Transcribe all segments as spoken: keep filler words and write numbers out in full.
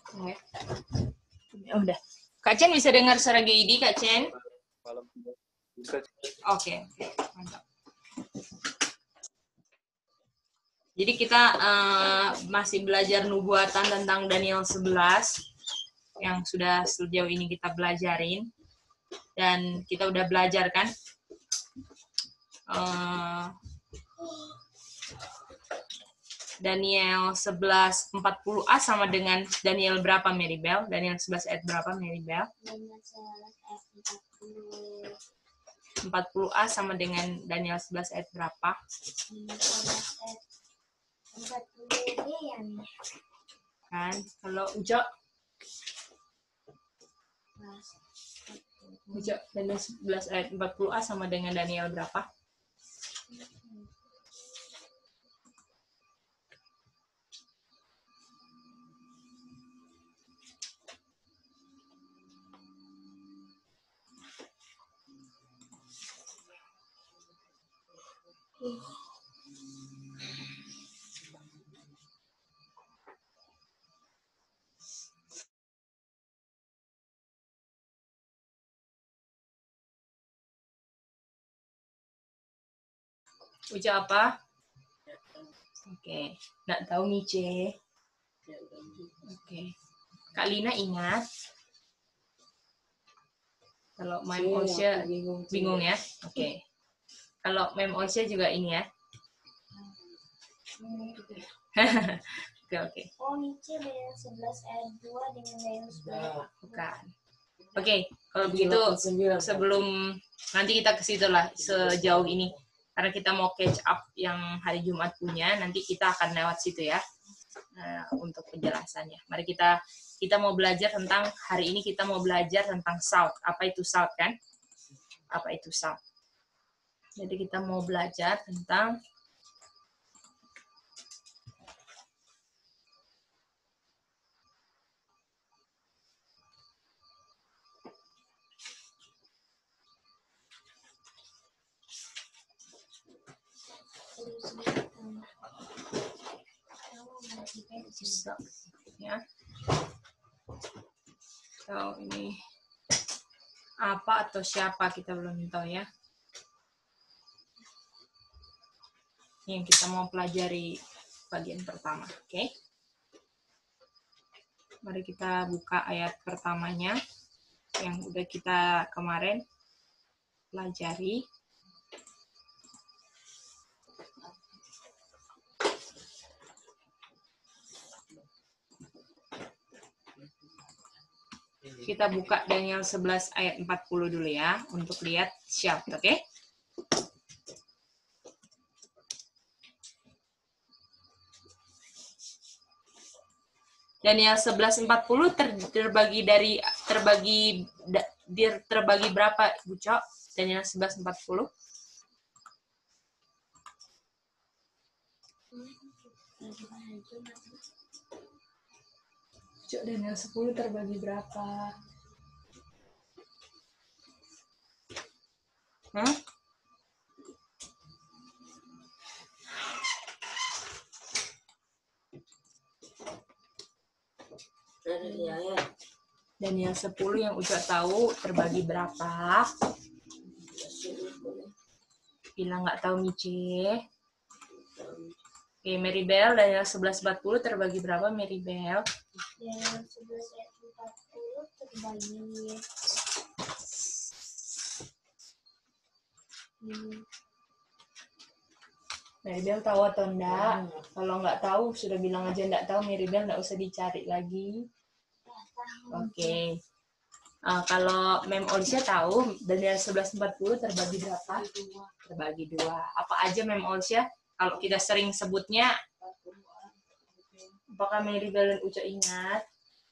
Ya. Oh, udah. Kak Chen bisa dengar suara G I D, Kak Chen? Bisa. Oke, okay. Mantap. Jadi kita uh, masih belajar nubuatan tentang Daniel sebelas yang sudah sejauh ini kita belajarin. Dan kita udah belajar kan? Uh, Daniel sebelas empat puluh A sama dengan Daniel berapa, Maribel? Daniel sebelas ayat berapa, Maribel? Daniel sebelas ayat empat puluh. empat puluh A sama dengan Daniel sebelas ayat berapa? sebelas ayat empat puluh B ya, nih. Kan, kalau Ujo? Ujo, Daniel sebelas ayat empat puluh A sama dengan Daniel berapa? Ujo apa? Oke, nggak tahu nih, C. Oke. Kak Lina ingat? Kalau Mem Osya bingung ya? Oke. Kalau Mem Osya juga ini ya? Oke, oke. Oh, Nice Daniel sebelas ayat dua dengan Daniel sebelas. Bukan. Oke, kalau begitu sebelum nanti kita ke situ lah sejauh ini. Karena kita mau catch up yang hari Jumat punya, nanti kita akan lewat situ ya. Nah, untuk penjelasannya. Mari kita kita mau belajar tentang, hari ini kita mau belajar tentang salt. Apa itu salt kan? Apa itu salt? Jadi kita mau belajar tentang ya. So, ini apa atau siapa kita belum tahu ya. Ini yang kita mau pelajari bagian pertama, oke? Okay? Mari kita buka ayat pertamanya yang udah kita kemarin pelajari. Kita buka Daniel sebelas ayat empat puluh dulu ya, untuk lihat siap, oke? Okay? Daniel sebelas empat puluh ter, terbagi dari terbagi terbagi berapa, Bu Cok? Daniel sebelas empat puluh. Cok, Daniel sepuluh terbagi berapa? Hah? Daniel sepuluh yang Uca tahu terbagi berapa? Bilang nggak tahu Mice. Oke, Maribel, Daniel sebelas empat puluh terbagi berapa, Maribel? Daniel sebelas ayat empat puluh terbagi hmm. Maribel tahu atau enggak? Hmm. Kalau nggak tahu, sudah bilang aja enggak tahu, Maribel nggak usah dicari lagi. Oke. Okay. Uh, kalau Mem Olsya tahu, Daniel sebelas empat puluh terbagi berapa? Dua. Terbagi dua. Apa aja Mem Olsya? Kalau kita sering sebutnya, apakah Maribel dan Uca ingat?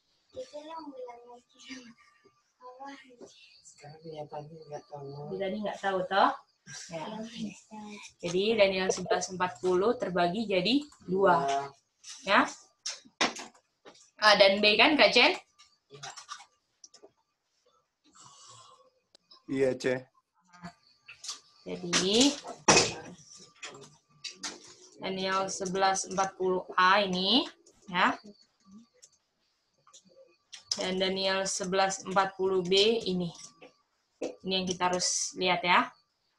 Sekarang kenyataannya nggak tahu. Tadi nggak tahu toh? Ya. Jadi Daniel sebelas empat puluh terbagi jadi dua. Ya. A dan B kan, Kak Chen? Iya, C. Jadi Daniel sebelas empat puluh A ini, ya. Dan Daniel sebelas empat puluh B ini. Ini yang kita harus lihat ya.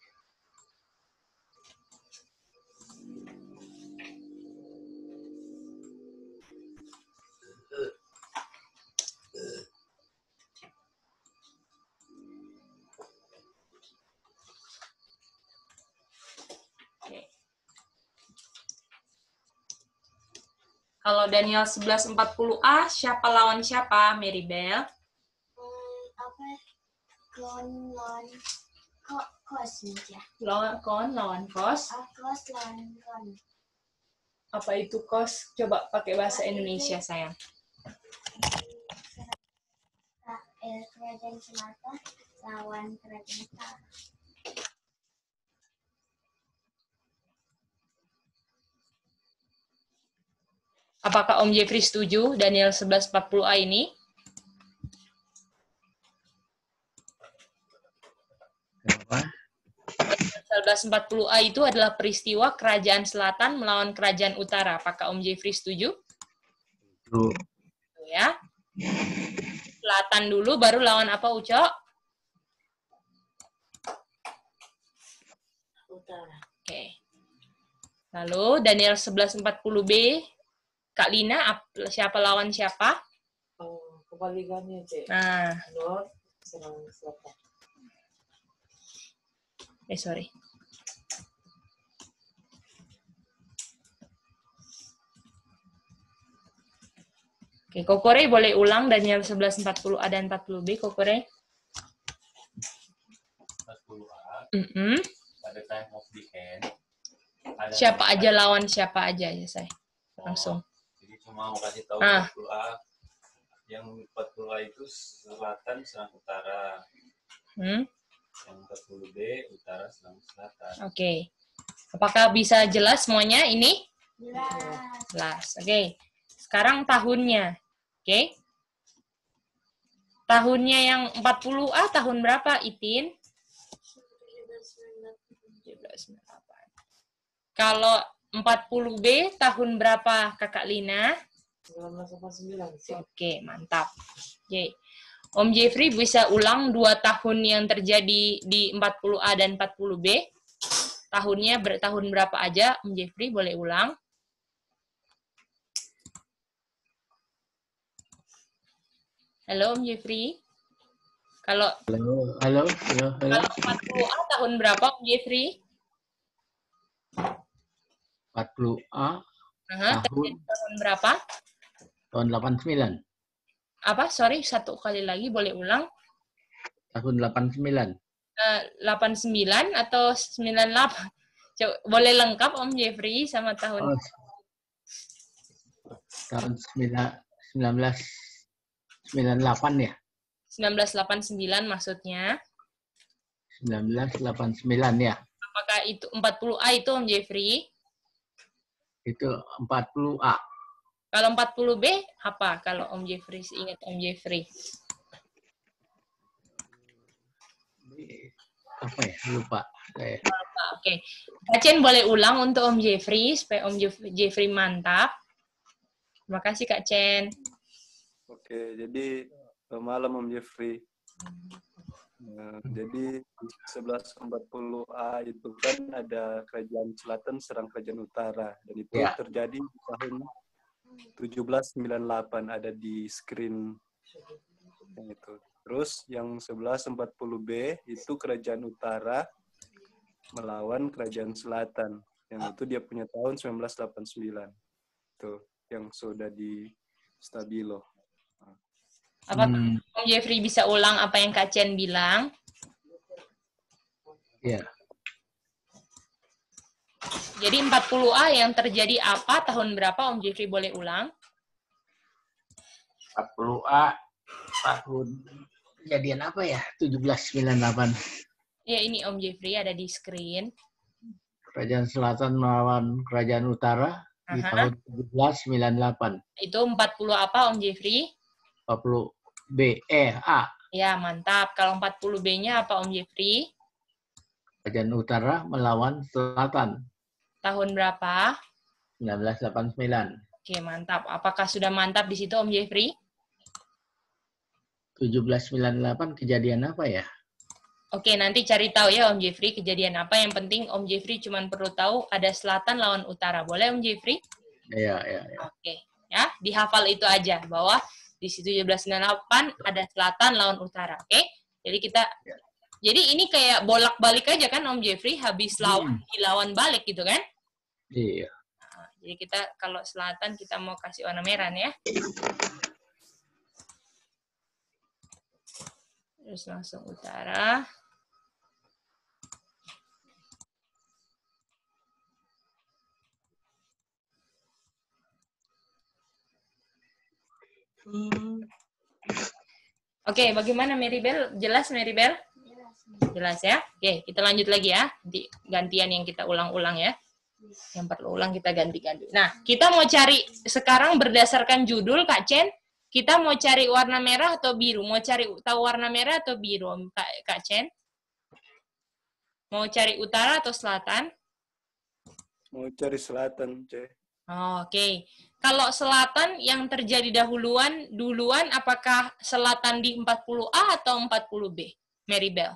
Kalau Daniel sebelas empat puluh A, siapa lawan siapa, Maribel? Hmm, apa? Klon lawan kok kos aja. Lawan kon, lawan kos. Ah, kos lawan klon. Apa itu kos? Coba pakai bahasa Indonesia, sayang. Eh, kerajaan selatan lawan kerajaan utara. Apakah Om Jeffrey setuju Daniel sebelas empat puluh A ini? Kenapa? sebelas empat puluh A itu adalah peristiwa kerajaan selatan melawan kerajaan utara. Apakah Om Jeffrey setuju? Itu Tuh ya. Selatan dulu, baru lawan apa, Uco? Utara. Oke. Lalu Daniel sebelas empat puluh B, Kak Lina, ap- siapa lawan siapa? Oh, kebalikannya, Cek. Nah, North serang selatan. eh sorry. Oke, Kokore boleh ulang Daniel sebelas empat puluh A dan empat puluh B, Kokore. empat puluh A Mm-mm. pada time of the end. ada Siapa empat. aja lawan siapa aja ya, saya. Langsung. Jadi cuma mau kasih tahu Ah. empat puluh A. Yang empat puluh A itu selatan serang utara. Hmm? Yang empat puluh B utara serang selatan. Oke. Apakah bisa jelas semuanya ini? Jelas. Jelas. Oke. Sekarang tahunnya. Oke. Tahunnya yang empat puluh A tahun berapa, Itin? tujuh belas sembilan puluh delapan. Kalau empat puluh B tahun berapa, Kakak Lina? seribu sembilan ratus delapan puluh sembilan, Cek. Oke, mantap. Oke. Om Jeffrey bisa ulang dua tahun yang terjadi di empat puluh A dan empat puluh B. Tahunnya ber tahun berapa aja, Om Jeffrey boleh ulang. Halo, Om Jeffrey. Kalau halo, halo, halo, halo. kalau empat puluh A tahun berapa, Om Jeffrey? empat puluh A Aha, tahun terjadi tahun berapa? tahun delapan puluh sembilan. Apa? Sorry, satu kali lagi boleh ulang. Tahun delapan puluh sembilan. Uh, delapan puluh sembilan atau sembilan puluh delapan? Coba, boleh lengkap Om Jeffrey sama tahun Oh, tahun sembilan belas sembilan puluh delapan ya? seribu sembilan ratus delapan puluh sembilan maksudnya. seribu sembilan ratus delapan puluh sembilan ya? Apakah itu empat puluh A itu Om Jeffrey? Itu empat puluh A. Kalau empat puluh B apa? Kalau Om Jeffrey ingat Om Jeffrey. Apa ya? Lupa saya. Apa? Oke. Kak Chen boleh ulang untuk Om Jeffrey supaya Om Jeff- Jeffrey mantap. Terima kasih Kak Chen. Oke, jadi eh, malam Om Jeffrey. Nah, jadi di sebelas empat puluh A itu kan ada kerajaan selatan serang kerajaan utara, dan itu Ya. terjadi di tahun tujuh belas sembilan puluh delapan, ada di screen yang itu. Terus yang sebelas empat puluh B itu kerajaan utara melawan kerajaan selatan, yang itu dia punya tahun seribu sembilan ratus delapan puluh sembilan. Tuh, yang sudah di stabilo. Apa Hmm, Om Jeffrey bisa ulang apa yang Kak Chen bilang? ya. Jadi empat puluh A yang terjadi apa tahun berapa Om Jeffrey boleh ulang? empat puluh A tahun kejadian apa ya? tujuh belas sembilan puluh delapan. Ya ini Om Jeffrey ada di screen. Kerajaan selatan melawan kerajaan utara di Aha. tahun tujuh belas sembilan puluh delapan. Itu empat puluh apa Om Jeffrey? empat puluh B, eh, A. Ya mantap. Kalau empat puluh B-nya apa Om Jeffrey? Kerajaan utara melawan selatan. Tahun berapa? seribu sembilan ratus delapan puluh sembilan. Oke mantap. Apakah sudah mantap di situ Om Jeffrey? tujuh belas sembilan puluh delapan kejadian apa ya? Oke, nanti cari tahu ya Om Jeffrey kejadian apa. Yang penting Om Jeffrey cuma perlu tahu ada selatan lawan utara. Boleh Om Jeffrey? Iya, iya, iya. Oke, ya dihafal itu aja bahwa di situ tujuh belas sembilan puluh delapan ada selatan lawan utara. Oke, jadi kita, Ya. jadi ini kayak bolak-balik aja kan Om Jeffrey, habis lawan Hmm. dilawan balik gitu kan? Iya. Nah, jadi kita kalau selatan kita mau kasih warna merah nih ya. Terus langsung utara. Hmm. Oke, bagaimana Maribel? Jelas Maribel? Jelas. Jelas ya? Oke, kita lanjut lagi ya. Nanti gantian yang kita ulang-ulang ya. Yang perlu ulang kita ganti-ganti. Nah, kita mau cari sekarang berdasarkan judul Kak Chen, kita mau cari warna merah atau biru? Mau cari tahu warna merah atau biru Kak, Kak Chen? Mau cari utara atau selatan? Mau cari selatan, C. Oh, Oke. Kalau selatan yang terjadi dahuluan, duluan apakah selatan di empat puluh A atau empat puluh B? Maribel.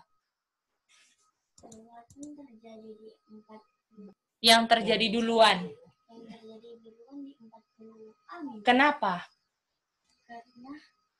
Selatan terjadi di empat Yang terjadi duluan. yang terjadi duluan di empat puluh A nih. Kenapa? Karena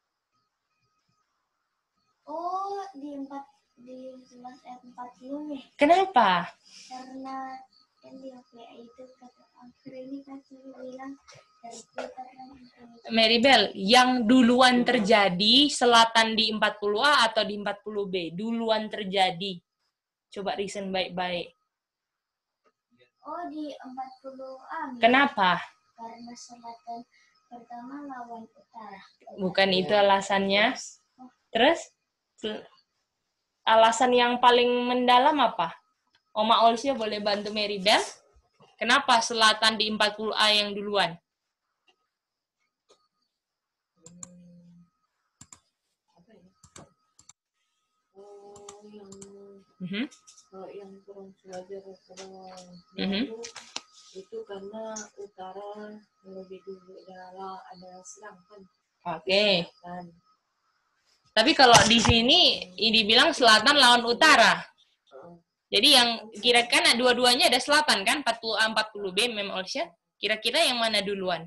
oh di empat di sebelas ayat empat puluh nih. Kenapa? Karena kan di H P A itu kata akhir ini kan sudah bilang dari Twitter kan itu. Maribel, yang duluan terjadi selatan di empat puluh A atau di empat puluh B? Duluan terjadi. Coba reason baik-baik. Oh di empat puluh A nih. Kenapa? Karena selatan pertama lawan utara. Bukan itu alasannya. Terus sel- alasan yang paling mendalam apa? Oma Olsya boleh bantu Maribel? Kenapa selatan di empat puluh A yang duluan? Apa ya? Oh, yang Mhm. kalau yang kurang belajar kalau Mhm. dulu itu karena utara lebih dulu adalah ada serang kan. Oke. Selatan. Tapi kalau di sini ini dibilang selatan lawan utara. Uh, Jadi yang kira-kira dua-duanya ada selatan kan? empat puluh A, empat puluh B, Mem Olsya. Kira-kira yang mana duluan?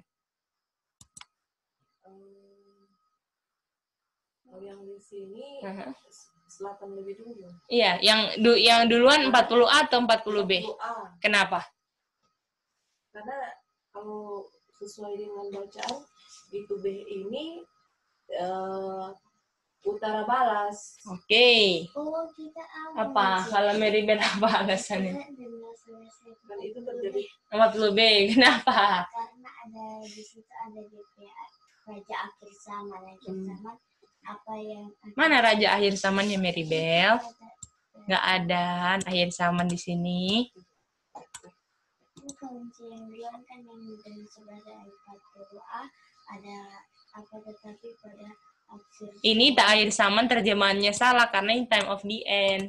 um, kalau yang di sini Aha. selatan lebih dulu. Iya, yang du yang duluan empat puluh A atau empat puluh B? empat puluh A. Kenapa? Karena kalau sesuai dengan bacaan itu B ini eh, utara balas. Oke. Oh kita awal. Apa? Kalau Maribel apa alasannya? Kan itu terjadi empat puluh B. Kenapa? Karena ada di situ ada D P A Raja Akhir Zaman, Raja Hmm. Zaman apa yang Mana raja akhir zamannya Maribel? Nggak ada akhir zaman di sini. Itu kunci yang duluan kan yang dari sebelah dari empat puluh A ada apa tetapi pada akhir Ini tak akhir zaman terjemahannya salah karena in time of the end.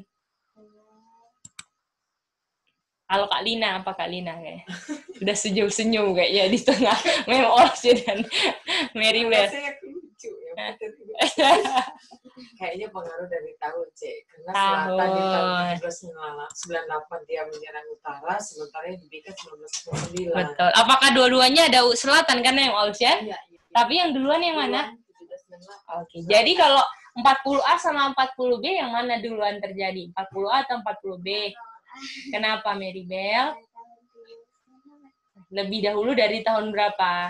Kalau Kak Lina, apa Kak Lina kayak? Udah senyum-senyum kayaknya di tengah Mem Olsya dan Maribel. saya lucu ya. Kayaknya pengaruh dari tahun C. Karena Tahun. selatan di tahun seribu sembilan ratus sembilan puluh delapan dia menyerang utara, sementara yang di B kan seribu sembilan ratus sembilan puluh sembilan. Betul. Apakah dua-duanya ada selatan kan Mem Olsya? Iya, iya. Tapi yang duluan yang mana? tujuh belas sembilan puluh delapan. Oke. Jadi kalau empat puluh A sama empat puluh B yang mana duluan terjadi? empat puluh A atau empat puluh B? Kenapa Maribel? Lebih dahulu dari tahun berapa?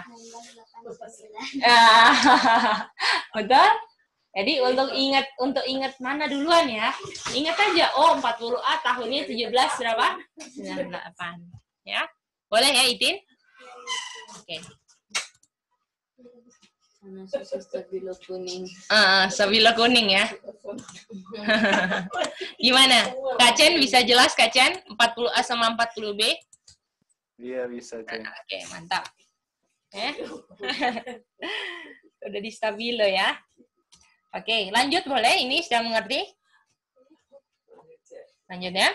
Ah, betul? Jadi untuk ingat untuk ingat mana duluan ya. Ingat aja oh empat puluh A tahunnya tujuh belas berapa? sembilan puluh delapan. Ya. Boleh ya Itin? Oke. Karena susu stabilo kuning. Ah, sabilo kuning ya. Gimana? Kak Chen bisa jelas Kak Chen? empat puluh A sama empat puluh B? Iya, bisa, C. Oke, mantap. Eh? Udah di stabilo ya. Oke, lanjut boleh? Ini sudah mengerti? Lanjut ya.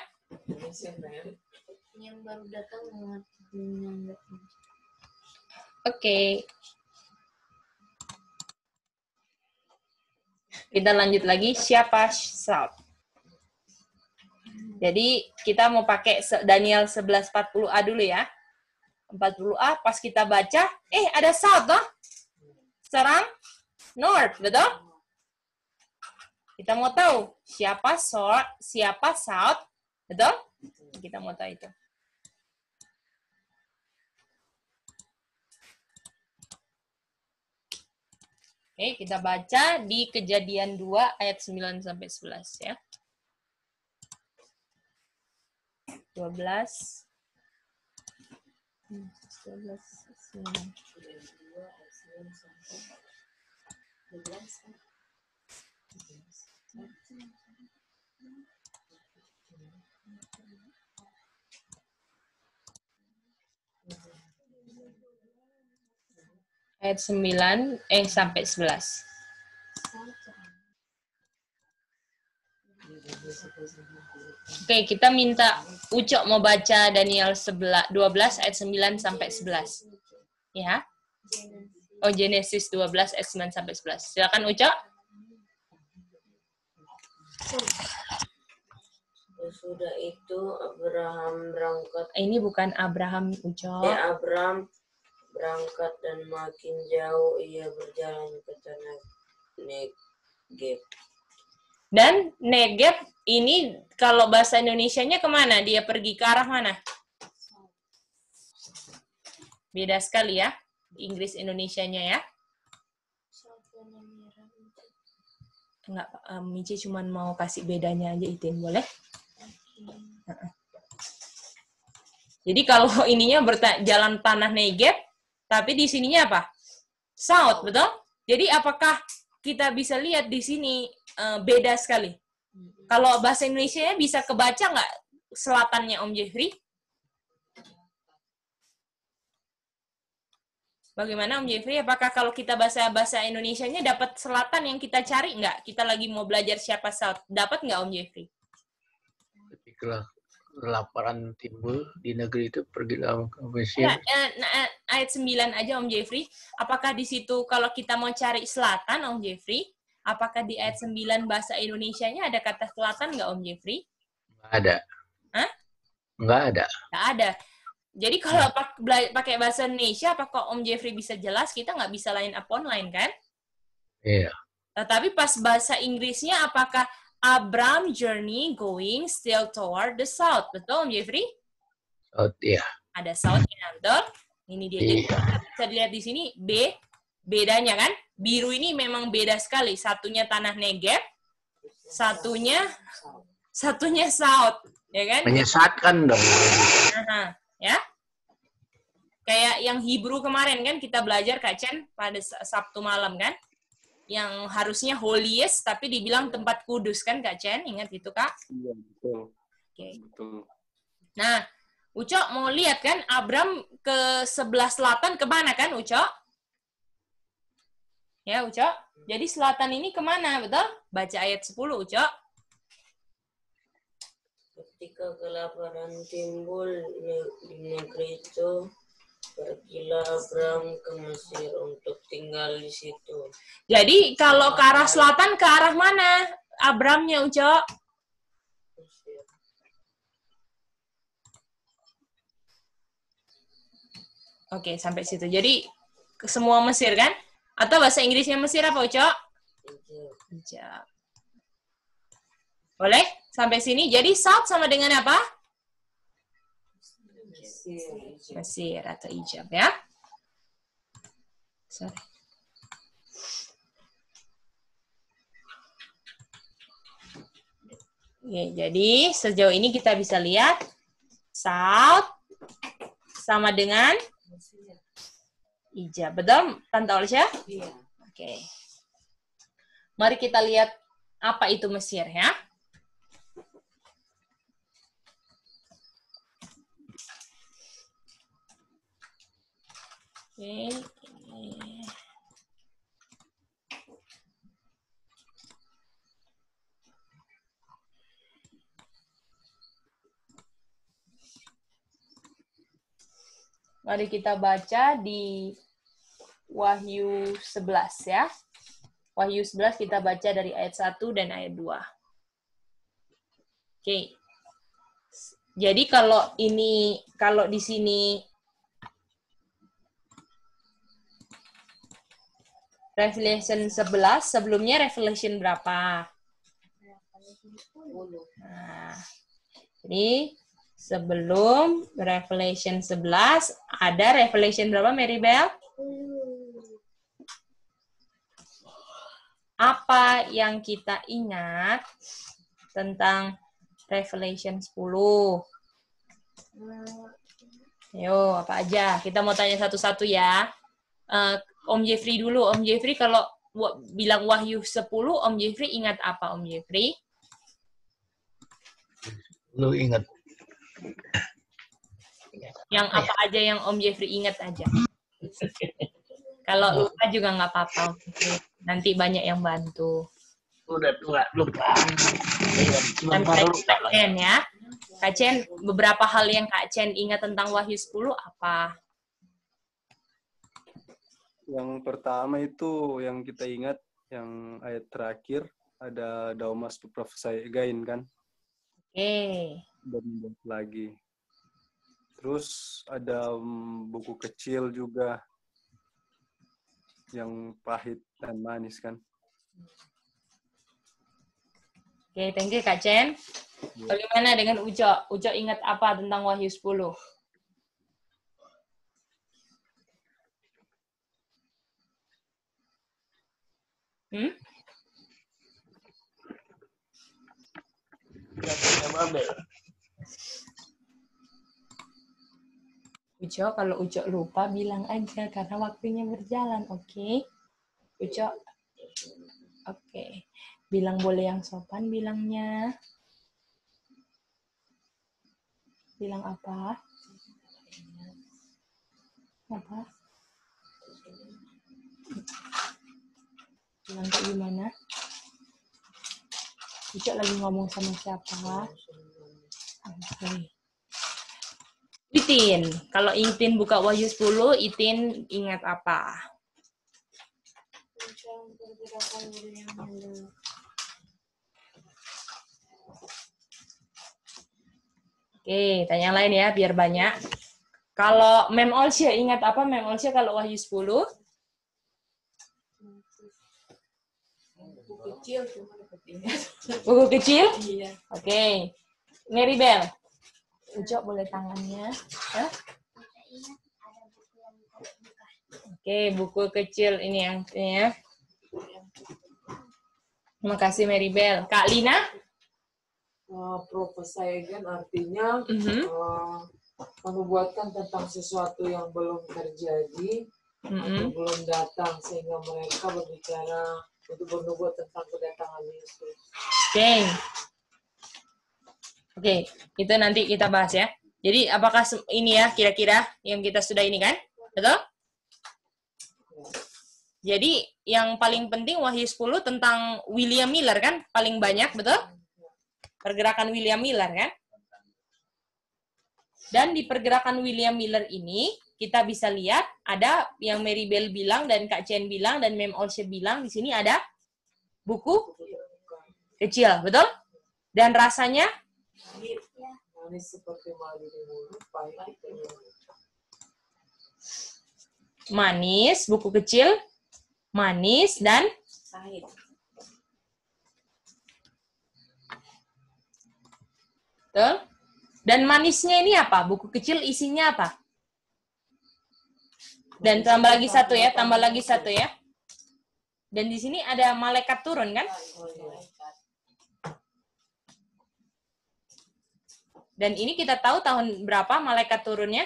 Yang baru datang mengerti yang datang. Oke. Kita lanjut lagi, siapa South? Jadi kita mau pakai Daniel sebelas empat puluh A dulu ya. empat puluh A pas kita baca, eh ada South toh? Sekarang North, betul? Kita mau tahu siapa South, siapa South, betul? Kita mau tahu itu. Oke, kita baca di Kejadian dua ayat sembilan sampai sebelas ya. dua belas. dua belas. Ayat sembilan eh sampai sebelas. Oke, kita minta Ucok mau baca Daniel dua belas ayat sembilan sampai sebelas. Ya. Oh, Genesis dua belas ayat sembilan sampai sebelas. Silakan Ucok. Sesudah itu Abraham berangkat. Ini bukan Abraham, Ucok. Eh, Abraham berangkat dan makin jauh ia berjalan ke tanah Negeb. Dan Negeb ini kalau bahasa Indonesianya kemana? Dia pergi ke arah mana? Beda sekali ya, Inggris Indonesianya ya. Enggak, um, Mici cuma mau kasih bedanya aja itu, boleh? Uh-uh. Jadi kalau ininya berjalan tanah Negeb, tapi di sininya apa? South, betul? Jadi apakah kita bisa lihat di sini uh, beda sekali? Kalau bahasa Indonesianya bisa kebaca nggak selatannya Om Jeffrey? Bagaimana Om Jeffrey? Apakah kalau kita bahasa bahasa Indonesianya dapat selatan yang kita cari nggak? Kita lagi mau belajar siapa South. Dapat nggak Om Jeffrey? Ketika kelaparan timbul di negeri itu, pergilah ke Mesir. Nah, eh, ayat sembilan aja Om Jeffrey. Apakah di situ kalau kita mau cari selatan Om Jeffrey? Apakah di ayat sembilan bahasa Indonesianya ada kata selatan nggak Om Jeffrey? Nggak ada. Hah? Nggak ada. Nggak ada. Jadi kalau pakai bahasa Indonesia, apakah Om Jeffrey bisa jelas? Kita nggak bisa line up online, kan? Iya. Nah, tapi pas bahasa Inggrisnya, apakah Abraham journey going still toward the south? Betul, Om Jeffrey? South, iya. Ada south-nya, betul? Ini dia. Jadi Iya. kita bisa dilihat di sini, B, bedanya kan? Biru ini memang beda sekali. Satunya tanah Negeb, satunya satunya south, ya kan? Menyesatkan dong. Aha. Ya, kayak yang Hebrew kemarin kan kita belajar Kak Chen pada Sabtu malam kan, yang harusnya holiest tapi dibilang tempat kudus kan Kak Chen, ingat itu Kak? Iya betul. Oke. Betul. Nah, Ucok mau lihat kan Abram ke sebelah selatan kemana kan Ucok? Ya Ucok. Jadi selatan ini kemana betul? Baca ayat sepuluh Ucok. Ketika kelaparan timbul di negeri itu, pergilah Abraham ke Mesir untuk tinggal di situ. Jadi kalau ke arah selatan ke arah mana Abramnya Ucok? Mesir. Oke, sampai situ. Jadi ke semua Mesir kan? Atau bahasa Inggrisnya Mesir apa Ucok? Ijab. Boleh? Sampai sini. Jadi South sama dengan apa? Mesir. Mesir atau Ijab ya. Sorry. Oke, jadi sejauh ini kita bisa lihat South sama dengan Ijab. Betul, Tante Olsya? Iya. Oke. Mari kita lihat apa itu Mesir ya. Oke. Mari kita baca di Wahyu sebelas ya. Wahyu sebelas kita baca dari ayat satu dan ayat dua. Oke. Jadi kalau ini, kalau di sini Revelation sebelas, sebelumnya Revelation berapa? Nah, jadi sebelum Revelation sebelas, ada Revelation berapa, Mary Bell? Apa yang kita ingat tentang Revelation sepuluh? Ayo, apa aja? Kita mau tanya satu-satu ya. Uh, Om Jeffrey dulu. Om Jeffrey kalau bilang Wahyu sepuluh, Om Jeffrey ingat apa, Om Jeffrey? Lu ingat. Yang apa aja yang Om Jeffrey ingat aja. Kalau lupa juga nggak apa-apa. Nanti banyak yang bantu. Udah tua, lupa. Dan Kak Chen ya. Kak Chen, beberapa hal yang Kak Chen ingat tentang Wahyu sepuluh apa? Yang pertama itu yang kita ingat, yang ayat terakhir, ada Daumas to prophesy again kan? Oke. Okay. Dan lagi. Terus ada um, buku kecil juga, yang pahit dan manis kan? Oke, okay, thank you Kak Chen. Yeah. Bagaimana dengan Ujo? Ujo ingat apa tentang Wahyu sepuluh? Hmm? Ujo, kalau Ujo lupa bilang aja karena waktunya berjalan, oke? Okay? Ujo, oke. Okay. Bilang boleh yang sopan bilangnya. Bilang apa? Apa? Bilang kayak gimana? Ujo lagi ngomong sama siapa? Oke. Okay. Itin, kalau Itin buka Wahyu sepuluh, Itin ingat apa? Oke, tanya yang lain ya, biar banyak. Kalau Mem Olsya ingat apa Mem Olsya kalau Wahyu sepuluh? Buku kecil. Buku kecil? Iya. Oke. Mary Bell. Ujo boleh tangannya. Hah? Oke, buku kecil ini yang ini ya. Terima kasih Mary Bell. Kak Lina? Uh, prophesy again artinya mm-hmm. uh, menubuatkan tentang sesuatu yang belum terjadi mm-hmm. atau belum datang sehingga mereka berbicara untuk bernubuat tentang kedatangan Yesus. Oke. Okay. Oke, okay, itu nanti kita bahas ya. Jadi apakah ini ya kira-kira yang kita sudah ini kan? Betul? Jadi yang paling penting Wahyu sepuluh tentang William Miller kan? Paling banyak, betul? Pergerakan William Miller kan? Dan di pergerakan William Miller ini, kita bisa lihat ada yang Mary Bell bilang dan Kak Chen bilang dan Mem Olsya bilang di sini ada buku kecil, betul? Dan rasanya manis seperti madu di mulut, pahit di mulut. Manis, buku kecil, manis dan pahit. Betul? Dan manisnya ini apa? Buku kecil isinya apa? Dan tambah lagi satu ya, tambah lagi satu ya. Dan di sini ada malaikat turun kan? Dan ini kita tahu tahun berapa malaikat turunnya?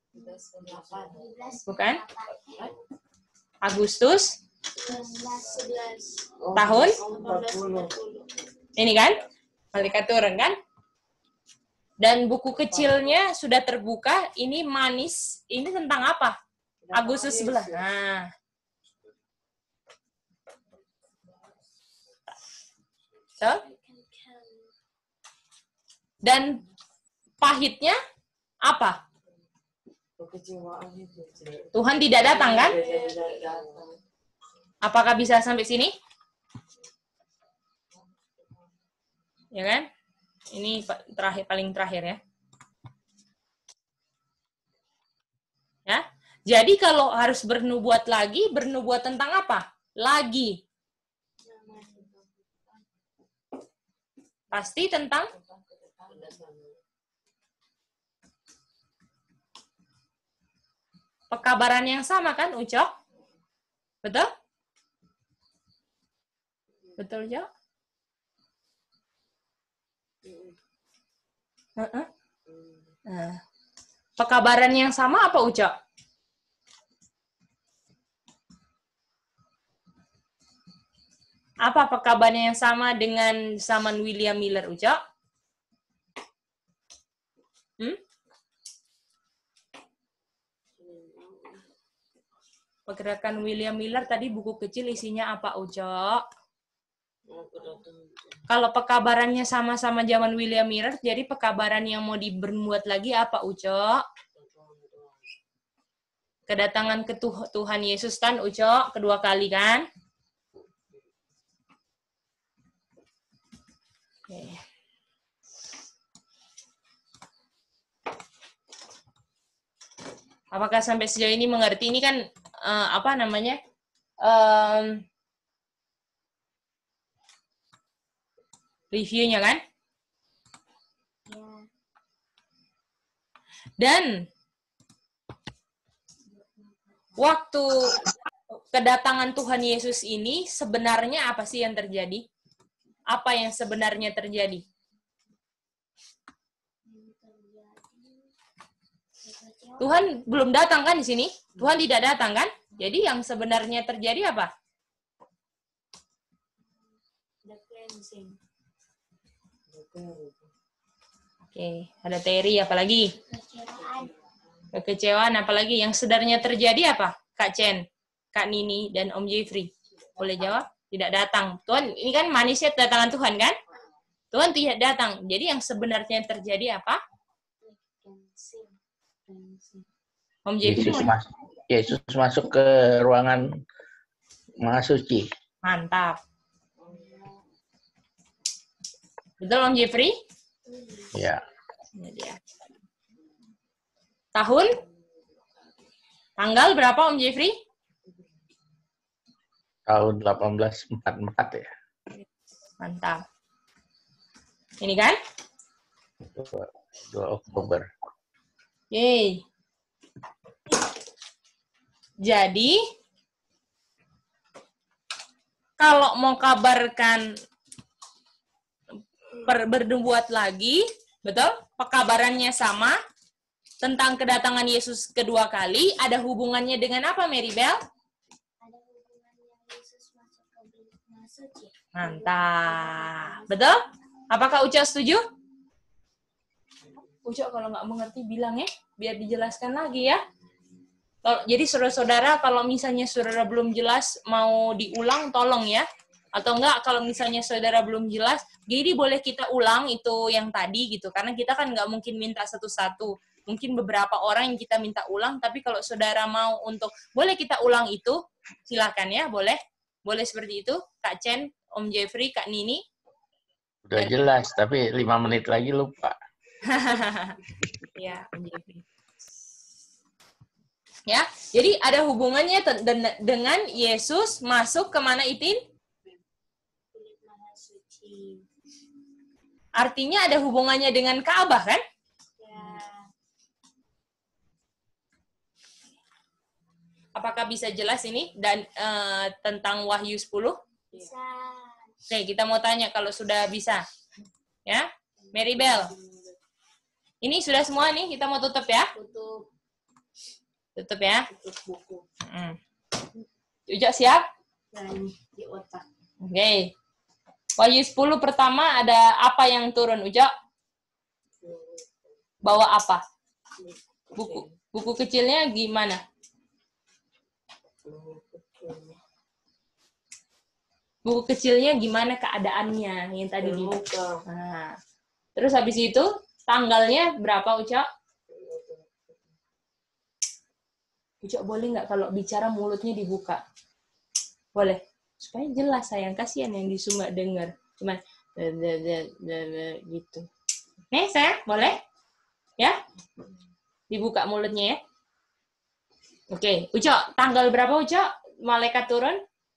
Bukan? Agustus? Tahun? Ini kan? Malaikat turun kan? Dan buku kecilnya sudah terbuka. Ini manis. Ini tentang apa? Agustus sebelas. Nah. So? Dan pahitnya apa? Tuhan tidak datang kan? Apakah bisa sampai sini? Ya kan? Ini terakhir, paling terakhir ya. Ya. Jadi kalau harus bernubuat lagi, bernubuat tentang apa? Lagi. Pasti tentang pekabaran yang sama kan, Ucok? Betul? Betul, Ucok? Uh-uh. Nah. Pekabaran yang sama apa, Ucok? Apa pekabaran yang sama dengan zaman William Miller, Ucok? Hmm? Pergerakan William Miller tadi buku kecil isinya apa, Ucok? Kalau pekabarannya sama-sama zaman William Miller, jadi pekabaran yang mau diberbuat lagi apa, Ucok? Kedatangan ke Tuhan Yesus kan, Ucok? Kedua kali kan? Oke. Apakah sampai sejauh ini mengerti? Ini kan uh, apa namanya? Um, reviewnya kan? Dan waktu kedatangan Tuhan Yesus ini sebenarnya apa sih yang terjadi? Apa yang sebenarnya terjadi? Tuhan belum datang kan di sini? Tuhan tidak datang kan? Jadi yang sebenarnya terjadi apa? The cleansing. Oke, ada teori apalagi? Kekecewaan. Kekecewaan apalagi? Yang sebenarnya terjadi apa? Kak Chen, Kak Nini, dan Om Jeffrey. Boleh jawab? Tidak datang. Tuhan, ini kan manisnya kedatangan Tuhan kan? Tuhan tidak datang. Jadi yang sebenarnya terjadi apa? Om Jeffrey. Yesus, mas Yesus masuk ke ruangan Maha Suci. Mantap. Betul Om Jeffrey? Ya. Ini dia. Tahun? Tanggal berapa Om Jeffrey? Tahun delapan belas empat puluh empat ya. Mantap. Ini kan? dua Oktober. Yeay. Jadi, kalau mau kabarkan per, bernubuat lagi, betul? Pekabarannya sama, tentang kedatangan Yesus kedua kali, ada hubungannya dengan apa, Mary Bell? Ada hubungannya Yesus masuk ke Maha Suci. Mantap. Betul? Apakah Uca setuju? Uca kalau nggak mengerti bilang ya, biar dijelaskan lagi ya. Jadi saudara-saudara, kalau misalnya saudara belum jelas, mau diulang, tolong ya. Atau enggak, kalau misalnya saudara belum jelas, jadi boleh kita ulang itu yang tadi gitu. Karena kita kan nggak mungkin minta satu-satu. Mungkin beberapa orang yang kita minta ulang, tapi kalau saudara mau untuk, boleh kita ulang itu, silakan ya, boleh. Boleh seperti itu, Kak Chen, Om Jeffrey, Kak Nini. Udah jelas, tapi lima menit lagi lupa. Ya, Om Jeffrey. Ya, jadi ada hubungannya dengan Yesus masuk ke mana Itin? Maha Suci. Artinya ada hubungannya dengan Ka'bah kan? Ya. Apakah bisa jelas ini dan uh, tentang Wahyu sepuluh? Bisa. Oke, kita mau tanya kalau sudah bisa. Ya, Mary Bell. Ini sudah semua nih, kita mau tutup ya? Tutup. Tutup ya. Tutup buku. Hmm. Uja siap? Dan di otak. Oke. Okay. Wahyu sepuluh pertama ada apa yang turun, Uja? Bawa apa? Buku. Buku kecilnya gimana? Buku kecilnya gimana keadaannya yang tadi di nah. Terus habis itu tanggalnya berapa, Uca? Uca boleh nggak kalau bicara mulutnya dibuka? Boleh. Supaya jelas sayang, kasihan yang di Sumba dengar. Cuman gitu. Nih, saya boleh? Ya? Dibuka mulutnya ya. Oke, Uco, tanggal berapa Uco? Malaikat turun?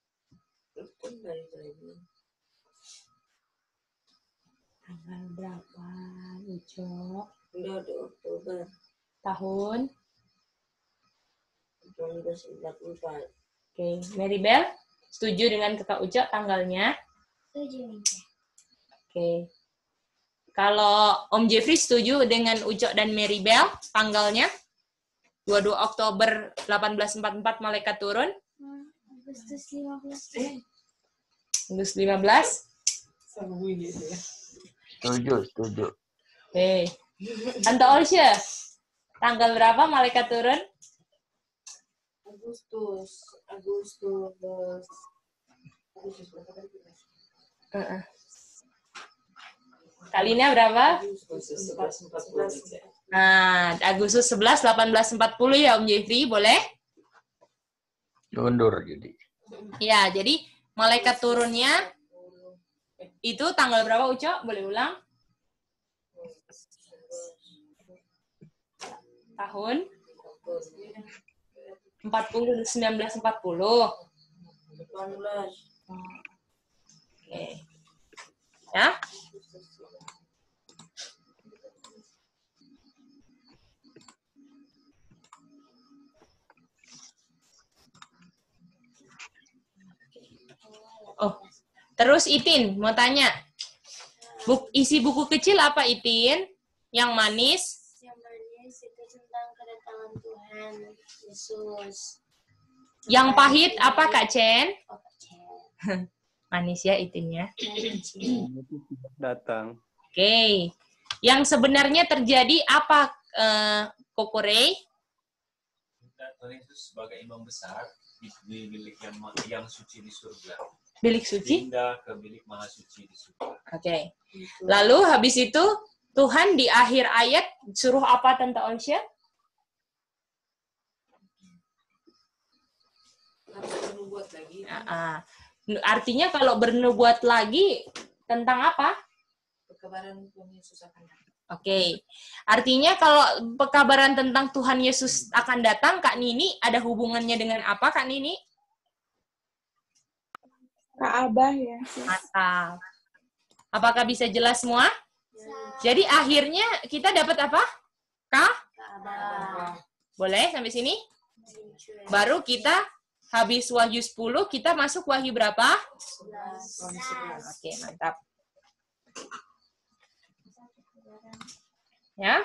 Tanggal berapa Uco? Udah di Oktober. Tahun? seribu sembilan ratus empat puluh empat. Oke, Mary Bell, setuju dengan kakak Uco tanggalnya? Setuju, Ninja. Oke. Kalau Om Jeffrey setuju dengan Uco dan Mary Bell tanggalnya? dua puluh dua Oktober delapan belas empat puluh empat malaikat turun? Hmm, Agustus lima belas. Agustus lima belas? Setuju, setuju. Oke. Tante Olsya, tanggal berapa malaikat turun? Agustus, Agustus, Agustus berapa tadi? Uh-uh. Kalinya berapa? Agustus sebelas empat puluh. Nah, Agustus sebelas delapan belas empat puluh ya Om Jeffrey, boleh? Mundur jadi. Ya, jadi malaikat turunnya itu tanggal berapa Uco? Boleh ulang? Tahun? empat puluh, seribu sembilan ratus empat puluh. delapan belas. Oke. Ya? Oh, terus Ipin mau tanya, Buk, isi buku kecil apa Ipin? Yang manis? Yang manis itu tentang kedatangan Tuhan Yesus. Yang pahit apa Kak Chen? Oh, Kak Chen. Manis ya Ipinnya. Datang. Oke. Yang sebenarnya terjadi apa eh, Kokorei? Tuhan Yesus sebagai imam besar di, di bilik yang, yang suci di surga. Bilik suci? Pindah ke bilik maha suci di surga. Oke. Lalu habis itu Tuhan di akhir ayat suruh apa Tante Olsya? Harus bernubuat lagi. Uh, artinya kalau bernubuat lagi tentang apa? Pekabaran Tuhan Yesus akan datang. Oke. Okay. Artinya kalau pekabaran tentang Tuhan Yesus akan datang, Kak Nini ada hubungannya dengan apa Kak Nini? Ka'bah ya. Mantap. Apakah bisa jelas semua? Jadi akhirnya kita dapat apa? Kah? Kabar. Boleh sampai sini? Baru kita habis Wahyu sepuluh, kita masuk Wahyu berapa? Oke, mantap. Ya?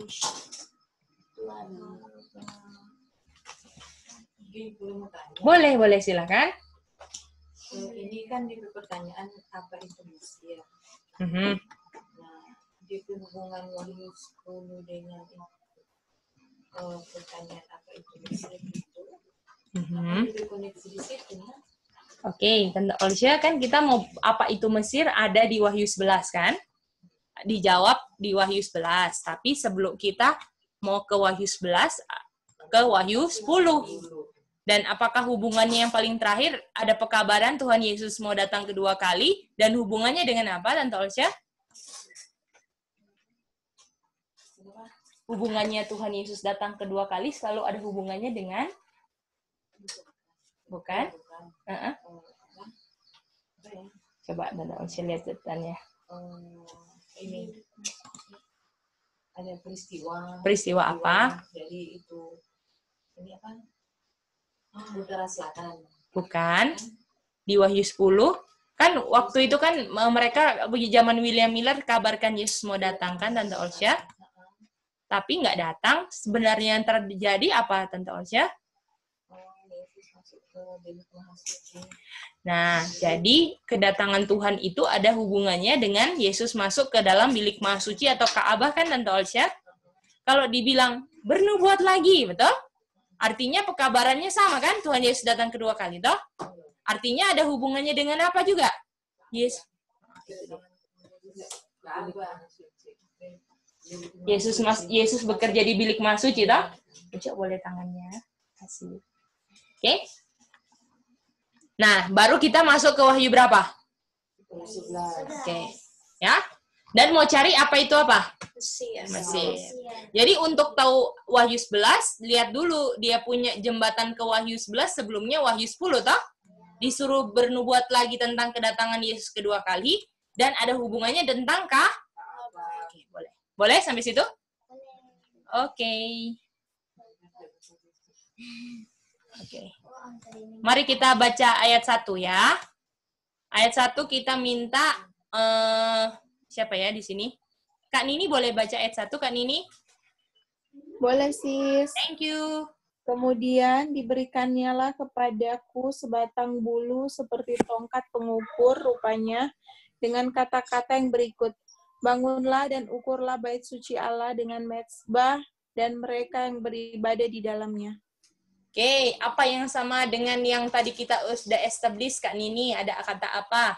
Boleh, boleh silakan. Ini kan di pertanyaan apa itu Mesir. Mm-hmm. Nah, di hubungan Wahyu sepuluh dengan uh, pertanyaan apa itu Mesir itu, Mm-hmm. ada koneksi di situ. Nah? Oke, okay. Tante Olsya kan kita mau apa itu Mesir ada di Wahyu sebelas kan? Dijawab di Wahyu sebelas. Tapi sebelum kita mau ke Wahyu sebelas, ke Wahyu sepuluh. Dan apakah hubungannya yang paling terakhir ada pekabaran Tuhan Yesus mau datang kedua kali dan hubungannya dengan apa Tante Olsya? Hubungannya Tuhan Yesus datang kedua kali selalu ada hubungannya dengan bukan? Uh-uh. Coba Tante Olsya lihat catatannya. Um, ini ada peristiwa. Peristiwa apa? Jadi itu ini apa? Utara Selatan. Bukan. Di Wahyu sepuluh. Kan waktu itu kan mereka zaman William Miller kabarkan Yesus mau datang kan Tante Olsya. Tapi nggak datang. Sebenarnya yang terjadi apa Tante Olsya? Nah, jadi kedatangan Tuhan itu ada hubungannya dengan Yesus masuk ke dalam bilik maha suci atau Ka'bah kan Tante Olsya? Kalau dibilang bernubuat lagi, betul? Artinya pekabarannya sama kan? Tuhan Yesus datang kedua kali, toh? Artinya ada hubungannya dengan apa juga? Yes. Yesus mas Yesus bekerja di bilik maha suci, toh? Coba boleh tangannya. Kasih. Oke. Okay. Nah, baru kita masuk ke Wahyu berapa? Oke. Okay. Ya. Dan mau cari apa itu apa? Mesir. Mesir. Jadi untuk tahu Wahyu sebelas, lihat dulu dia punya jembatan ke Wahyu sebelas sebelumnya Wahyu sepuluh toh? Disuruh bernubuat lagi tentang kedatangan Yesus kedua kali dan ada hubungannya tentang kah? Oke, boleh. Boleh sampai situ? Oke. Okay. Oke. Okay. Mari kita baca ayat satu ya. Ayat satu kita minta uh, siapa ya di sini? Kak Nini boleh baca ayat satu, Kak Nini? Boleh, sis. Thank you. Kemudian diberikannya kepadaku sebatang bulu seperti tongkat pengukur rupanya dengan kata-kata yang berikut. Bangunlah dan ukurlah bait suci Allah dengan mezbah dan mereka yang beribadah di dalamnya. Oke, okay, apa yang sama dengan yang tadi kita sudah establish, Kak Nini? Ada kata apa?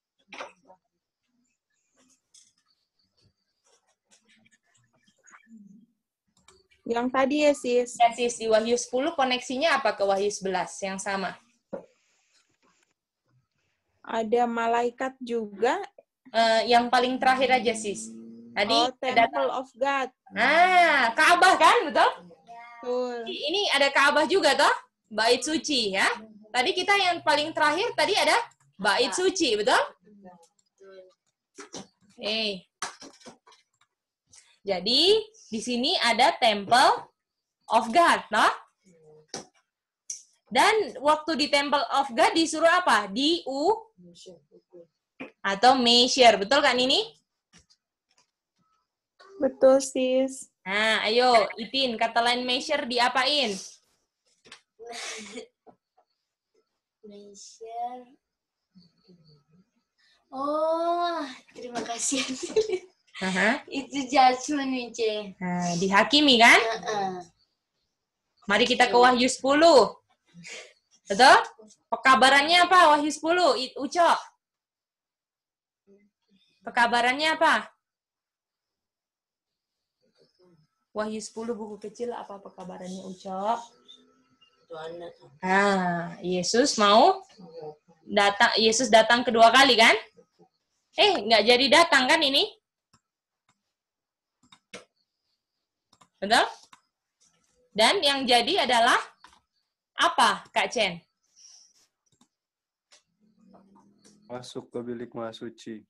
Yang tadi ya, sis. Ya, sis. Di Wahyu sepuluh koneksinya apa ke Wahyu sebelas? Yang sama. Ada malaikat juga. Uh, yang paling terakhir aja, sis. Tadi oh, Temple ada... of God. Nah, Ka'bah kan, betul? Betul. Ini ada Ka'bah juga, toh? Bait suci, ya. Tadi kita yang paling terakhir, tadi ada bait suci, betul? Oke. Okay. Jadi, di sini ada Temple of God, no? Dan waktu di Temple of God disuruh apa? Di U atau measure, betul kan ini? Betul, sis. Nah, ayo, Itin, kata lain measure diapain? Measure. Oh, terima kasih. Uh-huh. Itu judgment, Mice. Nah, dihakimi kan? Uh-uh. Mari kita ke Wahyu sepuluh. Betul? Pekabarannya apa Wahyu sepuluh? Uco. Pekabarannya apa? Wahyu sepuluh buku kecil apa pekabarannya Uco? Ah, Yesus mau datang, Yesus datang kedua kali kan? Eh, nggak jadi datang kan ini? Betul? Dan yang jadi adalah apa, Kak Chen? Masuk ke bilik maha suci.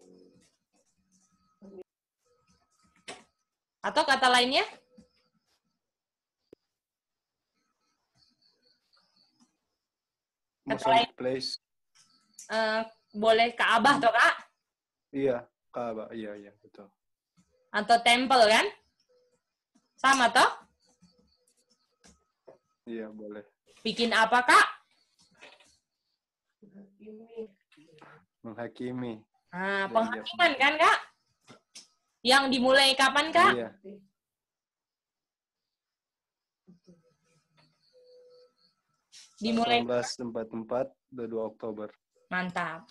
Atau kata lainnya? Kata lain, place. Uh, boleh Ka'bah toh, Kak? Iya, Ka'bah. Iya, iya, betul. Atau temple kan? Sama toh? Iya, boleh. Bikin apa, Kak? Menghakimi. Nah, penghakiman kan, Kak? Yang dimulai kapan, Kak? Iya. Dimulai seribu sembilan ratus empat puluh empat, dua Oktober. Mantap.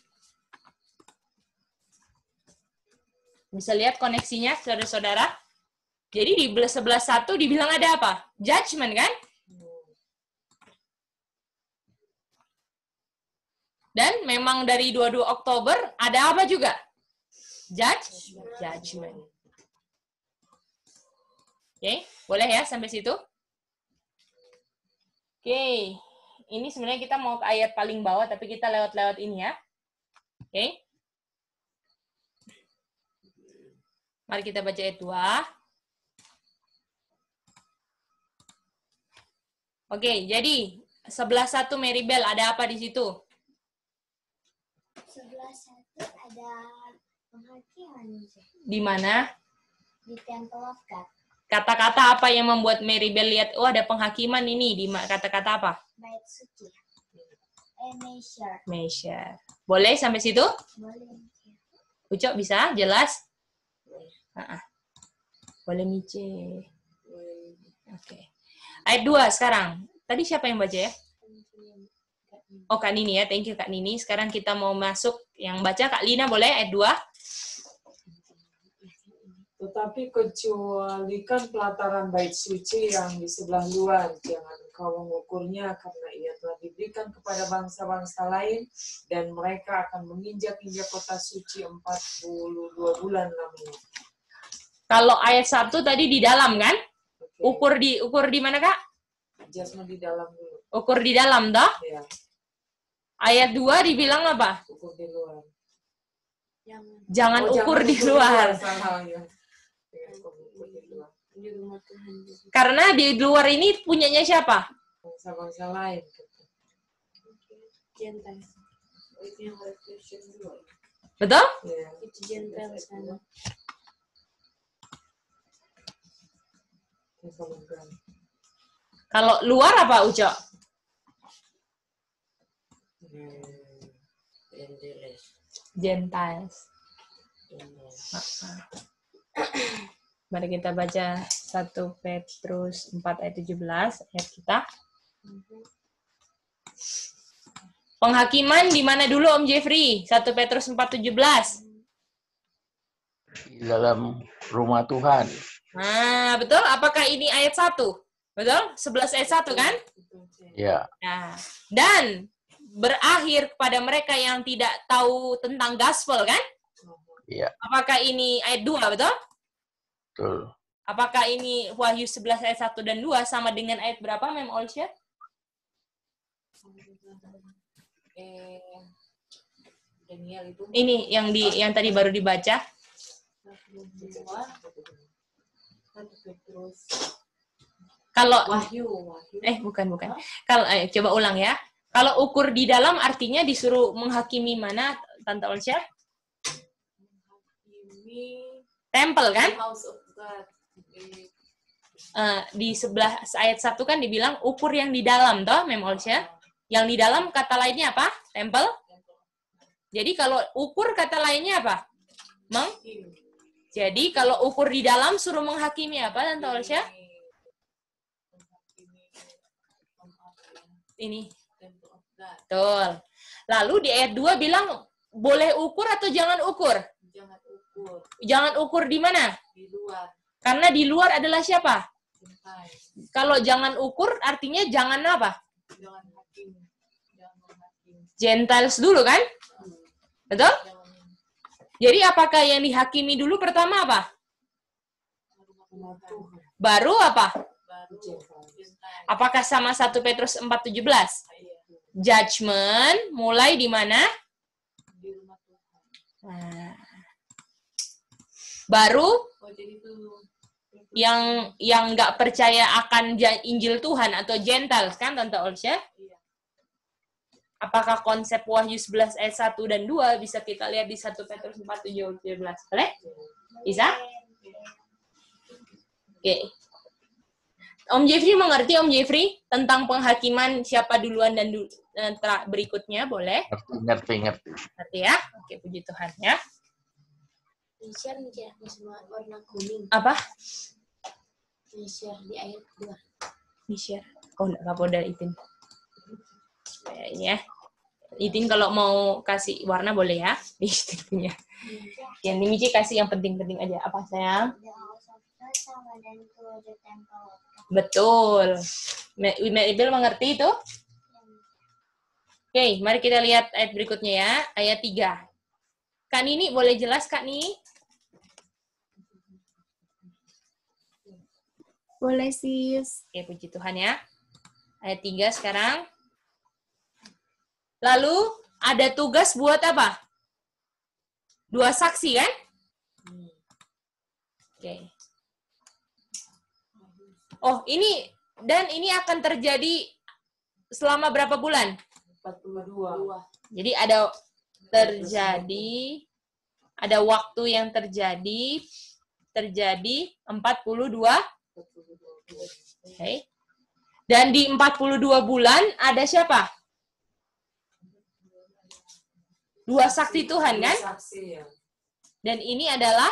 Bisa lihat koneksinya, saudara-saudara? Jadi di sebelah satu dibilang ada apa? Judgment, kan? Dan memang dari dua puluh dua Oktober ada apa juga? Judge, judgment. Oke, okay, boleh ya sampai situ? Oke, okay. Ini sebenarnya kita mau ke ayat paling bawah, tapi kita lewat-lewat ini ya. Oke. Okay. Mari kita baca ayat dua. Oke, okay, jadi sebelah satu Mary Bell, ada apa di situ? Sebelah satu ada penghakiman. Di mana? Di Temple of God. Kata-kata apa yang membuat Mary Bell lihat, oh ada penghakiman ini, di kata-kata apa? Bait suci. Eh, measure. Measure. Boleh sampai situ? Boleh. Ucok bisa? Jelas? Uh-uh. Boleh, Mice. Oke. Okay. Ayat dua sekarang. Tadi siapa yang baca ya? Oh, Kak Nini ya. Thank you, Kak Nini. Sekarang kita mau masuk yang baca. Kak Lina boleh ayat dua? Tetapi kecualikan pelataran bait suci yang di sebelah luar, jangan engkau mengukurnya, karena ia telah diberikan kepada bangsa-bangsa lain, dan mereka akan menginjak-injak kota suci empat puluh dua bulan lamanya. Kalau ayat satu tadi di dalam kan? Okay. Ukur di ukur di mana, Kak? Jasma di dalam dulu. Ukur di dalam, toh? Ya. Ayat dua dibilang apa? Ukur di luar. Jangan, Jangan Oh, ukur jangan di ukur luar. Salah, ya. Ukur di luar. di rumah Tuhan juga. Karena di luar ini punyanya siapa? Bangsa-bangsa lain. Gentile. Oh, itu yang reflection dua. Betul? Ya. Itu Gentile sana. Kalau luar apa, Uco? Hmm, Gentiles. Gentiles. Mari kita baca satu Petrus empat ayat tujuh belas ayat kita. Penghakiman di mana dulu Om Jeffrey? satu Petrus empat tujuh belas. Di dalam rumah Tuhan. Nah, betul? Apakah ini ayat satu? Betul? sebelas ayat satu kan? Ya. Nah, dan berakhir kepada mereka yang tidak tahu tentang gospel kan? Iya. Apakah ini ayat dua, betul? Betul. Apakah ini Wahyu sebelas ayat satu dan dua sama dengan ayat berapa, Mem Olsya? Eh, Daniel itu Ini yang di yang tadi baru dibaca. satu Petrus Kalau Wahyu, Wahyu. eh bukan bukan. Kalau eh, coba ulang ya. Kalau ukur di dalam artinya disuruh menghakimi mana, Tante Olsya? Menghakimi Tempel kan? the house of God. Uh, di sebelah ayat satu kan dibilang ukur yang di dalam, toh, Mem Olsya? Yang di dalam kata lainnya apa? Tempel. Jadi kalau ukur kata lainnya apa? Meng? Jadi kalau ukur di dalam suruh menghakimi apa, Tante Olsya? Ini. Betul. Lalu di ayat dua bilang boleh ukur atau jangan ukur? Jangan ukur Jangan ukur di mana? di luar. Karena di luar adalah siapa? Gentile. Kalau jangan ukur artinya jangan apa? Jangan hakim. Jangan menghakim. Gentiles dulu kan? Betul? Jangan Jadi apakah yang dihakimi dulu pertama apa? rumah Tuhan. Baru apa? Baru Gentile. Apakah sama satu Petrus empat tujuh belas? Iya. Judgment mulai di mana? Di rumah Tuhan. Nah. Baru Oh, jadi itu yang yang nggak percaya akan Injil Tuhan atau Gentiles kan, Tante Olsya? Iya. Apakah konsep Wahyu sebelas ayat satu dan dua bisa kita lihat di satu Petrus empat tujuh belas? Boleh? Bisa? Oke. Om Jeffrey mengerti, Om Jeffrey, tentang penghakiman siapa duluan dan du berikutnya, boleh? Ngerti, ngerti, ngerti. Ngerti ya? Oke, puji Tuhan ya. Share nih ya, semua warna kuning. Apa? Share di ayat dua. Di share. Oh, enggak apa udah Itin. Kayaknya. Itin kalau mau kasih warna boleh ya. Itin punya. Yang ini Mici kasih yang penting-penting aja. Apa sayang? Betul. Mabel mengerti itu? Oke, mari kita lihat ayat berikutnya ya. Ayat tiga. Kak Nini boleh jelas, Kak Nini? Boleh, sis. Oke, puji Tuhan ya. Ayat tiga sekarang. Lalu, ada tugas buat apa? Dua saksi, kan? Oke. Oh, ini, dan ini akan terjadi selama berapa bulan? empat puluh dua. Jadi ada terjadi, ada waktu yang terjadi, terjadi empat puluh dua. Oke. Okay. Dan di empat puluh dua bulan ada siapa? Dua saksi Tuhan kan? Dan ini adalah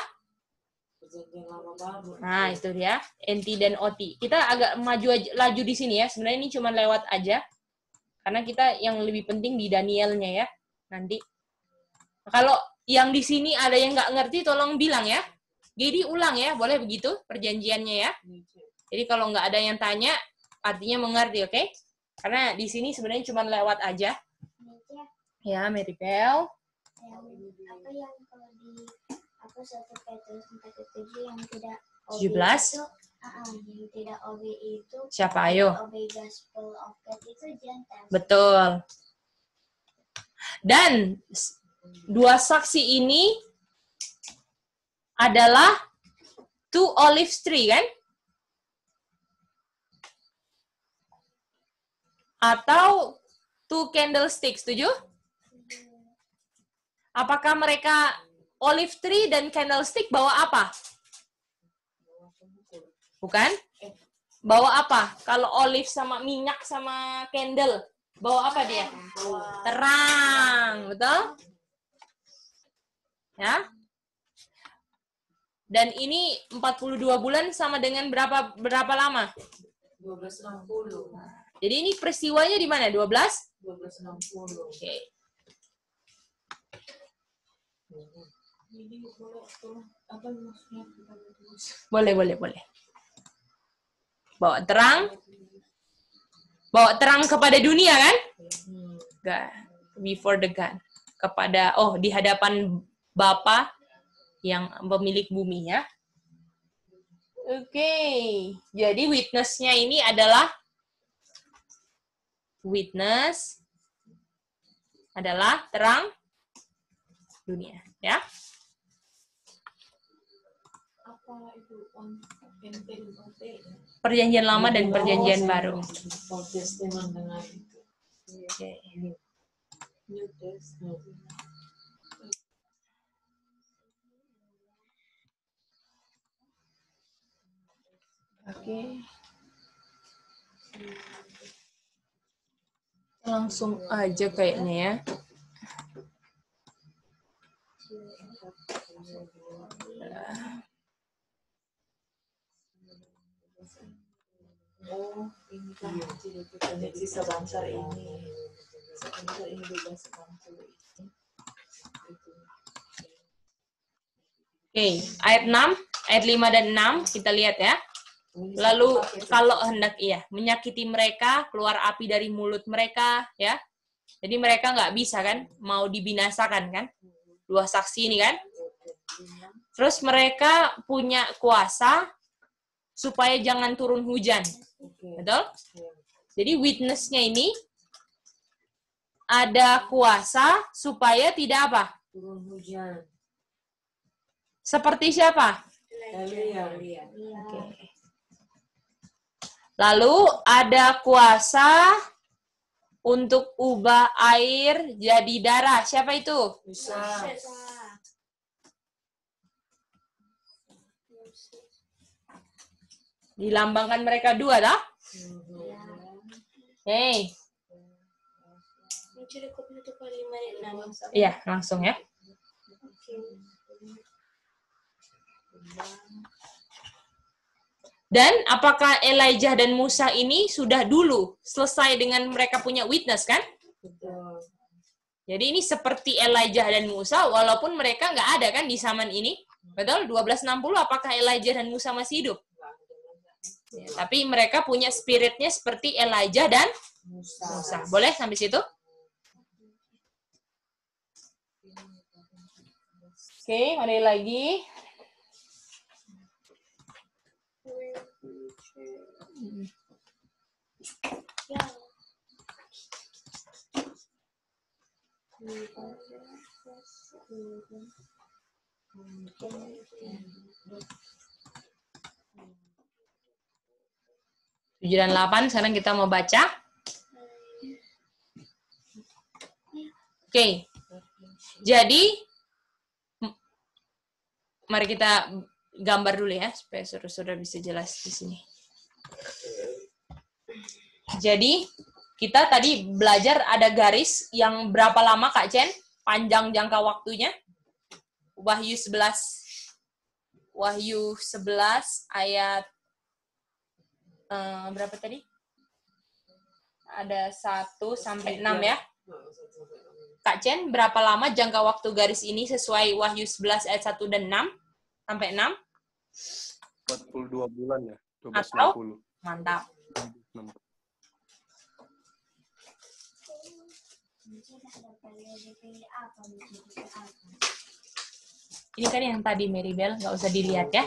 nah itu dia N T dan O T. Kita agak maju aja, laju di sini ya. Sebenarnya ini cuma lewat aja. Karena kita yang lebih penting di Danielnya ya. Nanti kalau yang di sini ada yang nggak ngerti tolong bilang ya. Jadi ulang ya, boleh begitu perjanjiannya ya. Jadi kalau nggak ada yang tanya, artinya mengerti, oke? Okay? Karena di sini sebenarnya cuma lewat aja. Ya, Meripel. Apa yang kalau di apa satu Petrus empat tujuh yang tidak O B tujuh belas. itu, uh, yang tidak O B itu. Siapa? Ayo. O B Gospel of God itu Gentiles. Betul. Dan dua saksi ini adalah two olive tree, kan? Atau two candlesticks, setuju? Apakah mereka olive tree dan candlestick bawa apa? Bukan? Bawa apa? Kalau olive sama minyak sama candle, bawa apa dia? Terang, betul? Ya. Dan ini empat puluh dua bulan sama dengan berapa berapa lama? dua belas enam puluh. Jadi ini peristiwanya di mana? dua belas? dua belas enam puluh. Oke. Okay. Jadi boleh tolong apa maksudnya kita terus? Boleh, boleh, boleh. Bawa terang. Bawa terang kepada dunia, kan? God. Before the God. Kepada, oh, di hadapan Bapa yang pemilik bumi, ya. Oke. Okay. Jadi witness-nya ini adalah witness adalah terang dunia, ya. Apa itu on N T dan O T? Perjanjian lama dan perjanjian baru. Old Testament dengan itu. Oke. New Testament. Oke. Langsung aja kayaknya ya. Oh, ini kan jadi kita jadi sebentar ini. Sebentar ini bebas bantu ini. Oke, ayat enam, ayat lima dan enam kita lihat ya. Lalu kalau hendak iya menyakiti mereka, keluar api dari mulut mereka, ya. Jadi mereka nggak bisa kan, mau dibinasakan kan, dua saksi ini kan. Terus mereka punya kuasa supaya jangan turun hujan, betul? Jadi witness-nya ini ada kuasa supaya tidak apa? Turun hujan. Seperti siapa? Elia. Oke. Lalu ada kuasa untuk ubah air jadi darah. Siapa itu? Bisa. Dilambangkan mereka dua, dah? Hei. Iya, langsung ya. Dan apakah Elijah dan Musa ini sudah dulu selesai dengan mereka punya witness, kan? Betul. Jadi ini seperti Elijah dan Musa, walaupun mereka nggak ada kan di zaman ini. Betul? dua belas enam puluh, apakah Elijah dan Musa masih hidup? Ya, tapi mereka punya spiritnya seperti Elijah dan Musa. Musa. Boleh sampai situ? Oke, mari lagi. tujuh dan delapan, sekarang kita mau baca. Oke. Jadi, mari kita gambar dulu ya, supaya saudara-saudara bisa jelas di sini. Jadi, kita tadi belajar ada garis yang berapa lama, Kak Chen? Panjang jangka waktunya? Wahyu sebelas. Wahyu sebelas ayat uh, berapa tadi? Ada satu sampai enam ya. Kak Chen, berapa lama jangka waktu garis ini sesuai Wahyu sebelas ayat satu dan enam? Sampai enam? empat puluh dua bulan ya. dua belas enam Atau? puluh. Mantap. Ini kan yang tadi Maribel, nggak usah dilihat ya.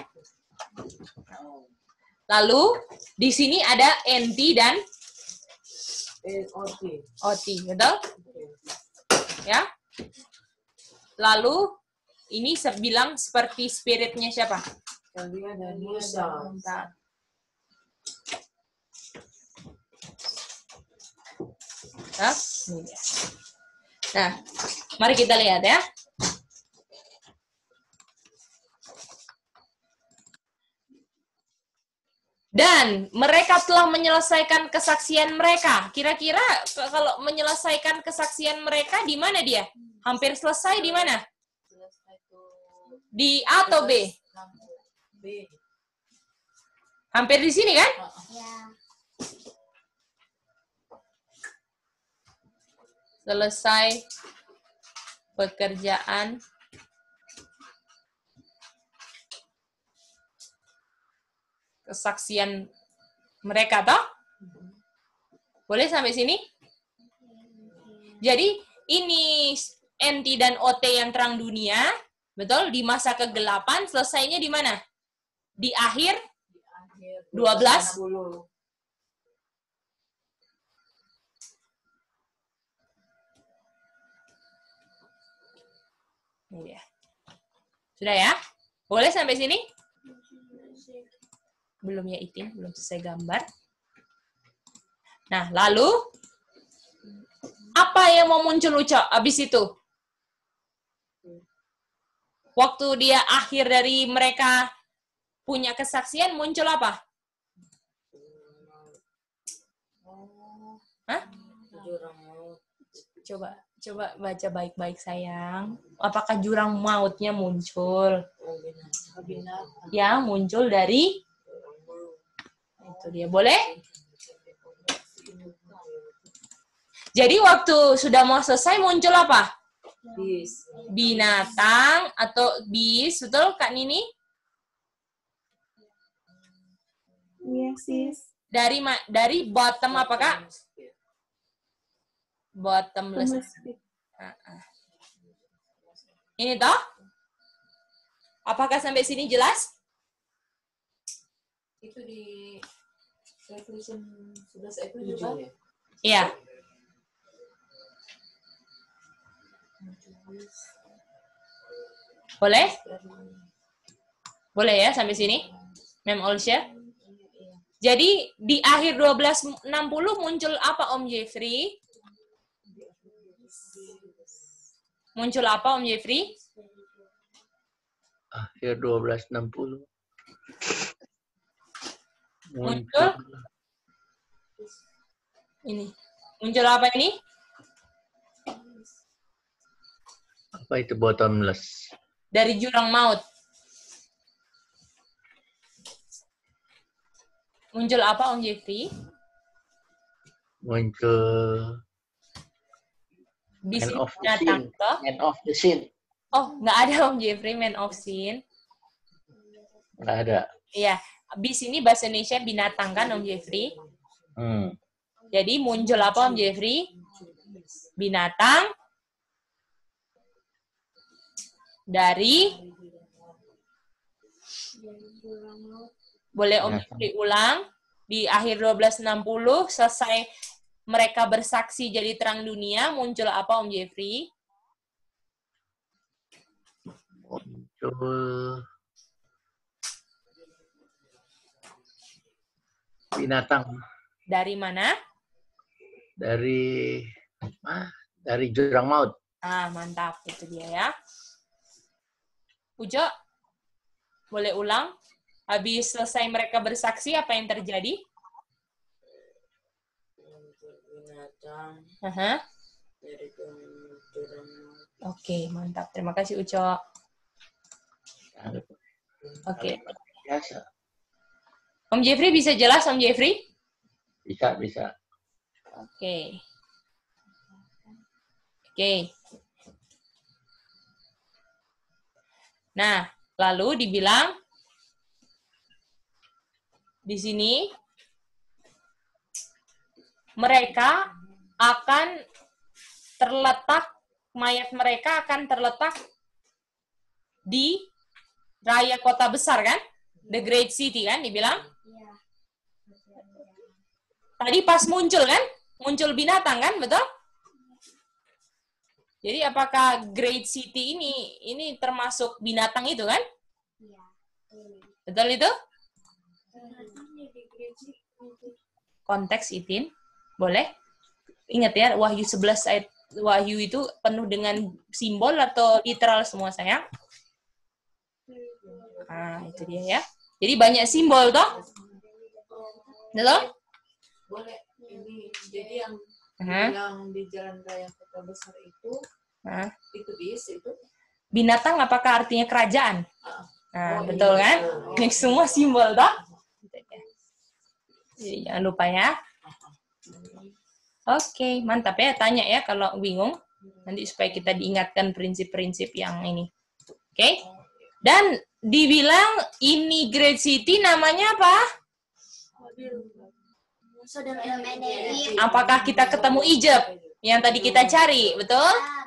Lalu di sini ada N T dan O T. O T, betul? Ya. Lalu ini bilang seperti spiritnya siapa? Kalian dan Musa. Mantap. Nah, ini dia. Nah, mari kita lihat ya. Dan mereka telah menyelesaikan kesaksian mereka. Kira-kira kalau menyelesaikan kesaksian mereka di mana dia? Hampir selesai di mana? Di A atau B? B. Hampir di sini kan? Ya. Selesai pekerjaan kesaksian mereka, toh? Boleh sampai sini? Jadi, ini N T dan O T yang terang dunia, betul? Di masa kegelapan, selesainya di mana? Di akhir dua belas. Ini dia. Sudah ya? Boleh sampai sini? Belum ya, Itin, belum selesai gambar. Nah, lalu apa yang mau muncul Uca abis itu? Waktu dia akhir dari mereka punya kesaksian, muncul apa? Hah? Coba, coba baca baik-baik sayang. Apakah jurang mautnya muncul? Ya, muncul dari itu dia. Boleh? Jadi waktu sudah mau selesai muncul apa? Bis. Binatang atau bis, betul Kak Nini? Iya, sis. Dari ma dari bottom apa Kak? Bottomless. Ini toh? Apakah sampai sini jelas? Itu di Revolution sebelas itu juga. Iya. Boleh? Boleh ya sampai sini? Mem Olsya? Jadi di akhir dua belas enam puluh muncul apa Om Jeffrey? Muncul apa Om Jeffrey? Akhir dua belas enam puluh. Muncul ini. Muncul apa ini? Apa itu bottomless? Dari jurang maut. Muncul apa Om Jeffrey? Muncul Bis Man of the datang Scene. toh? Man of the Scene. Oh, nggak ada Om Jeffrey, Man of Scene. Nggak ada. Iya, bis ini bahasa Indonesia binatang kan Om Jeffrey? Hmm. Jadi muncul apa Om Jeffrey? Binatang dari boleh Om Jeffrey ulang di akhir dua belas enam puluh selesai mereka bersaksi jadi terang dunia, muncul apa Om Jeffrey? Muncul binatang. Dari mana? Dari ah, dari jurang maut. Ah, mantap. Itu dia ya. Ujo, boleh ulang? Habis selesai mereka bersaksi, apa yang terjadi? Binatang. Uh-huh. Dari jurang maut. Oke, mantap. Terima kasih, Uco. Oke. Biasa. Om Jeffrey bisa jelas, Om Jeffrey? Bisa, bisa. Oke. Oke. Nah, lalu dibilang di sini mereka akan terletak, mayat mereka akan terletak di raya kota besar kan? The Great City kan dibilang? Tadi pas muncul kan? Muncul binatang kan, betul? Jadi apakah Great City ini ini termasuk binatang itu kan? Betul itu? Konteks Itin. Boleh? Ingat ya, Wahyu sebelas ayat Wahyu itu penuh dengan simbol atau literal semua sayang? Ah, itu dia ya. Jadi banyak simbol toh? Betul? Boleh. Ini jadi yang Uh-huh. yang di jalan raya kota besar itu, Nah. itu bis itu. Binatang apakah artinya kerajaan? Nah, Oh, betul iya. kan? Oh. Ini semua simbol toh? Jadi jangan lupa ya. Oke, mantap ya. Tanya ya kalau bingung. Nanti supaya kita diingatkan prinsip-prinsip yang ini. Oke? Dan dibilang ini Great City namanya apa? Apakah kita ketemu Egypt yang tadi kita cari? Betul?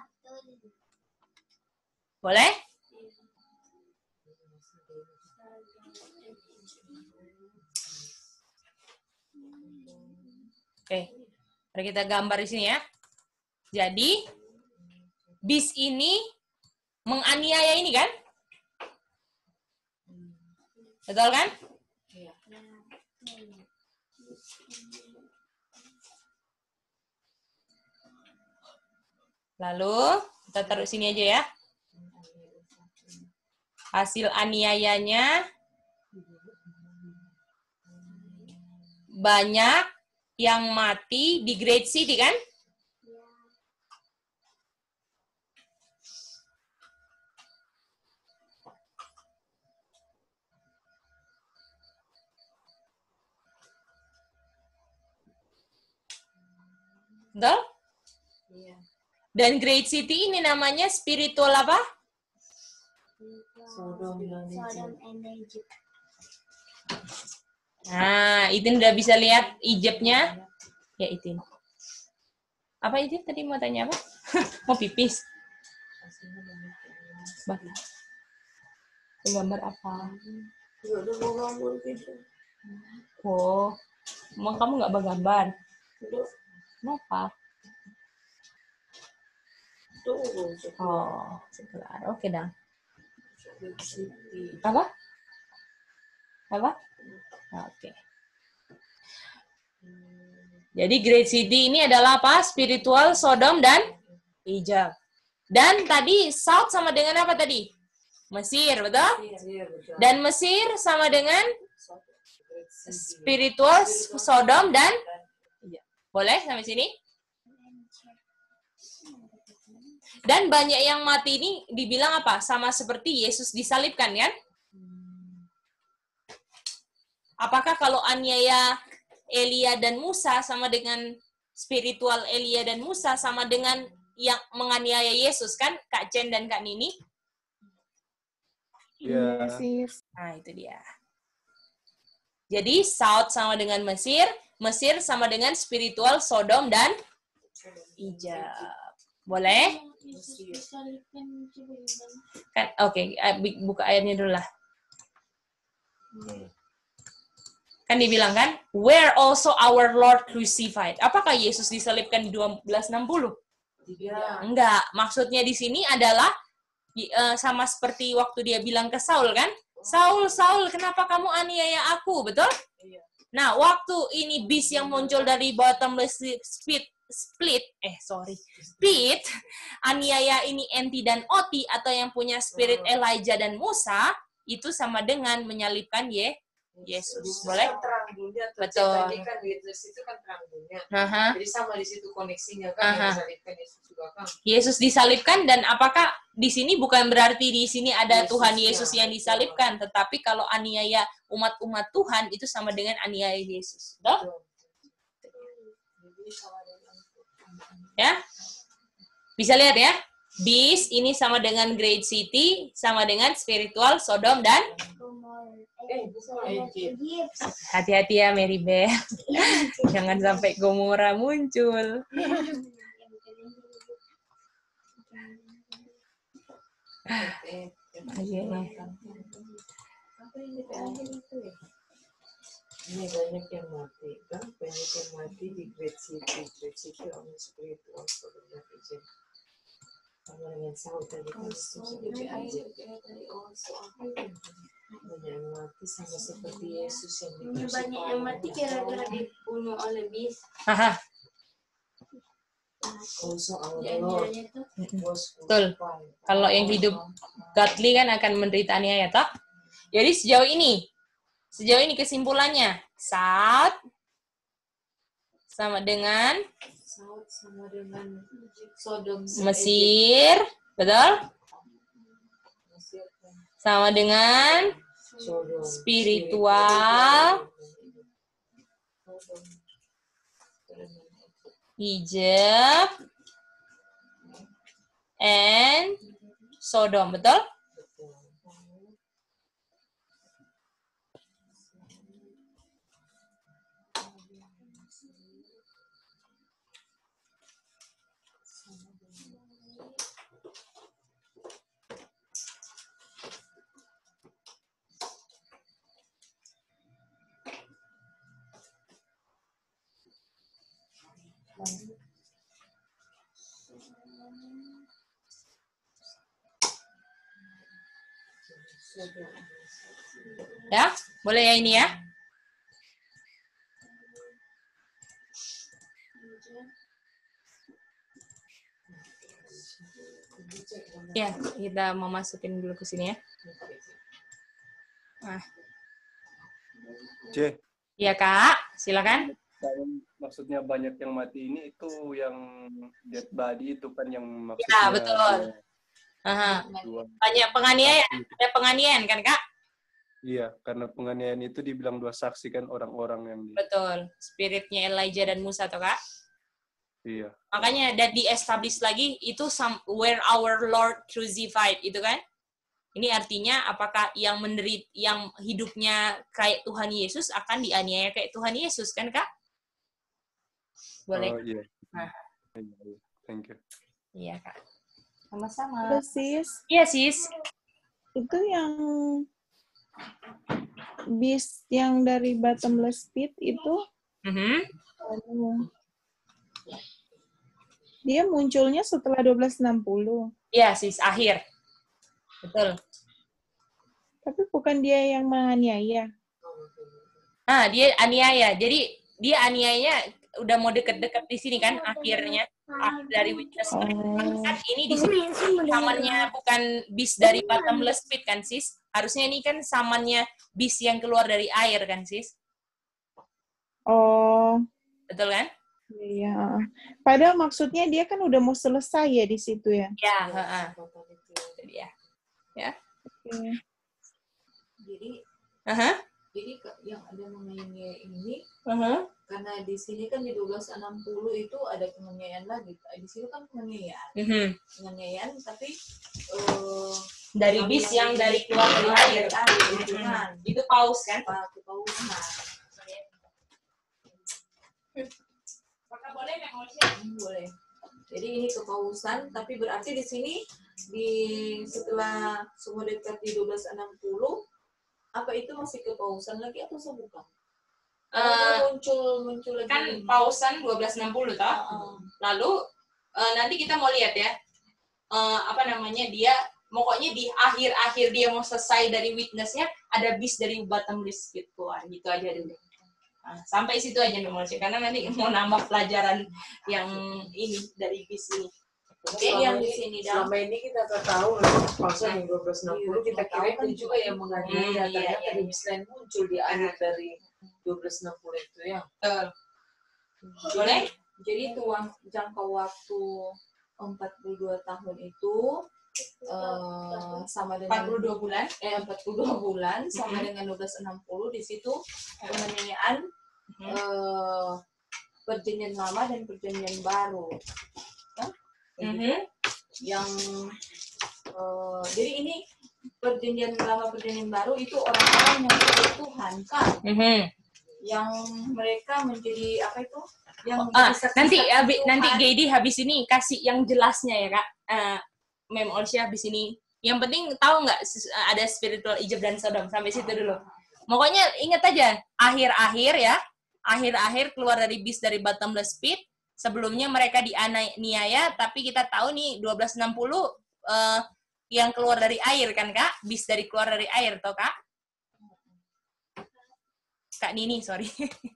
Boleh? Oke, mari kita gambar di sini ya. Jadi, bis ini menganiaya ini kan? Betul kan? Lalu, kita taruh sini aja ya. Hasil aniayanya banyak yang mati di Great City kan? Betul? Dan Great City ini namanya spiritual apa? Sodom dan Egypt. Nah, Itin udah bisa lihat Egypt-nya. Ya, Itin. Apa Itin tadi mau tanya apa? Mau pipis? Baca. Gambar apa? Nggak ada mau gambar gitu. Oh, emang kamu nggak bergambar? Udah. Kenapa? Tuh, Oh, sekelar. Oke, dah. Apa? Apa? Oke. Jadi Great City ini adalah apa? Spiritual Sodom dan Egypt. Dan tadi South sama dengan apa tadi? Mesir, betul? Dan Mesir sama dengan spiritual Sodom dan boleh sampai sini? Dan banyak yang mati ini dibilang apa? Sama seperti Yesus disalibkan, kan? Apakah kalau aniaya Elia dan Musa sama dengan spiritual Elia dan Musa sama dengan yang menganiaya Yesus, kan? Kak Chen dan Kak Nini? Iya. Nah, itu dia. Jadi, South sama dengan Mesir, Mesir sama dengan spiritual Sodom dan Egypt. Boleh? Kan, oke, okay. Buka ayatnya dulu lah. Kan dibilang kan, where also our Lord crucified. Apakah Yesus disalibkan di dua belas enam puluh? Tidak. Enggak. Maksudnya di sini adalah uh, sama seperti waktu dia bilang ke Saul kan, Saul, Saul, kenapa kamu aniaya aku, betul? Iya. Nah, waktu ini bis yang muncul dari bottomless pit, split, eh sorry, pit, aniaya ini Enti dan Oti atau yang punya spirit Elijah dan Musa, itu sama dengan menyalibkan Ye, Yesus. Boleh? Kan terang dunia, betul. Tadi kan Yesus itu kan terang dunia. Aha. Jadi sama di situ koneksinya kan, yang disalibkan Yesus juga kan. Yesus disalibkan, dan apakah di sini bukan berarti di sini ada Yesus, Tuhan Yesus ya, yang disalibkan, tetapi kalau aniaya umat-umat Tuhan itu sama dengan aniaya Yesus. Betul? Ya, bisa lihat ya, bis ini sama dengan Great City, sama dengan spiritual Sodom dan Eh, bisa Egypt. Hati-hati ya Mary Beth. Jangan sampai Gomora muncul. Eh, Oke. apa yang di terakhir itu ya? Ini banyak yang mati kan, banyak yang mati di Great City. Great City orang spiritual sebenarnya izin. Sama dengan Saud tadi kan itu seperti izin. Banyak yang mati sama seperti Yesus yang Ini dikasih banyak yang mati gara-gara dibunuh oleh bis. Haha, Also our Di Lord anjirnya tuh. was betul. Kalau yang hidup godly kan akan menderita aniaya, toh? Jadi sejauh ini, sejauh ini kesimpulannya, Saud sama dengan Saud sama dengan Sodom Mesir, betul? Sama dengan spiritual Egypt and Sodom, betul? Ya, boleh ya ini ya? Ya, kita mau masukin dulu ke sini ya. Nah. C. Iya, Kak. Silakan. Maksudnya banyak yang mati ini itu yang dead body itu kan yang maksudnya. Ya, betul. Aha. Banyak penganiayaan, ada penganiayaan kan, Kak? Iya, karena penganiayaan itu dibilang dua saksi kan orang-orang yang di... Betul. Spiritnya Elijah dan Musa tuh, Kak. Iya. Makanya dan di-establish lagi itu some, where our Lord crucified itu kan. Ini artinya apakah yang menderit yang hidupnya kayak Tuhan Yesus akan dianiaya kayak Tuhan Yesus kan, Kak? Boleh. Oh, iya. Nah. Thank you. Iya, Kak. Sama-sama. Terus, Sis. Iya, Sis. Itu yang bis yang dari bottomless pit itu, mm-hmm. anu, dia munculnya setelah dua belas enam puluh. Iya, Sis, akhir. Betul. Tapi bukan dia yang menganiaya. Ah, dia aniaya. Jadi dia aniayanya udah mau deket-deket di sini kan akhirnya. Akhir dari witness. Oh. Kan ini di sini samannya bukan bis dari bottomless pit kan, Sis? Harusnya ini kan samannya bis yang keluar dari air kan, Sis? Oh. Betul kan? Iya. Padahal maksudnya dia kan udah mau selesai ya di situ ya. Ya, heeh. Jadi ya. Ya. Okay. Jadi, uh-huh. jadi yang ada menganiaya ini, uh-huh. karena di sini kan di dua belas enam puluh itu ada penganiayaan lagi. Di sini kan penganiayaan, uh-huh. penganiayaan, tapi uh, dari bis yang dari keluar dari air. Itu kan, itu paus kan? Pak, kepausan. Apakah boleh memulsi? Boleh. Jadi ini kepausan, tapi berarti di sini di setelah semua dekat di dua belas enam puluh, apa itu masih kepausan lagi atau bukan? Uh, muncul muncul lagi. Kan pausan dua belas enam puluh toh. Uh-uh. Lalu uh, nanti kita mau lihat ya. Uh, apa namanya dia pokoknya di akhir-akhir dia mau selesai dari witness-nya ada bis dari bottomless pit keluar gitu aja dulu. Nah, sampai situ aja memulsi karena nanti mau nambah pelajaran yang ini dari bis ini. Oke, okay, yang di sini selama ini kita tahu pasal yang dua belas enam puluh kita kira itu juga yang menganiaya, hmm, ternyata di bis lain muncul di akhir dari dua belas enam puluh itu ya. Uh, boleh? Jadi itu jangka waktu empat puluh dua tahun itu uh, sama dengan empat puluh dua bulan, eh empat puluh dua bulan sama mm-hmm. dengan dua belas enam puluh di situ penganiayaan mm-hmm. uh, perjanjian lama dan perjanjian baru. Huh? Mm-hmm. Yang uh, jadi ini perjanjian lama perjanjian baru itu orang-orang yang menjadi Tuhan kan, Mm-hmm. yang mereka menjadi apa itu? Yang Ah, menjadi nanti saksi-saksi abi, Tuhan. nanti Gedi habis ini kasih yang jelasnya ya kak. Uh, Mem Olsya habis ini. Yang penting tahu nggak ada spiritual Egypt dan Sodom sampai situ dulu. Pokoknya ingat aja akhir-akhir ya, akhir-akhir keluar dari bis dari bottomless pit. Sebelumnya mereka dianiaya, tapi kita tahu nih dua belas enam puluh uh, yang keluar dari air kan kak, bis dari keluar dari air toh kak. Kak Nini sorry.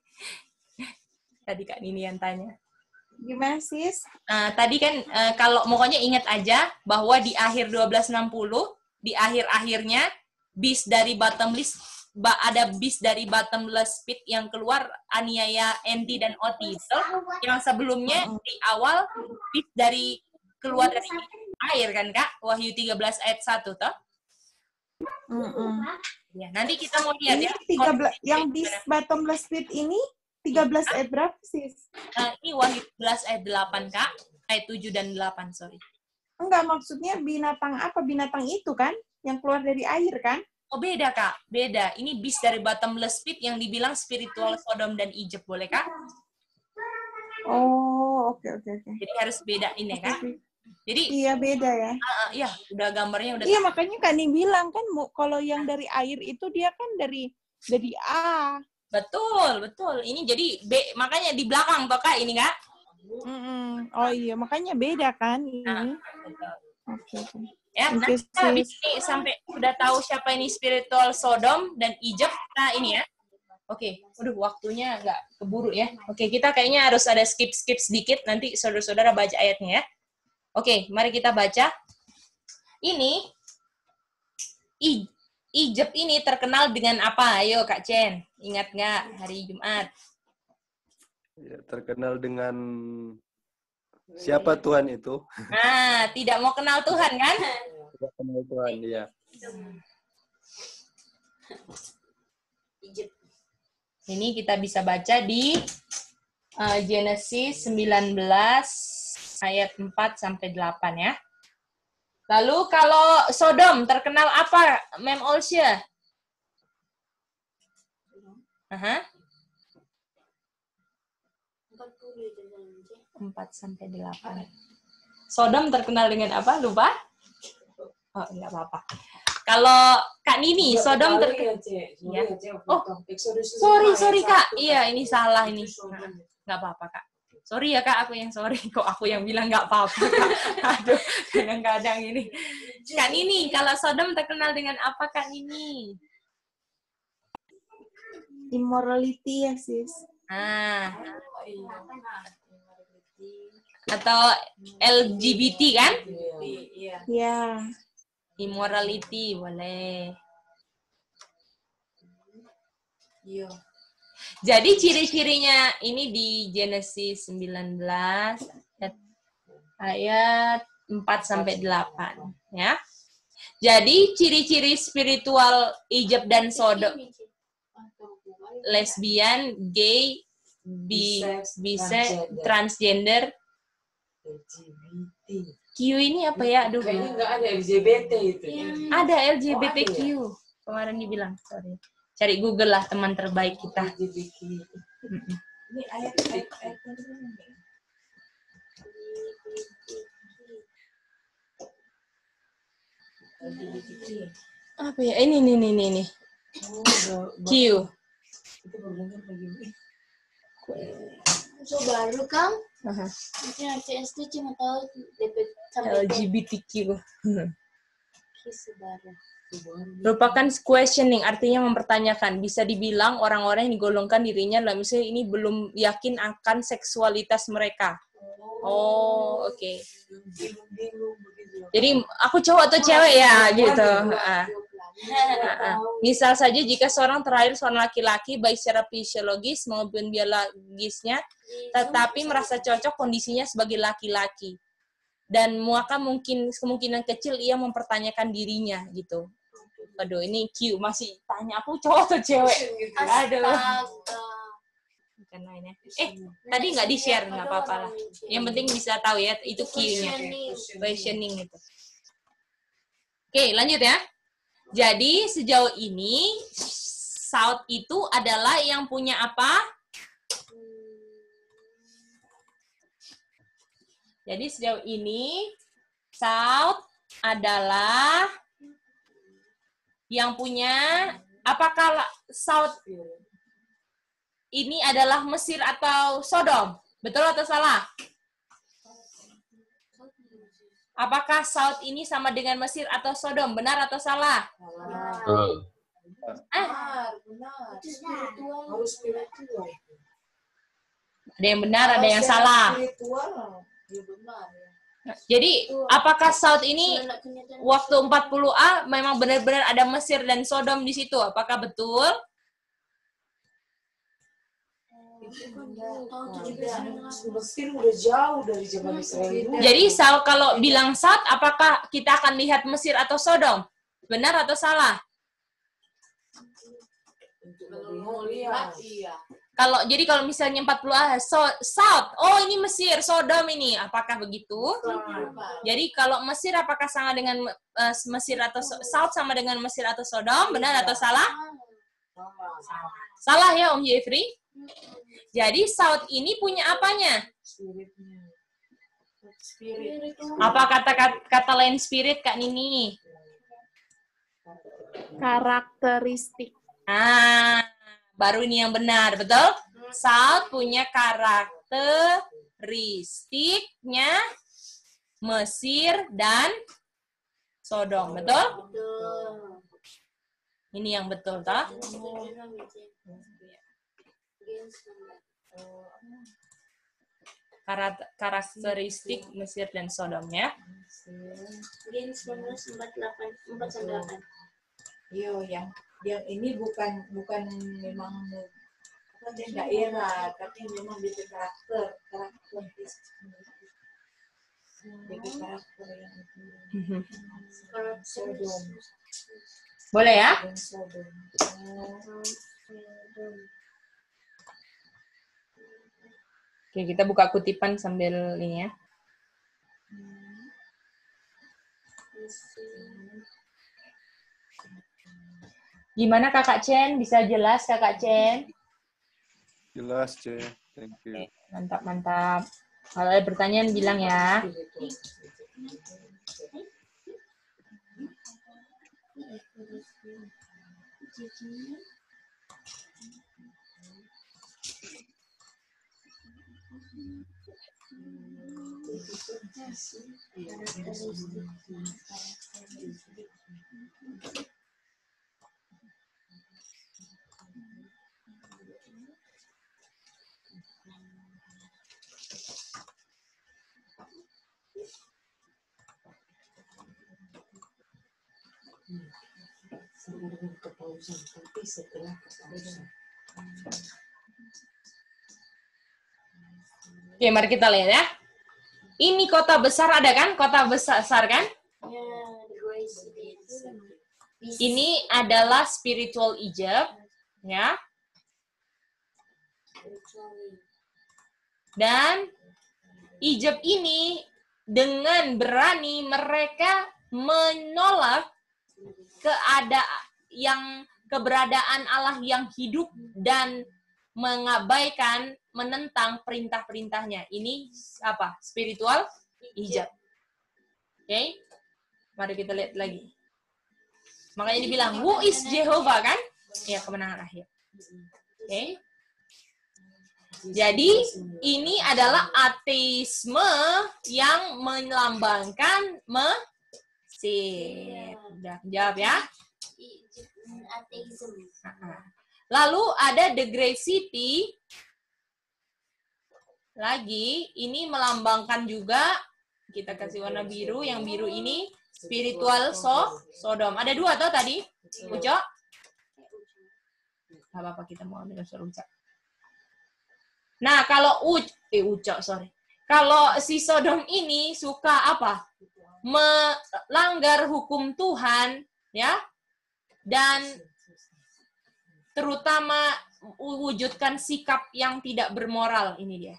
Tadi Kak Nini yang tanya. Gimana sis? Uh, tadi kan uh, kalau pokoknya ingat aja bahwa di akhir dua belas enam puluh, di akhir-akhirnya bis dari bottomless ada bis dari bottomless pit yang keluar aniaya Enti dan Oti itu yang sebelumnya di awal bis dari keluar dari air kan Kak? Wahyu tiga belas ayat satu toh? Mm-mm. Ya, nanti kita mau lihat Ini ya. tiga belas yang di bottomless pit ini tiga belas ayat berapa sis? Uh, ini Wahyu tiga belas ayat delapan Kak, ayat tujuh dan delapan sorry. Enggak, maksudnya binatang apa? Binatang itu kan yang keluar dari air kan? Oh beda Kak, beda. Ini bis dari bottomless pit yang dibilang spiritual Sodom dan Egypt, boleh Kak? Oh, oke oke oke. Jadi harus beda ini Kak. Jadi iya beda ya. Uh, uh, iya, udah gambarnya udah. Iya makanya Kak Ni bilang kan kalau yang dari air itu dia kan dari dari A. Betul, betul. Ini jadi B, makanya di belakang toh Kak ini Kak. Mm-mm. Oh iya, makanya beda kan ini. Nah, oke oke. Ya, nah, kita habis ini sampai udah tahu siapa ini spiritual Sodom dan Egypt. Nah, ini ya. Oke, waduh waktunya nggak keburu ya. Oke, kita kayaknya harus ada skip-skip sedikit. Nanti saudara-saudara baca ayatnya ya. Oke, mari kita baca. Ini, I, Egypt ini terkenal dengan apa? Ayo Kak Chen, ingat nggak hari Jumat? Ya, terkenal dengan siapa Tuhan itu? Nah, tidak mau kenal Tuhan kan? Tidak kenal Tuhan, iya. Ini kita bisa baca di uh, Genesis sembilan belas ayat empat sampai delapan ya. Lalu kalau Sodom terkenal apa, Mem Olsya? Aha. empat sampai delapan. Sodom terkenal dengan apa? Lupa? Oh, enggak apa-apa. Kalau Kak Nini, Sodom terkenal. Ya. Oh, sorry, sorry Kak. Iya, ini salah ini. Enggak apa-apa Kak. Sorry ya Kak, aku yang sorry. Kok aku yang bilang enggak apa-apa Kak. Aduh, kadang-kadang ini. Kak Nini, kalau Sodom terkenal dengan apa Kak Nini? Immorality ya sis. Ah. Atau L G B T kan? Iya. Ya. Immorality boleh. Iya. Jadi ciri-cirinya ini di Genesis sembilan belas ayat empat sampai delapan ya. Jadi ciri-ciri spiritual Egypt dan Sodom, lesbian, gay, bi, bisex, transgender. L G B T. Q ini apa ya? Aduh. Kayaknya nggak ada L G B T itu. Ada L G B T Q. Oh, ada ya? Kemarin dibilang, sorry. Cari Google lah teman terbaik kita. L G B T. Ini ayat-ayat Apa ya? Ini, ini, ini, ini. ini. Q. Itu berdengar bagaimana? So baru Kang, Aha. mungkin C S tuh cuma tahu D P sampai L G B T Q. sebaru. Merupakan questioning, artinya mempertanyakan. Bisa dibilang orang-orang yang digolongkan dirinya dalam misalnya ini belum yakin akan seksualitas mereka. Oh, oke. Okay. Jadi aku cowok atau cewek ya gitu. Ah. Misal saja jika seorang terakhir seorang laki-laki baik secara fisiologis maupun biologisnya, tetapi merasa cocok kondisinya sebagai laki-laki, dan maka mungkin kemungkinan kecil ia mempertanyakan dirinya gitu. Aduh, ini Q masih tanya aku cowok atau cewek. Aduh. Bukan lainnya. Eh, tadi nggak di share nggak apa-apa lah. Yang penting bisa tahu ya itu Q-nya. Questioning itu. Oke, lanjut ya. Jadi sejauh ini South itu adalah yang punya apa? Jadi sejauh ini South adalah yang punya, apakah South ini adalah Mesir atau Sodom? Betul atau salah? Apakah South ini sama dengan Mesir atau Sodom? Benar atau salah? Betul. Eh, Benar, spiritual. Harus spiritual. ada yang benar, ada yang salah. Spiritual, ya benar. Ya. Jadi, apakah South ini waktu empat puluh A memang benar-benar ada Mesir dan Sodom di situ? Apakah betul? Mesir udah jauh dari zaman Israel. Jadi, Saul kalau bilang South, apakah kita akan lihat Mesir atau Sodom? Benar atau salah? Kalau lihat, iya. Kalau jadi kalau misalnya empat puluh A so, South, oh ini Mesir, Sodom ini, apakah begitu? Jadi kalau Mesir apakah sama dengan uh, Mesir atau South sama dengan Mesir atau Sodom? Benar atau salah? Salah ya Om Jeffrey? Jadi South ini punya apanya? Apa kata kata lain spirit Kak Nini? Karakteristik. Ah, baru ini yang benar, betul? South punya karakteristiknya Mesir dan Sodom, betul? Ini yang betul, toh? Karakteristik Mesir dan Sodom, ya. Gen sembilan belas empat puluh delapan empat sampai delapan. Iya, yang yang ini bukan bukan memang apa dia daerah, tapi memang dia karakter karakter jadi karakter yang itu. Sodom. Boleh ya? Sodom. Oke, kita buka kutipan sambil ini ya. Gimana Kakak Chen? Bisa jelas Kakak Chen? Jelas, C. Thank you. Oke, mantap, mantap. Kalau ada pertanyaan bilang ya. Sama dengan kepausan, tapi setelah kepausan. Oke, mari kita lihat ya. Ini kota besar ada kan? Kota besar kan? Ini adalah spiritual Egypt, ya. Dan Egypt ini dengan berani mereka menolak keadaan yang keberadaan Allah yang hidup dan mengabaikan, menentang perintah-perintahnya. Ini apa? Spiritual Egypt. Oke, okay? Mari kita lihat lagi. Makanya dibilang, who is Jehovah, kan? Ya, kemenangan akhir. Oke. Okay? Jadi, ini adalah ateisme yang melambangkan Mesir. Udah, jawab ya. Lalu ada The Great City. Lagi, ini melambangkan juga, kita kasih warna biru, yang biru ini spiritual so, Sodom. Ada dua tuh tadi, Uco? Gak apa-apa, kita mau ambil suara Uco. Nah, kalau Uc, eh Uco, sorry. Kalau si Sodom ini suka apa? Melanggar hukum Tuhan, ya, dan terutama wujudkan sikap yang tidak bermoral. Ini dia.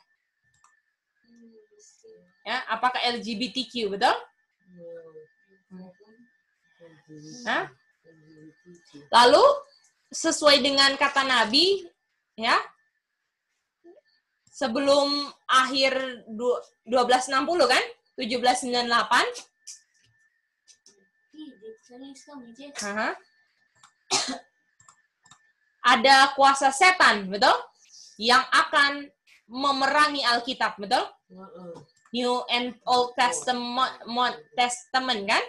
Ya, apakah L G B T Q, betul? Hah? Lalu sesuai dengan kata Nabi, ya, sebelum akhir dua belas enam puluh kan, tujuh belas sembilan puluh delapan. Uh-huh. Ada kuasa setan, betul? Yang akan memerangi Alkitab, betul? New and Old Testament, Testament kan?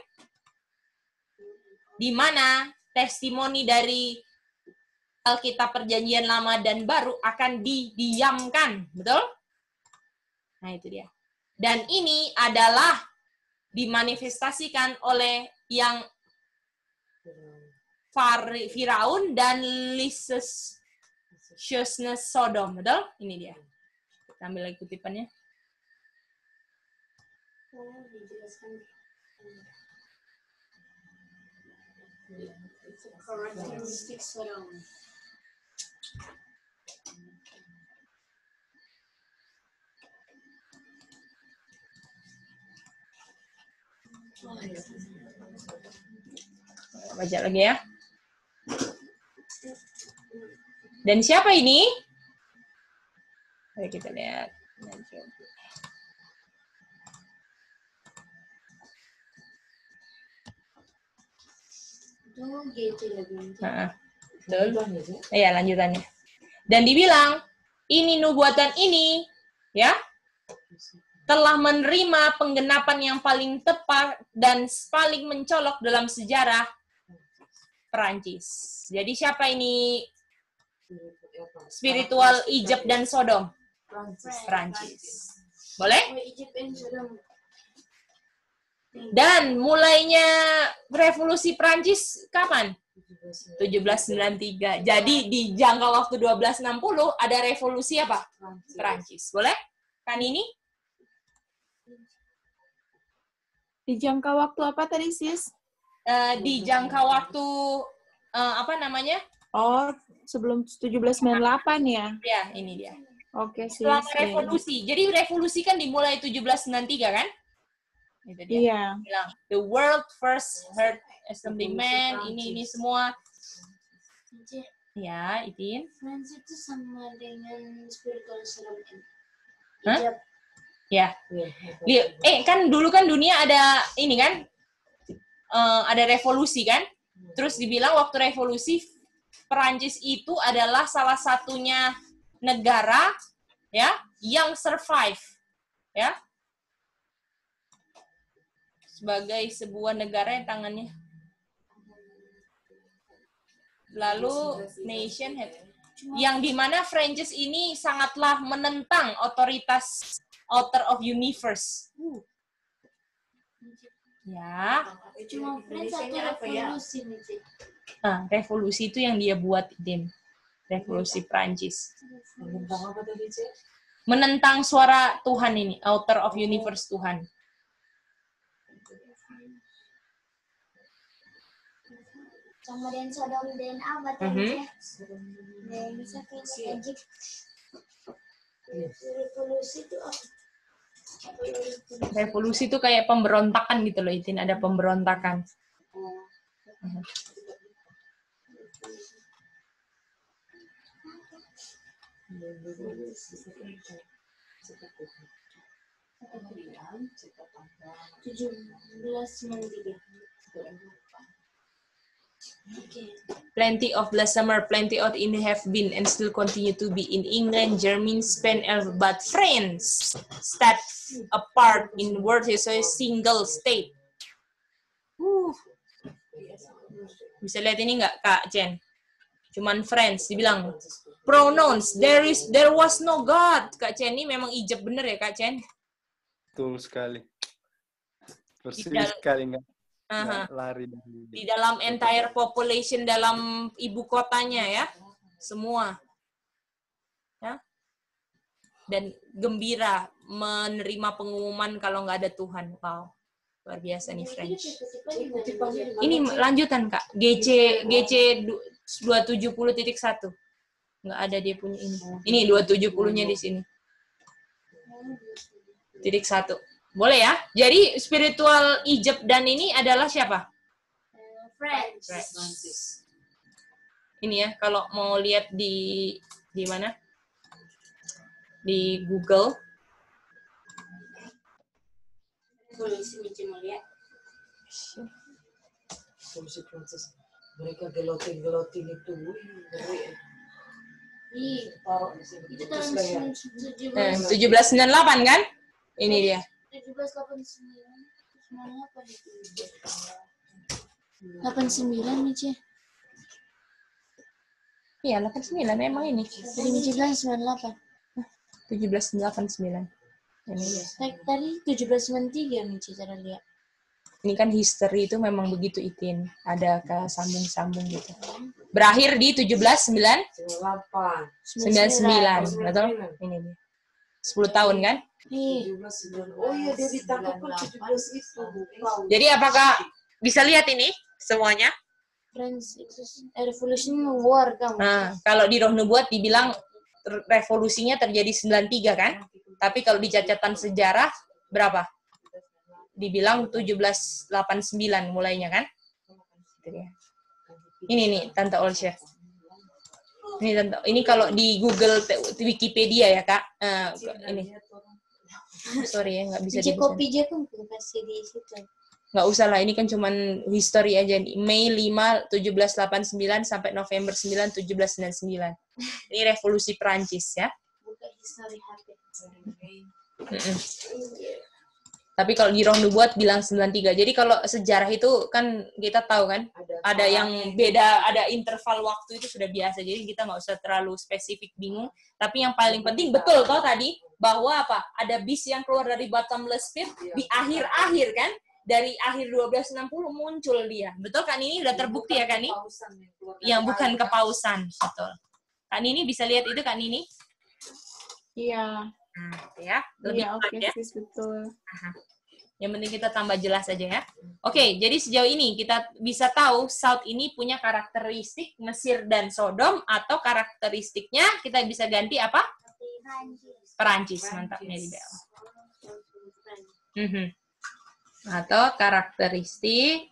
Di mana testimoni dari Alkitab Perjanjian Lama dan Baru akan didiamkan, betul? Nah, itu dia. Dan ini adalah dimanifestasikan oleh yang Firaun dan licentiousness Sodom, betul? Ini dia. Kita ambil lagi kutipannya. Oh, dijelaskan. Characteristic Sodom. Baca lagi ya. Dan siapa ini? Mari kita lihat. Nah, betul. Iya, lanjutannya. Dan dibilang, ini nubuatan ini, ya, telah menerima penggenapan yang paling tepat dan paling mencolok dalam sejarah Perancis. Jadi siapa ini? Spiritual Egypt dan Sodom. Perancis. Boleh? Dan mulainya revolusi Perancis kapan? tujuh belas sembilan puluh tiga. Jadi di jangka waktu dua belas enam puluh ada revolusi apa? Perancis. Boleh? Kan ini? Di jangka waktu apa tadi, Sis? Uh, di jangka waktu uh, apa namanya? Oh, sebelum tujuh belas sembilan puluh delapan ya? Ya, ini dia. Oke, Sis. Selama revolusi. Jadi revolusi kan dimulai tujuh belas sembilan puluh tiga kan? Itu dia. Iya. Bilang, the world first heard assembly man, ini ini semua. Ya, Itin. Friends itu sama dengan spiritual Sodom. Hah? Ya. Eh, kan dulu kan dunia ada ini kan? Uh, ada revolusi kan? Terus dibilang waktu revolusi Perancis itu adalah salah satunya negara ya yang survive ya. Sebagai sebuah negara yang tangannya lalu nation head yang dimana Francis ini sangatlah menentang otoritas author of universe ya. Cuma Francis atau revolusi nih. Nah, revolusi itu yang dia buat, Din. Revolusi Prancis. Menentang apa tadi, Cik? Menentang suara Tuhan ini, author of universe Tuhan. Sama dengan Sodom dan apa tadi? Dan bisa ke Egypt. Revolusi itu apa? Revolusi itu kayak pemberontakan gitu loh, Itin. Ada pemberontakan. Uh-huh. tujuh belas sembilan puluh tiga. Okay. Plenty of blasphemer, plenty of in have been and still continue to be in England, Germany, Spain, but France stand apart in world is a single state. Uh. Bisa lihat ini nggak, Kak Jen? Cuman France dibilang pronouns there is there was no God. Kak Chen ini memang Egypt bener ya, Kak Chen? Betul sekali. Persis Dal- sekali nggak uh-huh. lari dari di dalam entire population dalam ibu kotanya ya, semua ya, dan gembira menerima pengumuman kalau nggak ada Tuhan. Wow, luar biasa nih French. Ini lanjutan Kak, G C G C dua tujuh nol titik satu nggak ada dia punya ini. Ini dua tujuh nol-nya di sini. Titik satu. Boleh ya? Jadi spiritual Egypt dan ini adalah siapa? French. Prancis. Ini ya, kalau mau lihat di di mana? Di Google. Revolusi Michi mulia. Revolusi Prancis. Mereka gelotin-gelotin itu. Ngeri. Ih, Taruh di sini. itu tahun tujuh Eh, belas tujuh belas sembilan puluh delapan kan? Ini dia. tujuh belas delapan puluh sembilan. sembilan puluh delapan itu. delapan puluh sembilan Michi. Iya, delapan puluh sembilan memang ini. Tadi Michi bilang sembilan puluh delapan. tujuh belas delapan puluh sembilan. Ini dia. Tadi tujuh belas sembilan puluh tiga Michi cara lihat. Ini kan history itu memang begitu Itin. Ada kesambung-sambung gitu. Berakhir di tujuh belas sembilan delapan. sembilan puluh sembilan. Betul? Ini dia. sepuluh tahun kan? Nih, Oh iya, dia ditangkap kan tujuh belas itu. Jadi apakah bisa lihat ini semuanya? French Revolution War kamu. Nah, kalau di Roh Nubuat dibilang revolusinya terjadi sembilan puluh tiga kan? Tapi kalau di catatan sejarah berapa? Dibilang tujuh belas delapan puluh sembilan mulainya kan? Itu dia. Ini nih Tante Olsha. Ini Tante, ini kalau di Google Wikipedia ya Kak. Uh, ini. Sorry ya nggak bisa Michi dibaca. kopi aja kan kasih di situ. Nggak usah lah, ini kan cuman history aja nih. Mei lima tujuh belas delapan puluh sembilan sampai November sembilan tujuh belas sembilan puluh sembilan. Ini revolusi Perancis ya. Buka history H P. Mm-mm. Tapi kalau di Roh Nubuat bilang sembilan puluh tiga. Jadi kalau sejarah itu kan kita tahu kan, ada yang beda, ada interval waktu itu sudah biasa. Jadi kita nggak usah terlalu spesifik bingung. Tapi yang paling penting, betul toh tadi, bahwa apa? Ada bis yang keluar dari bottomless pit di akhir-akhir kan? Dari akhir dua belas enam puluh muncul dia. Betul kan, ini udah terbukti ya kan ini? Yang bukan kepausan. Betul. Kan ini bisa lihat itu kan ini? Iya. Hmm, ya, lebih Iya, kuat oke, ya. sis, betul. Aha. Yang penting kita tambah jelas aja ya. Oke, jadi sejauh ini kita bisa tahu South ini punya karakteristik Mesir dan Sodom, atau karakteristiknya kita bisa ganti apa? Perancis. Mantap, Meribel. Mm-hmm. Atau karakteristik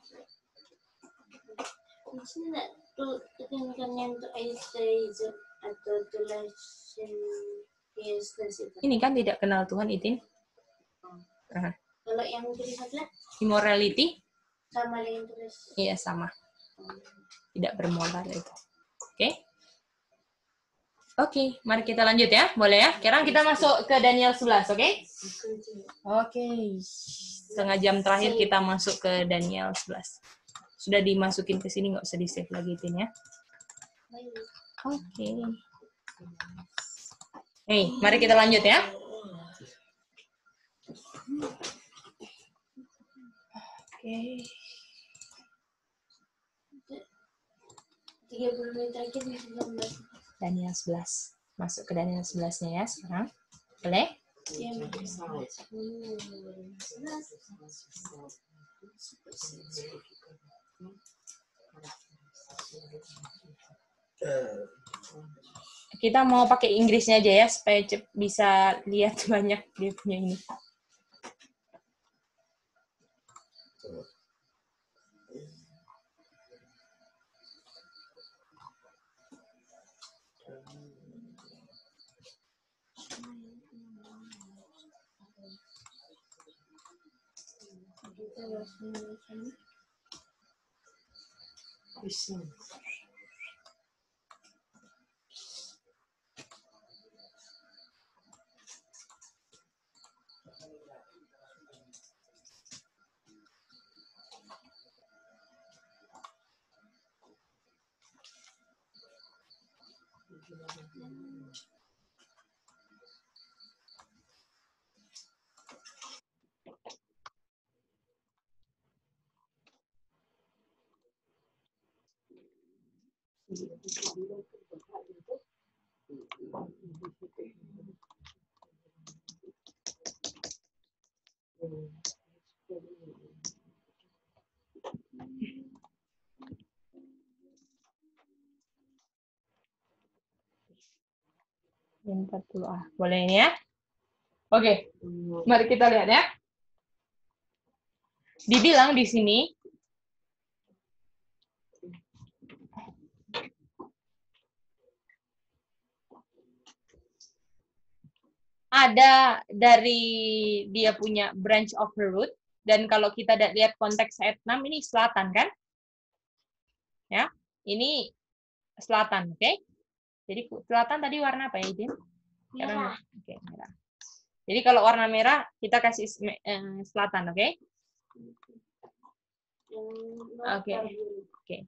ini kan tidak kenal Tuhan, Itin. Aha. Kalau yang tulis adalah Immorality? sama dengan tulis. Iya, sama. Tidak bermoral itu. Oke. Okay. Oke, okay, mari kita lanjut ya. Boleh ya? Sekarang kita masuk ke Daniel sebelas, oke? Okay? Oke. Okay. Setengah jam terakhir kita masuk ke Daniel sebelas. Sudah dimasukin ke sini, nggak usah di-save lagi, Tin ya. Oke. Okay. Nih, mari kita lanjut ya. Oke. tiga puluh menit lagi di gambar. Daniel sebelas. Masuk ke Daniel sebelas-nya ya sekarang. Boleh? Ya, kita mau pakai Inggrisnya aja ya supaya bisa lihat banyak dia punya ini. Bisa. empat puluh A. Boleh ini ya? Oke. Mari kita lihat ya. Dibilang di sini ada dari dia punya branch of the root, dan kalau kita lihat konteks ayat enam, ini selatan kan? Ya, ini selatan, oke? Okay? Jadi selatan tadi warna apa ya, Idin? Merah. Oke, okay, merah. Jadi kalau warna merah kita kasih eh, selatan, oke? Okay? Oke, okay. Oke. Okay.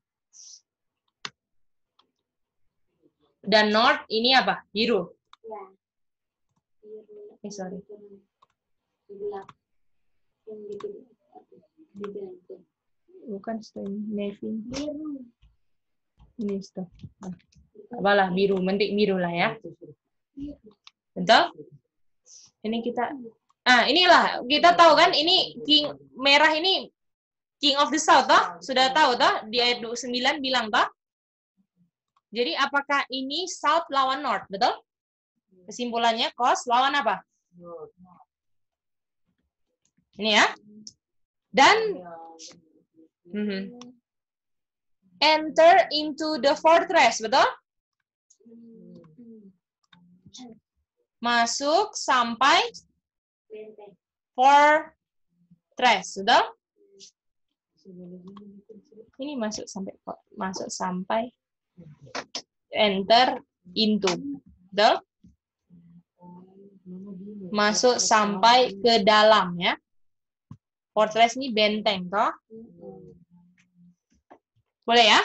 Dan north ini apa? Biru. Ya. Biru. Eh, sorry. Bukan ini, navy. Biru. Ini stuff. Nah, apalah biru, mentik biru lah ya. Betul? Ini kita, ah inilah kita tahu kan, ini king merah ini king of the south, toh? Sudah tahu toh? Di ayat dua puluh sembilan bilang toh? Jadi apakah ini south lawan north, betul? Kesimpulannya cos lawan apa? Ini ya. Dan mm-hmm. enter into the fortress, betul? Masuk sampai fortress, betul? Ini masuk sampai masuk sampai enter into, betul? Masuk sampai ke dalam ya. Fortress ini benteng, toh? Boleh ya?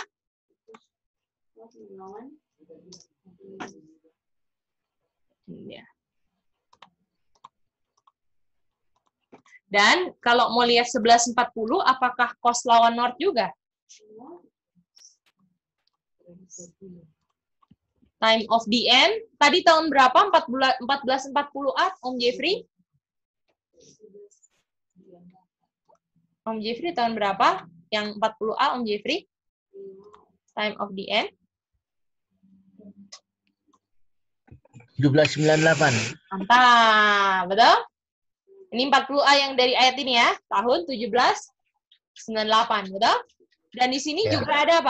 Ya. Dan kalau mau lihat sebelas empat puluh, apakah cos lawan north juga? Time of the end. Tadi tahun berapa? empat belas empat puluh A, Om Jeffrey? Om Jeffrey tahun berapa? Yang empat puluh A, Om Jeffrey? Time of the end? tujuh belas sembilan puluh delapan. Mantap, betul? Ini empat puluh A yang dari ayat ini ya, tahun tujuh belas sembilan puluh delapan, betul? Dan di sini ya. Juga ada apa?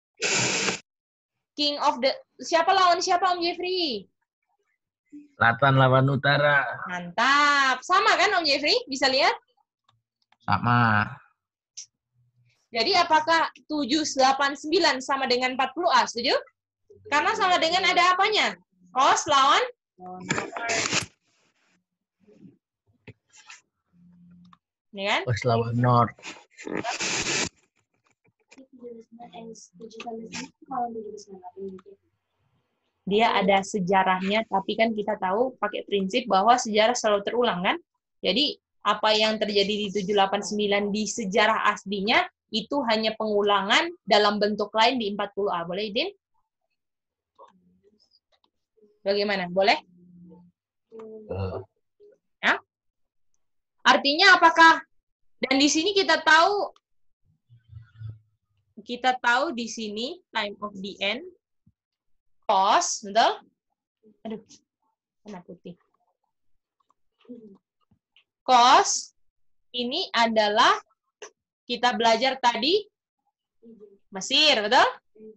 King of the, siapa lawan siapa Om Jeffrey? Selatan lawan utara. Mantap, sama kan Om Jeffrey? Bisa lihat? Sama. Jadi apakah tujuh, delapan, sembilan sama dengan empat puluh A, setuju? Karena sama dengan ada apanya? Cos lawan? Ini kan? Cos lawan north. Dia ada sejarahnya, tapi kan kita tahu pakai prinsip bahwa sejarah selalu terulang kan? Jadi apa yang terjadi di tujuh delapan sembilan di sejarah aslinya itu hanya pengulangan dalam bentuk lain di empat puluh A. Boleh, Idin? Bagaimana? Boleh? Ya? Artinya apakah, dan di sini kita tahu, kita tahu di sini time of the end, cos, betul? Aduh, warna putih. Cos, ini adalah, kita belajar tadi, Mesir, betul?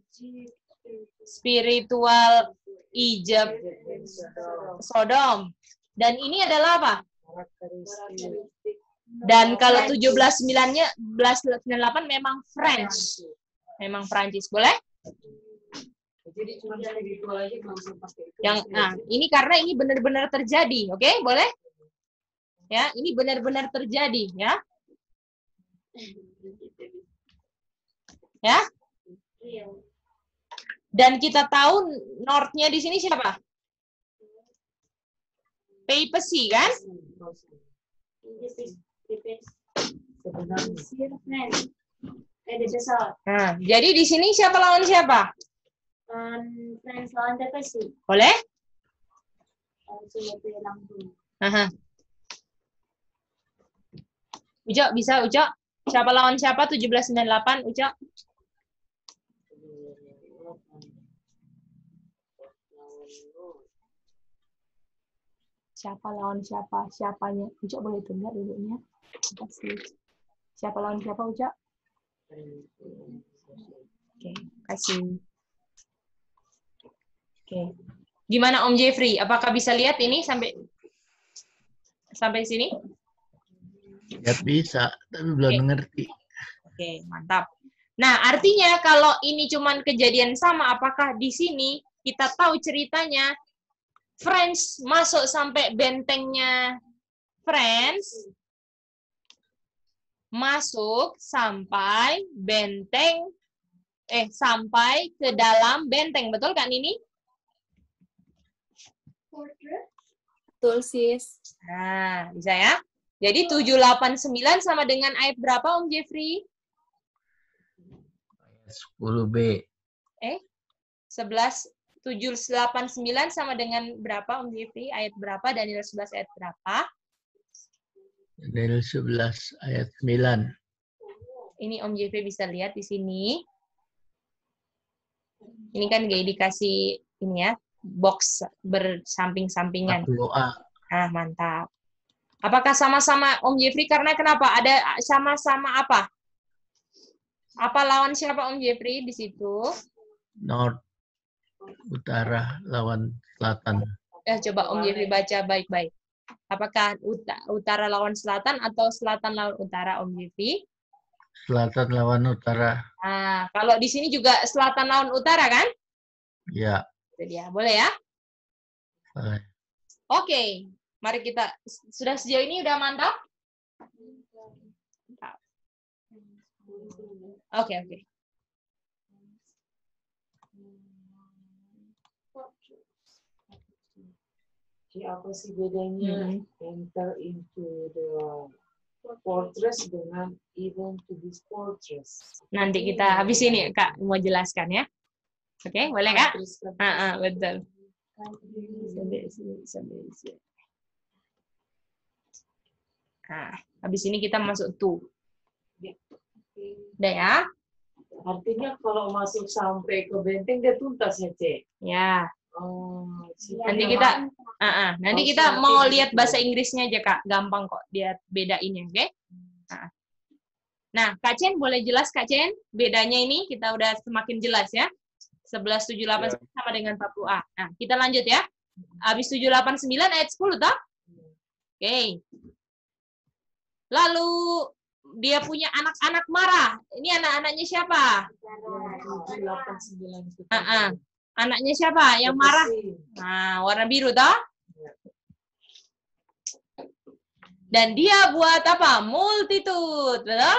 Spiritual Egypt, Sodom. Dan ini adalah apa? Dan kalau tujuh belas sembilan-nya, tujuh belas sembilan puluh delapan memang French. Memang Prancis. Boleh? Jadi cuma spiritual aja nggak usah pakai itu. Yang, nah, ini karena ini benar-benar terjadi. Oke, okay? Boleh? Ya, ini benar-benar terjadi. Ya. Ya. Dan kita tahu north-nya di sini siapa? Papacy, kan? Nah, jadi di sini siapa lawan siapa? Friends lawan Papacy. Boleh? Aha. Ujo, bisa Ujo? Siapa lawan siapa? tujuh belas sembilan puluh delapan, Ujo? Siapa lawan siapa? Siapanya? Ujo boleh tunggu dulunya. Siapa lawan siapa, Ujo? Oke, kasih. Oke. Gimana Om Jeffrey? Apakah bisa lihat ini sampai Sampai sini? Ya bisa, tapi belum Oke. ngerti. Oke, mantap. Nah, artinya kalau ini cuman kejadian sama, apakah di sini kita tahu ceritanya Friends masuk sampai bentengnya Friends, masuk sampai benteng, eh, sampai ke dalam benteng. Betul kan ini? Betul, sis. Nah, bisa ya? Jadi tujuh delapan sembilan sama dengan ayat berapa, Om Jeffrey? sepuluh B. Eh, sebelas, tujuh delapan sembilan sama dengan berapa, Om Jeffrey? Ayat berapa? Daniel sebelas ayat berapa? Daniel sebelas ayat sembilan. Ini Om Jeffrey bisa lihat di sini. Ini kan kayak dikasih ini ya, box bersamping-sampingan. empat puluh A. Ah, mantap. Apakah sama-sama Om Jeffrey? Karena kenapa? Ada sama-sama apa? Apa lawan siapa Om Jeffrey di situ? North, utara lawan selatan. Eh, coba Om Jeffrey baca baik-baik. Apakah utara lawan selatan atau selatan lawan utara, Om Jeffrey? Selatan lawan utara. Nah, kalau di sini juga selatan lawan utara kan? Ya. Itu dia. Boleh ya? Boleh. Oke. Mari kita, sudah sejauh ini udah mantap? Oke, oke. Jadi apa sih bedanya Hmm. enter into the fortress dengan even to this fortress? Nanti kita habis ini Kak mau jelaskan ya. Oke, boleh Kak? Ah, ah, betul. Sampai sini, sampai sini. Nah, habis ini kita masuk to. Udah ya? Artinya kalau masuk sampai ke benteng dia tuntas ya, Cek? Ya. Oh, Nanti kita uh, uh, nanti kita mau lihat bahasa Inggrisnya aja Kak, gampang kok dia bedainnya, oke? Okay? Nah. Nah, Kak Chen boleh jelas Kak Chen bedanya ini kita udah semakin jelas ya. sebelas tujuh delapan ya. Sama dengan empat puluh A. Nah, kita lanjut ya. Habis tujuh delapan sembilan ayat sepuluh toh? Oke. Okay. Lalu dia punya anak-anak marah. Ini anak-anaknya siapa? tujuh delapan sembilan. Uh -uh. Anaknya siapa yang marah? Nah, warna biru toh? Dan dia buat apa? Multitude, betul?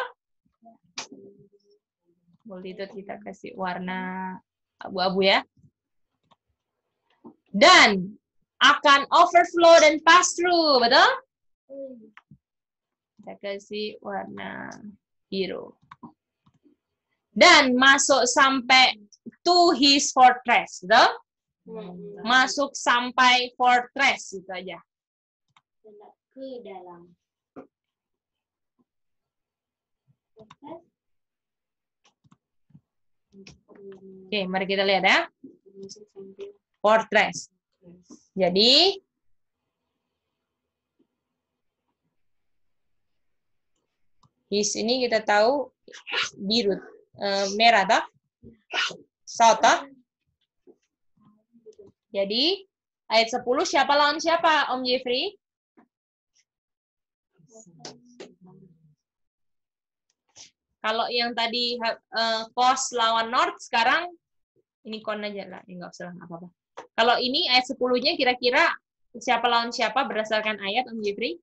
Multitude kita kasih warna abu-abu ya. Dan akan overflow dan pass through, betul? Kita kasih warna biru. Dan masuk sampai to his fortress, betul? Masuk sampai fortress, itu aja. Ke dalam. Oke, mari kita lihat ya. Fortress. Jadi, his ini kita tahu biru, eh, merah, toh? South, toh? Jadi, ayat sepuluh siapa lawan siapa, Om Jeffrey? Kalau yang tadi uh, coast lawan north, sekarang ini kon aja lah, nggak usah apa-apa. Kalau ini ayat sepuluh-nya kira-kira siapa lawan siapa berdasarkan ayat, Om Jeffrey?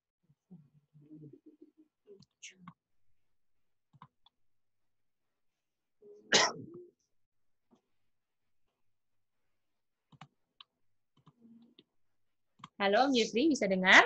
Halo, Om Jeffrey, bisa dengar?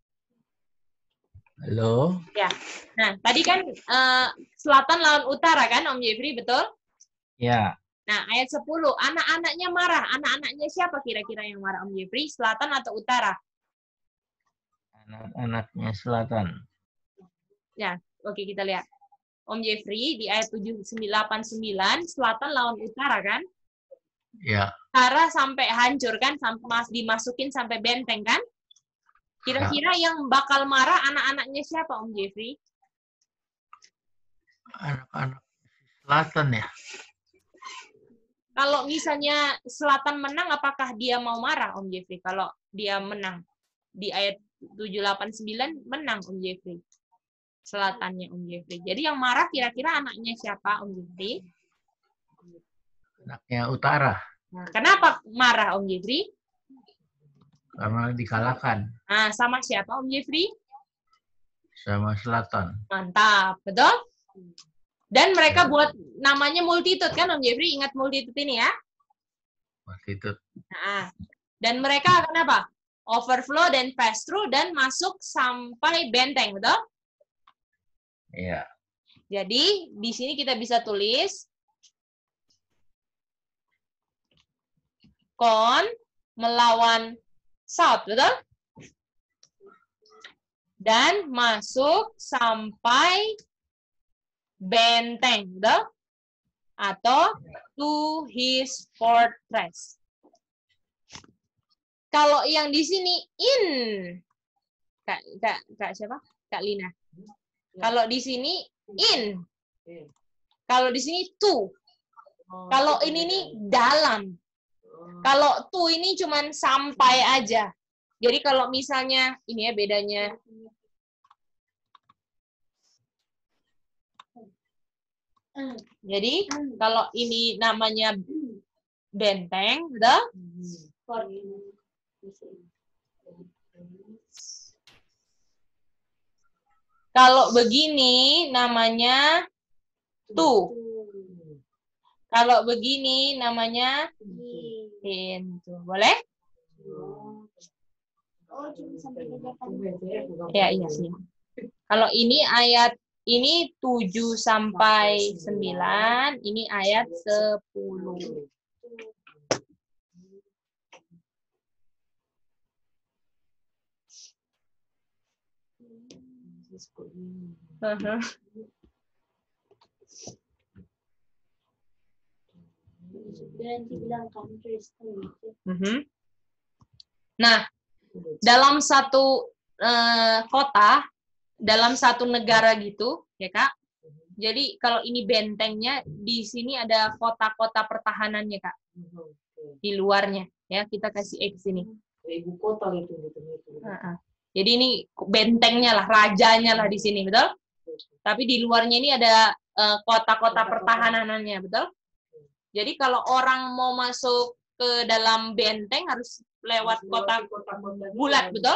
Halo. Ya. Nah, tadi kan uh, selatan lawan utara kan, Om Jeffrey, betul? Ya. Nah, ayat sepuluh, anak-anaknya marah. Anak-anaknya siapa kira-kira yang marah, Om Jeffrey? Selatan atau utara? Anak-anaknya selatan. Ya, oke kita lihat. Om Jeffrey, di ayat tujuh delapan sembilan, selatan lawan utara kan? Ya. Utara sampai hancur kan, sampai dimasukin sampai benteng kan? Kira-kira yang bakal marah anak-anaknya siapa, Om Jeffrey? Anak-anak selatan ya. Kalau misalnya selatan menang, apakah dia mau marah, Om Jeffrey? Kalau dia menang di ayat tujuh delapan sembilan menang Om Jeffrey. Selatannya Om Jeffrey. Jadi yang marah kira-kira anaknya siapa Om Jeffrey? Anaknya utara. Nah, kenapa marah Om Jeffrey? Karena dikalahkan. Nah, sama siapa Om Jeffrey? Sama selatan. Mantap, betul? Dan mereka buat namanya multitude kan Om Jeffrey? Ingat multitude ini ya? Multitude. Nah, dan mereka akan apa? Overflow dan pass through dan masuk sampai benteng, betul? Iya. Jadi, di sini kita bisa tulis Con melawan South, betul? Dan masuk sampai benteng, betul? Atau to his fortress. Kalau yang di sini in, Kak, Kak, Kak siapa? Kak Lina. Kalau di sini in. Kalau di sini to. Kalau ini nih dalam. Kalau to ini cuman sampai aja. Jadi kalau misalnya ini ya bedanya. Jadi kalau ini namanya benteng, udah? Kalau begini namanya tu. Kalau begini namanya pintu. Boleh? Ya, iya sih. Kalau ini ayat ini tujuh sampai sembilan, ini ayat sepuluh. Uh-huh. Uh-huh. Nah, dalam satu uh, kota, dalam satu negara gitu, ya Kak. Jadi kalau ini bentengnya, di sini ada kota-kota pertahanannya Kak. Di luarnya, ya kita kasih X ini. Ibu kota itu. Uh-uh. Jadi ini bentengnya lah, rajanya lah di sini, betul? Tapi di luarnya ini ada kota-kota uh, pertahanannya, betul? Jadi kalau orang mau masuk ke dalam benteng harus lewat kota bulat, betul?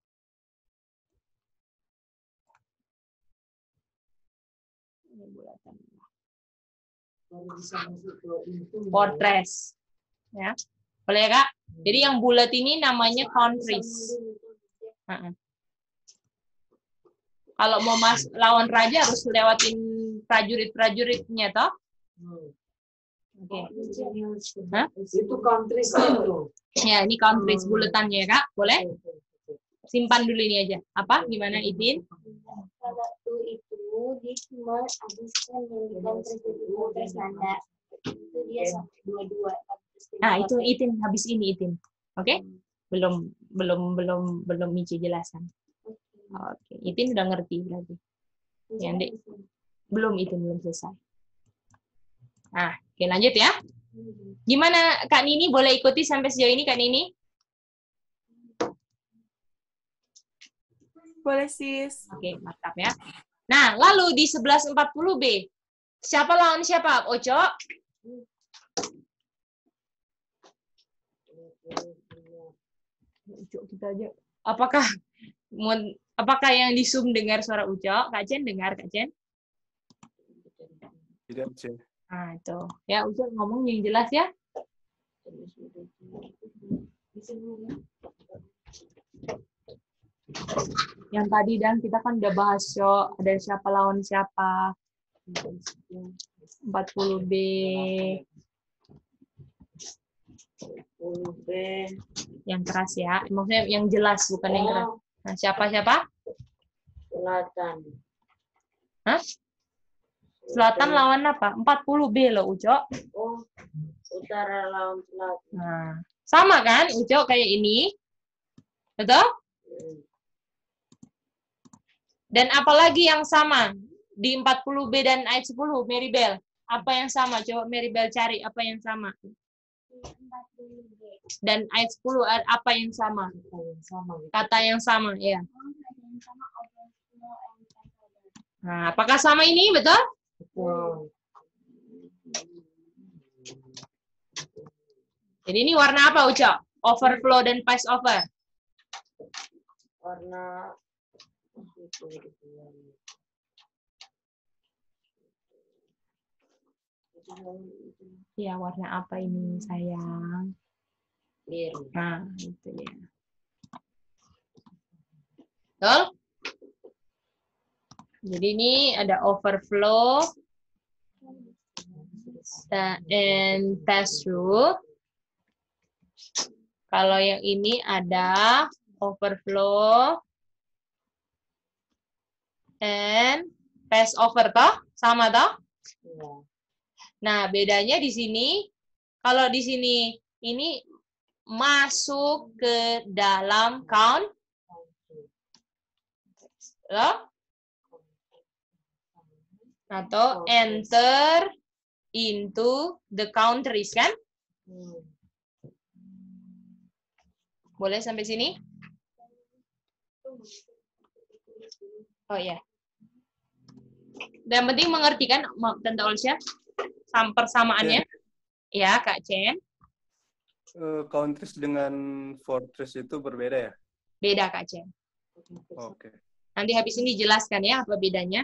Fortress, ya, boleh ya Kak? Jadi yang bulat ini namanya countries. Uh-uh. Kalau mau mas lawan raja harus lewatin prajurit-prajuritnya, toh? Oke. Okay. Itu countries itu. Ya, ini countries buletannya ya Kak, boleh? Simpan dulu ini aja. Apa? Gimana Idin? Waktu itu dia cuma habiskan yang prajurit Nanda. Itu dia sampai dua-dua. Nah, itu Idin habis ini Idin. Oke? Okay? Belum belum belum belum Mici jelasan. Oke, okay. Itin udah ngerti berarti. Ya, Dek. Belum Itin belum selesai. Nah, oke okay, lanjut ya. Gimana Kak Nini, boleh ikuti sampai sejauh ini Kak Nini? Boleh sis. Oke, okay, mantap ya. Nah, lalu di sebelas empat puluh B, siapa lawan siapa? Oco? Ucok kita aja. Apakah apakah yang di Zoom dengar suara Ucok? Kak Jen dengar, Kak Jen? Tidak, Jen. Nah, itu. Ya, Ucok ngomong yang jelas ya. Yang tadi dan kita kan udah bahas, Cok. Ada siapa lawan siapa. empat puluh B. Yang keras ya, maksudnya yang jelas bukan yang keras. Nah, siapa-siapa? Selatan. Hah? Selatan lawan apa? empat puluh B loh, Ucok. Oh, utara lawan selatan. Nah, sama kan, Ucok kayak ini. Betul? Dan apalagi yang sama di empat puluh B dan ayat sepuluh, Mary Bell. Apa yang sama? Coba Mary Bell cari apa yang sama. Dan ayat sepuluh apa yang sama? Kata yang sama, ya. Nah, apakah sama ini, betul? Betul. Jadi ini warna apa, Uco? Overflow dan pass over. Warna ya, warna apa ini, sayang? biru. Nah, itu dia. Betul? Jadi ini ada overflow and pass through. Kalau yang ini ada overflow and pass over, toh? Sama, toh? Nah, bedanya di sini, kalau di sini ini masuk ke dalam count, loh? Atau enter into the countries, kan? Boleh sampai sini? Oh ya. Dan penting mengerti kan Tante Olsya persamaannya? Ya, Kak Chen. Uh, countries dengan fortress itu berbeda ya? Beda, Kak Chen. Oke. Okay. Nanti habis ini dijelaskan ya apa bedanya.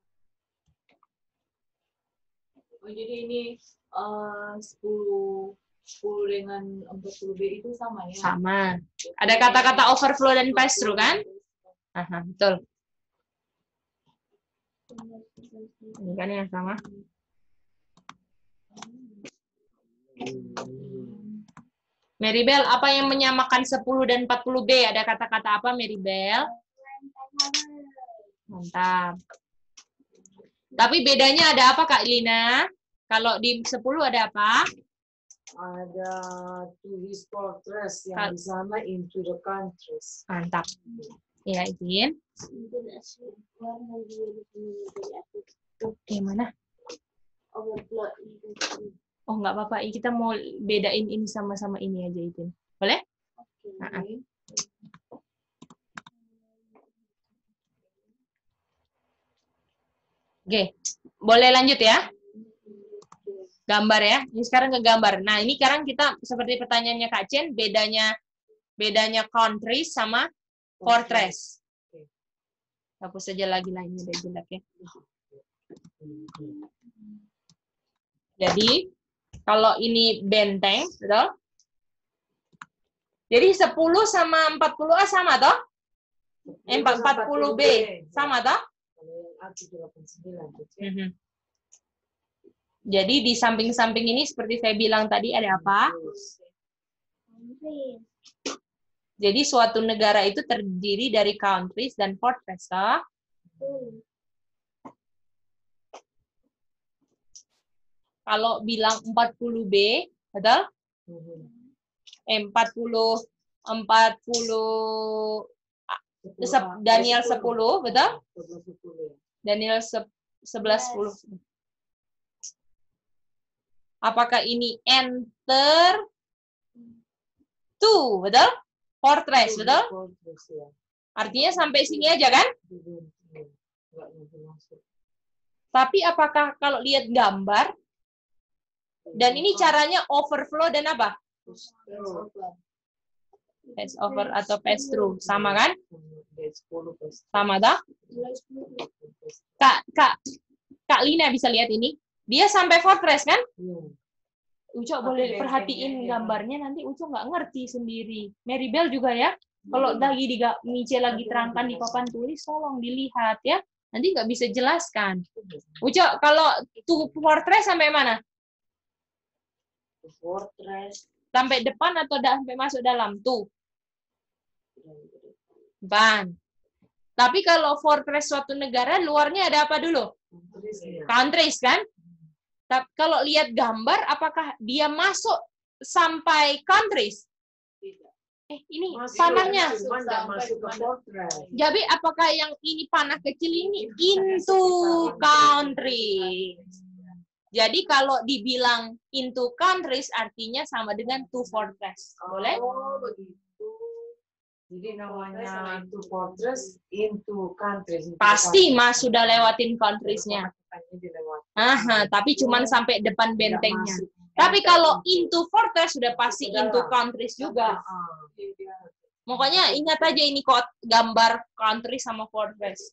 Oh, jadi ini uh, sepuluh dengan empat puluh B itu sama ya? Sama. Ada kata-kata overflow dan pass through kan? Aha, betul. Ini kan yang sama. Maribel, apa yang menyamakan sepuluh dan empat puluh B? Ada kata-kata apa, Maribel? Mantap. Tapi bedanya ada apa, Kak Lina? Kalau di sepuluh ada apa? Ada to his fortress yang di sana into the countries. Mantap. Ya, izin. Oke, mana? Oh, nggak apa-apa. Kita mau bedain ini sama-sama ini aja, izin. Boleh? Oke. Oke, boleh lanjut ya? Gambar ya. Ini sekarang ke gambar. Nah, ini sekarang kita seperti pertanyaannya Kak Chen, bedanya bedanya countries sama fortress. Hapus saja lagi lah, ini udah jelek ya. Jadi, kalau ini benteng, betul? Jadi sepuluh sama empat puluh A sama toh? Eh, empat puluh B sama toh? Mm-hmm. Jadi di samping-samping ini seperti saya bilang tadi ada apa? Jadi suatu negara itu terdiri dari countries dan fortress, toh? Kalau bilang empat puluh B, betul? Eh, empat puluh empat puluh Daniel sepuluh, betul? Daniel sebelas sepuluh. Apakah ini enter to, betul? Fortress, betul? Artinya sampai sini aja kan? Tapi apakah kalau lihat gambar, dan ini caranya overflow dan apa? Pass over atau pass through, sama kan? Sama dah? Kak, Kak, Kak Lina bisa lihat ini? Dia sampai fortress kan? Uco boleh perhatiin gambarnya, nanti Uco nggak ngerti sendiri. Maribel juga ya. Kalau lagi di Mice lagi terangkan di papan tulis, tolong dilihat ya. Nanti nggak bisa jelaskan. Uco, kalau to fortress sampai mana? Fortress. Sampai depan atau sampai masuk dalam? Tuh. Depan. Tapi kalau fortress suatu negara, luarnya ada apa dulu? Countries kan? Tapi kalau lihat gambar, apakah dia masuk sampai countries? Eh, ini masuk, panahnya. Jadi apakah yang ini panah kecil ini into country? Jadi kalau dibilang into countries artinya sama dengan to fortress. Boleh? Oh, begitu. Jadi namanya into fortress, into countries. Into Pasti countries. Mas sudah lewatin countries-nya. Aha, tapi cuman sampai depan bentengnya. Tapi kalau into fortress sudah pasti into countries juga. Makanya ingat aja ini kok gambar country sama fortress.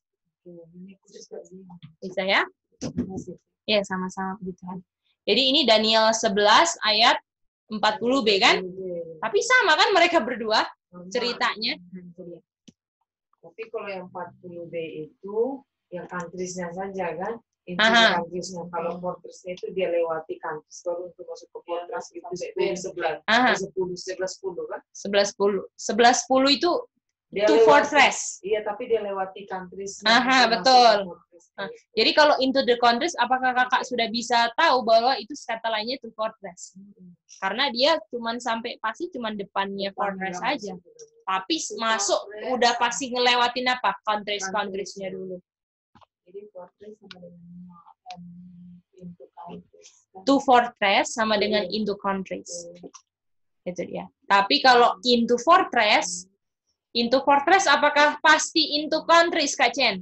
Bisa ya? Ya, sama-sama gitu kan. Jadi ini Daniel sebelas ayat empat puluh B kan? Tapi sama kan mereka berdua ceritanya. Tapi kalau yang empat puluh B itu yang countries-nya saja kan? Itu Aha. countries-nya. Kalau fortress-nya itu dia lewati countries baru untuk masuk ke fortress itu sepuluh sebelas. Aha. sepuluh sebelas sepuluh kan? sebelas sepuluh. sebelas sepuluh itu Dia to lewati- fortress. Iya, tapi dia lewati countries. Aha, betul. Nah, jadi kalau into the countries, apakah kakak sudah bisa tahu bahwa itu kata lainnya to fortress? Karena dia cuman sampai pasti cuman depannya fortress aja. Tapi masuk udah pasti ngelewatin apa? Countries-countries-nya dulu. Jadi fortress sama dengan um, into countries. To fortress sama dengan into countries. Itu dia. Tapi kalau into fortress, into fortress apakah pasti into countries, Kak Chen?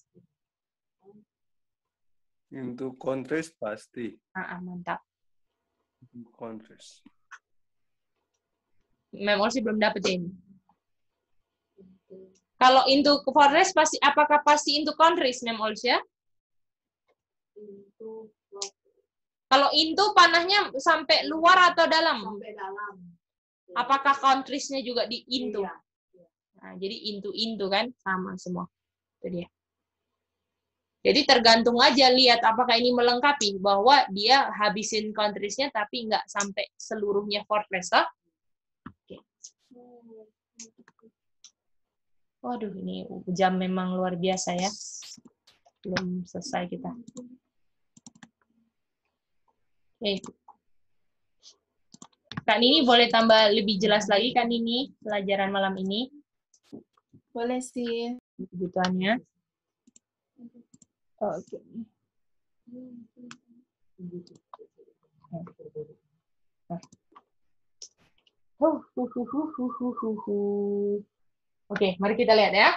Into countries pasti. Ah, ah, mantap. Countries. Memang sih belum dapetin. Kalau into fortress pasti apakah pasti into countries, Mem Olsya? Kalau into panahnya sampai luar atau dalam? Sampai dalam. Apakah countries-nya juga di into? Iya. Nah, jadi into-into kan sama semua. Itu dia. Jadi tergantung aja lihat apakah ini melengkapi bahwa dia habisin countries-nya tapi nggak sampai seluruhnya fortress, toh? Oke. Waduh, ini jam memang luar biasa ya. Belum selesai kita. Oke. Kak Nini boleh tambah lebih jelas lagi kan ini pelajaran malam ini? Boleh sih. Kebutuhannya. Oh, oke. Nah. Huh, huh, huh, huh, huh, huh, huh, huh. Oke, mari kita lihat ya.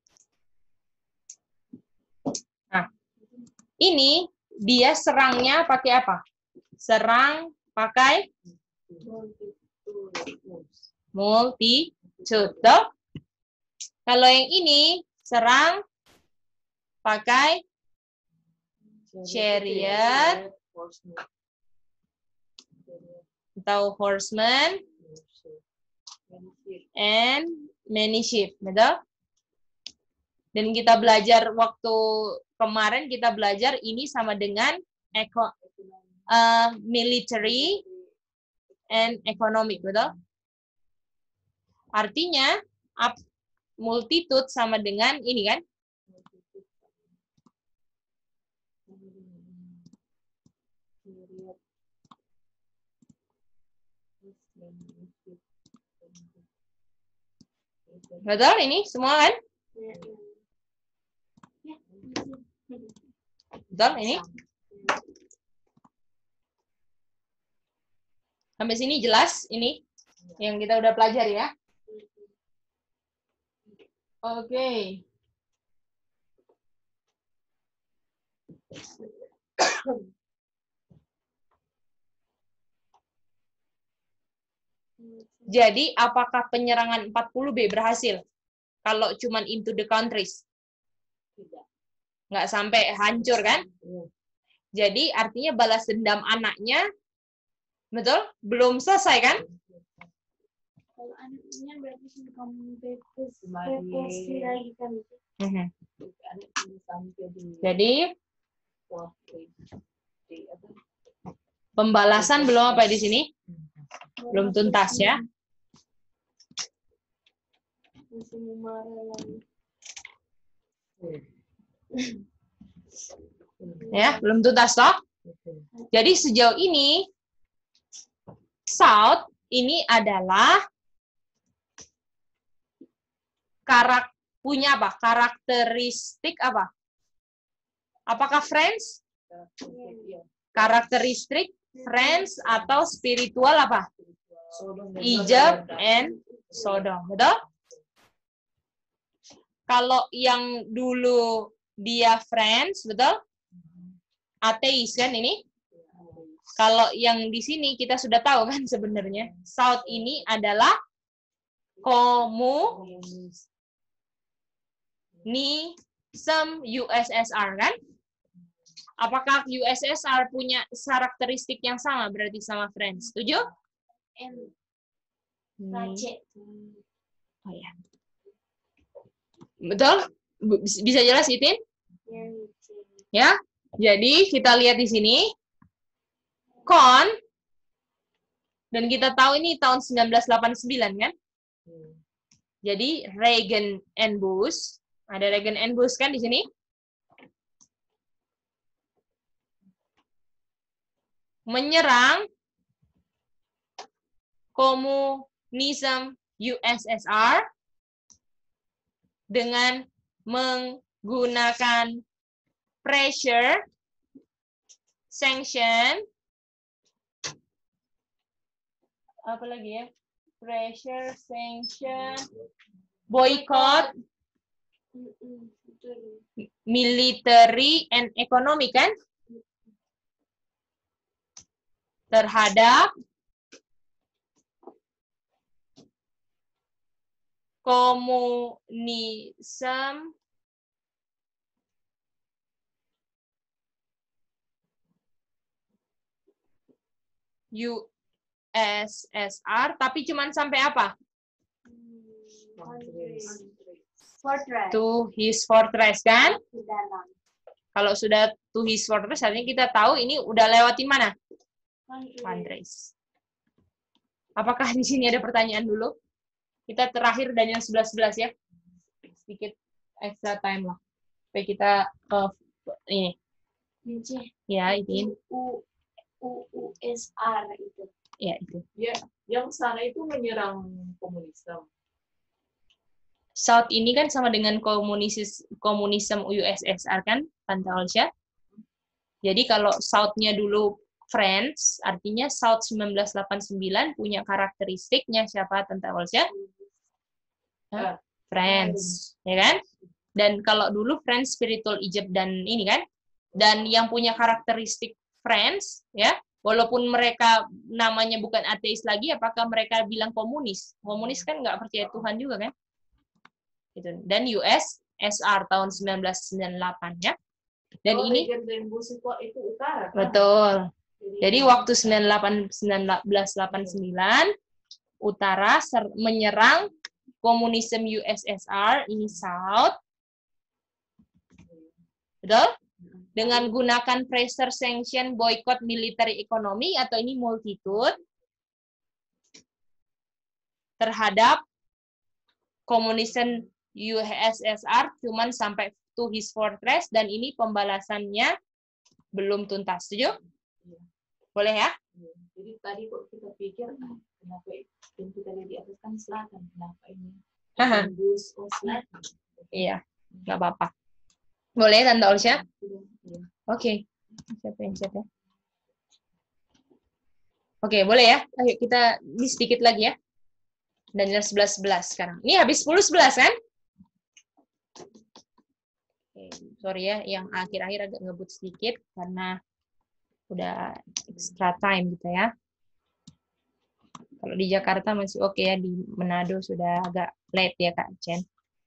Nah, ini dia serangnya pakai apa? Serang pakai multitude. Toh? Kalau yang ini serang pakai chariot atau horseman and many sheep, betul? Dan kita belajar waktu kemarin kita belajar ini sama dengan eco, uh, military and economic, betul? Artinya up, multitude sama dengan ini kan? Betul ini semua kan? Betul ini? Sampai sini jelas ini yang kita udah pelajari ya? Oke. Okay. Jadi, apakah penyerangan empat puluh B berhasil? Kalau cuman into the countries? Nggak sampai hancur, kan? Jadi, artinya balas dendam anaknya, betul? Belum selesai, kan? Kalau anaknya berarti kompetisi lagi kan? Jadi, pembalasan belum apa di sini? Belum tuntas ya. Ya, belum tuntas toh. Jadi sejauh ini South ini adalah karak punya apa? Karakteristik apa? Apakah Friends? karakteristik friends atau spiritual apa? Egypt and Sodom, betul? Kalau yang dulu dia friends, betul? Ateis kan ini? Kalau yang di sini kita sudah tahu kan sebenarnya South ini adalah komunisme U S S R kan? Apakah U S S R punya karakteristik yang sama berarti sama friends? Setuju? Oh ya. Betul? Bisa jelas Itin? Ya. Jadi kita lihat di sini Kon dan kita tahu ini tahun seribu sembilan ratus delapan puluh sembilan kan? Jadi Reagan and Bush, ada Reagan and Bush kan di sini? Menyerang komunisme U S S R dengan menggunakan pressure, sanction, apa lagi ya? Pressure, sanction, boycott, military and economic kan? Terhadap komunisme U S S R, tapi cuman sampai apa? Fortress. To his fortress kan? Kalau sudah to his fortress, artinya kita tahu ini udah lewati mana? Fundraise. Apakah di sini ada pertanyaan dulu? Kita terakhir dan yang sebelas sebelas ya. Sedikit extra time lah. Supaya kita ke ini. Ya, ini. U U S R itu. Ya, itu. Ya, yang sana itu menyerang komunisme. South ini kan sama dengan komunis komunisme U S S R kan, Tante Olsya? Jadi kalau South-nya dulu Friends, artinya South seribu sembilan ratus delapan puluh sembilan punya karakteristiknya siapa Tante Olsya? Huh? Friends, ya kan? Dan kalau dulu Friends Spiritual Egypt dan ini kan, dan yang punya karakteristik Friends, ya, walaupun mereka namanya bukan ateis lagi, apakah mereka bilang komunis? Komunis kan nggak percaya Tuhan juga kan? Gitu. Dan U S S R tahun seribu sembilan ratus sembilan puluh delapan ya. Dan oh, ini itu utara. Kan? Betul. Jadi waktu seribu sembilan ratus delapan puluh sembilan utara menyerang komunisme U S S R ini South. Betul? Dengan gunakan pressure, sanction, boycott, military economy atau ini multitude terhadap komunisme U S S R cuman sampai to his fortress dan ini pembalasannya belum tuntas. Setuju? Boleh ya? Jadi tadi kok kita pikir kenapa yang kita lihat di atas kan selatan, kenapa ini? Tembus oh selatan. Iya, nggak apa-apa. Boleh Tante Olsya? Oke. Okay. Siapa yang siapa? Oke, okay, boleh ya? Ayo kita ini sedikit lagi ya. Dan yang sebelas sebelas sekarang. Ini habis sepuluh sebelas kan? Okay, sorry ya, yang akhir-akhir agak ngebut sedikit karena udah extra time gitu ya. Kalau di Jakarta masih oke okay ya, di Manado sudah agak late ya Kak Chen.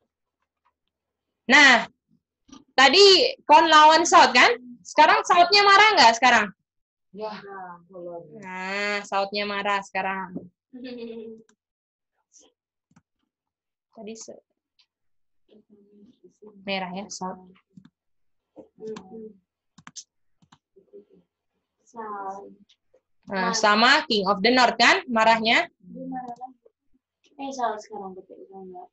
Nah, tadi Kon lawan South kan? Sekarang South-nya marah nggak sekarang? Ya, nah, South-nya marah sekarang. Tadi se merah ya, South. Nah, sama King of the North kan marahnya? Eh, salah sekarang betul enggak.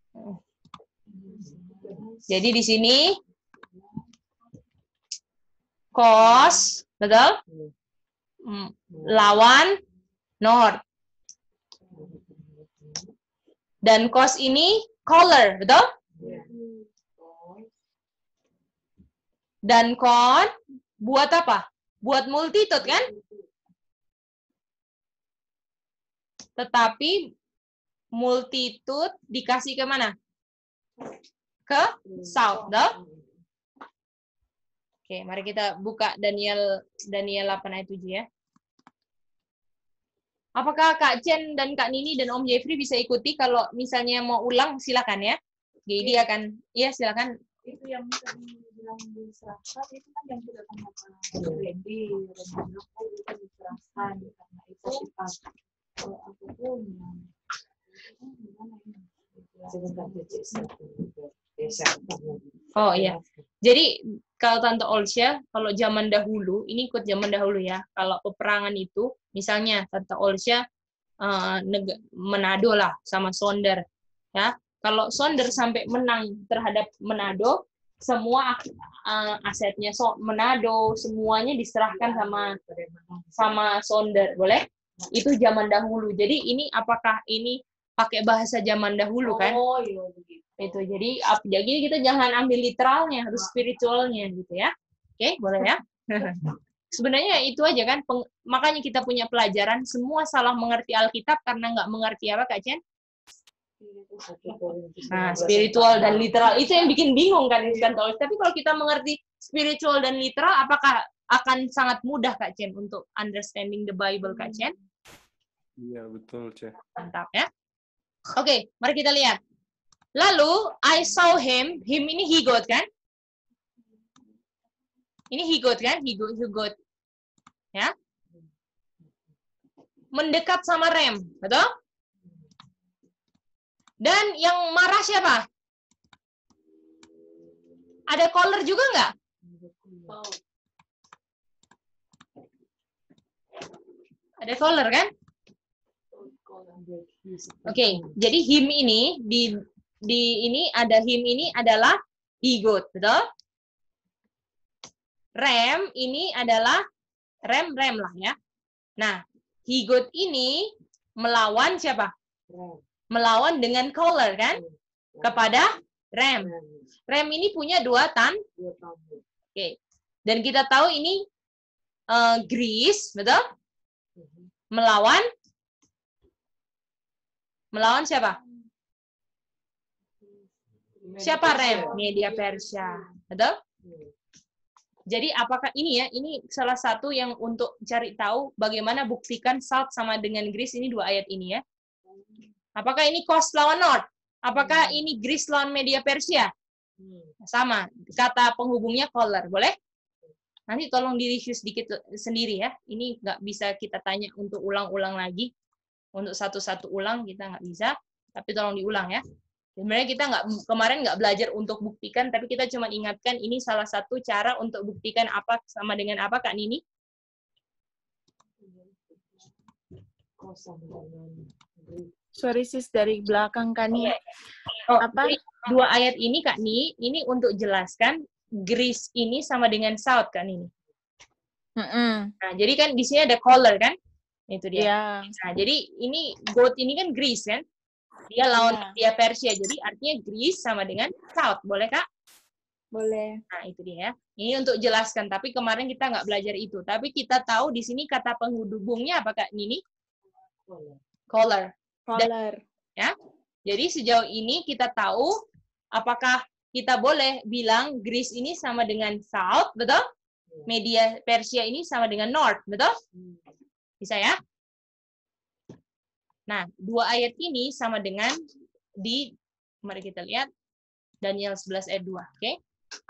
Jadi di sini cos, betul? Lawan North. Dan cos ini color, betul? Dan con buat apa? buat multitude kan? Tetapi multitude dikasih ke mana? Ke south, dah? Oke, mari kita buka Daniel Daniel delapan ayat tujuh ya. Apakah Kak Chen dan Kak Nini dan Om Jeffrey bisa ikuti? Kalau misalnya mau ulang, silakan ya. Jadi dia akan, iya silakan. Itu yang tadi bilang diserahkan, itu kan yang tidak tanyakan Randy, Randy aku itu diserahkan, karena itu sifat apapun yang gimana ini? Oh iya. Jadi kalau Tante Olsya, kalau zaman dahulu, ini ikut zaman dahulu ya. Kalau peperangan itu, misalnya Tante Olsya uh, Manado lah sama Sonder, ya. Kalau Sonder sampai menang terhadap Manado, semua uh, asetnya so Manado semuanya diserahkan sama sama Sonder, boleh? Itu zaman dahulu. Jadi ini apakah ini pakai bahasa zaman dahulu kan? Oh iya begitu. Itu jadi jadi kita jangan ambil literalnya, harus spiritualnya gitu ya. Oke, boleh ya? Sebenarnya itu aja kan, peng, makanya kita punya pelajaran, semua salah mengerti Alkitab karena nggak mengerti apa Kak Chen? Nah, spiritual dan literal itu yang bikin bingung kan, kan? Tapi kalau kita mengerti spiritual dan literal, apakah akan sangat mudah Kak Chen untuk understanding the Bible Kak Chen? Iya betul Ceh. Mantap ya. Oke, okay, mari kita lihat. Lalu I saw him, him ini he goat kan? Ini he goat kan? He goat, he goat. Ya. Mendekat sama rem, betul? Dan yang marah siapa? Ada collar juga nggak? Ada collar kan? Oke, okay, jadi him ini di di ini ada him ini adalah he goat, betul? Rem ini adalah rem rem lah ya. Nah, he goat ini melawan siapa? Melawan dengan collar kan? Kepada rem. Rem ini punya dua tan. Oke. Okay. Dan kita tahu ini uh, Greece, betul? Melawan melawan siapa? Siapa rem? Media Persia. Betul? Jadi apakah ini ya, ini salah satu yang untuk cari tahu bagaimana buktikan South sama dengan Greece, ini dua ayat ini ya. Apakah ini Coast lawan North? Apakah ini Greece lawan Media Persia? Sama, kata penghubungnya collar, boleh? Nanti tolong di-review sedikit sendiri ya. Ini nggak bisa kita tanya untuk ulang-ulang lagi. Untuk satu-satu ulang kita nggak bisa, tapi tolong diulang ya. Sebenarnya kita nggak kemarin nggak belajar untuk buktikan, tapi kita cuma ingatkan ini salah satu cara untuk buktikan apa sama dengan apa Kak Nini. Sorry sis, dari belakang Kak Nini. Oh, apa? Dua ayat ini Kak Nini, ini untuk jelaskan Greece ini sama dengan South Kak Nini. Mm-mm. Nah, jadi kan di sini ada collar kan? Itu dia. Yeah. Nah, jadi ini goat ini kan Greece kan? Dia lawan yeah. dia Persia. Jadi artinya Greece sama dengan South. Boleh Kak? Boleh. Nah, itu dia ya. Ini untuk jelaskan, tapi kemarin kita nggak belajar itu. Tapi kita tahu di sini kata penghubungnya apa Kak Nini? Collar. Collar. Ya. Jadi sejauh ini kita tahu apakah kita boleh bilang Greece ini sama dengan South, betul? Media Persia ini sama dengan North, betul? Bisa ya? Nah, dua ayat ini sama dengan di, mari kita lihat, Daniel sebelas ayat dua, oke? Okay?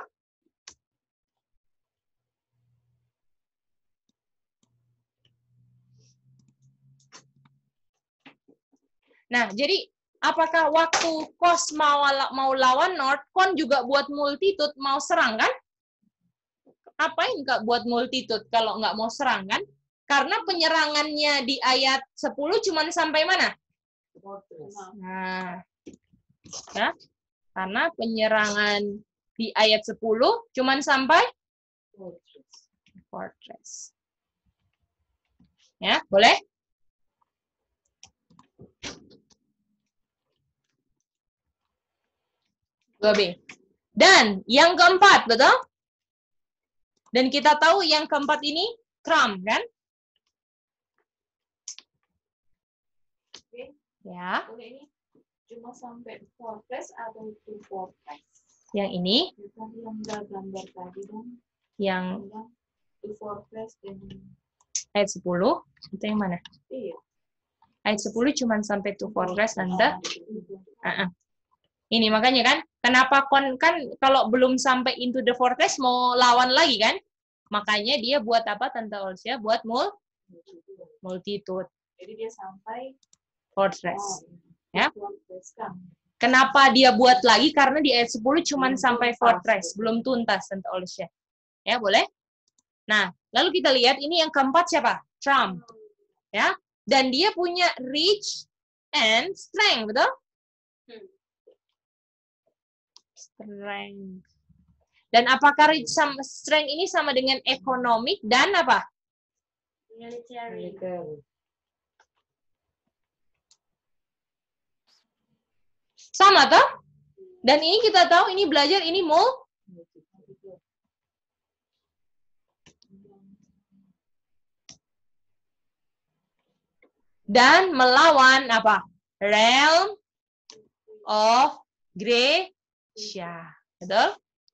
Nah, jadi apakah waktu Kos mau, mau lawan North, Kon juga buat multitude mau serang kan? Apain Kak buat multitude kalau nggak mau serang kan? Karena penyerangannya di ayat sepuluh cuman sampai mana? Nah, ya. Karena penyerangan di ayat sepuluh cuman sampai fortress. Ya, boleh? dua B. Dan yang keempat, betul? Dan kita tahu yang keempat ini Trump, kan? Oke. Ya. Oke, ini cuma sampai fortress atau to fortress. Yang ini. Tadi yang udah gambar tadi dong. Yang to fortress dan ayat sepuluh. Itu yang mana? iya. Ayat sepuluh cuma sampai to fortress Anda. Uh-uh. Ini makanya kan, kenapa kon kan kalau belum sampai into the fortress mau lawan lagi kan? Makanya dia buat apa Tante Olsia? Buat mul multitude. Jadi dia sampai fortress. Oh, Ya. fortress kan. Kenapa dia buat lagi? Karena di ayat sepuluh cuma sampai fortress, belum tuntas Tante Olsia. Ya, boleh? Nah, lalu kita lihat ini yang keempat siapa? Trump. Ya. Dan dia punya reach and strength, betul? Strength. Dan apakah reach sama strength ini sama dengan economic dan apa? Military. Sama toh? Dan ini kita tahu ini belajar ini mul dan melawan apa? Realm of Gracia. Betul?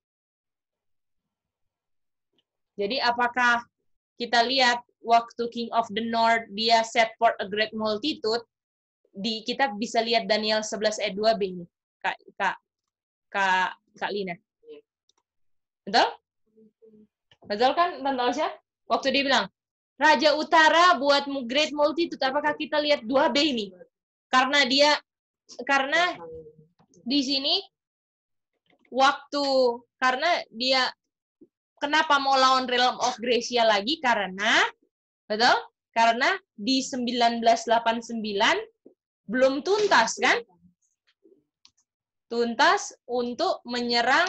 Jadi apakah kita lihat waktu King of the North dia set for a great multitude, di kita bisa lihat Daniel sebelas ayat dua b ini. Kak Kak Kak Kak Lina. Betul? Betul kan Tante Olsia? Waktu dia bilang, Raja Utara buat great multitude, apakah kita lihat dua b ini? Karena dia karena di sini waktu karena dia kenapa mau lawan Realm of Gracia lagi? Karena, betul? Karena di seribu sembilan ratus delapan puluh sembilan belum tuntas, kan? Tuntas untuk menyerang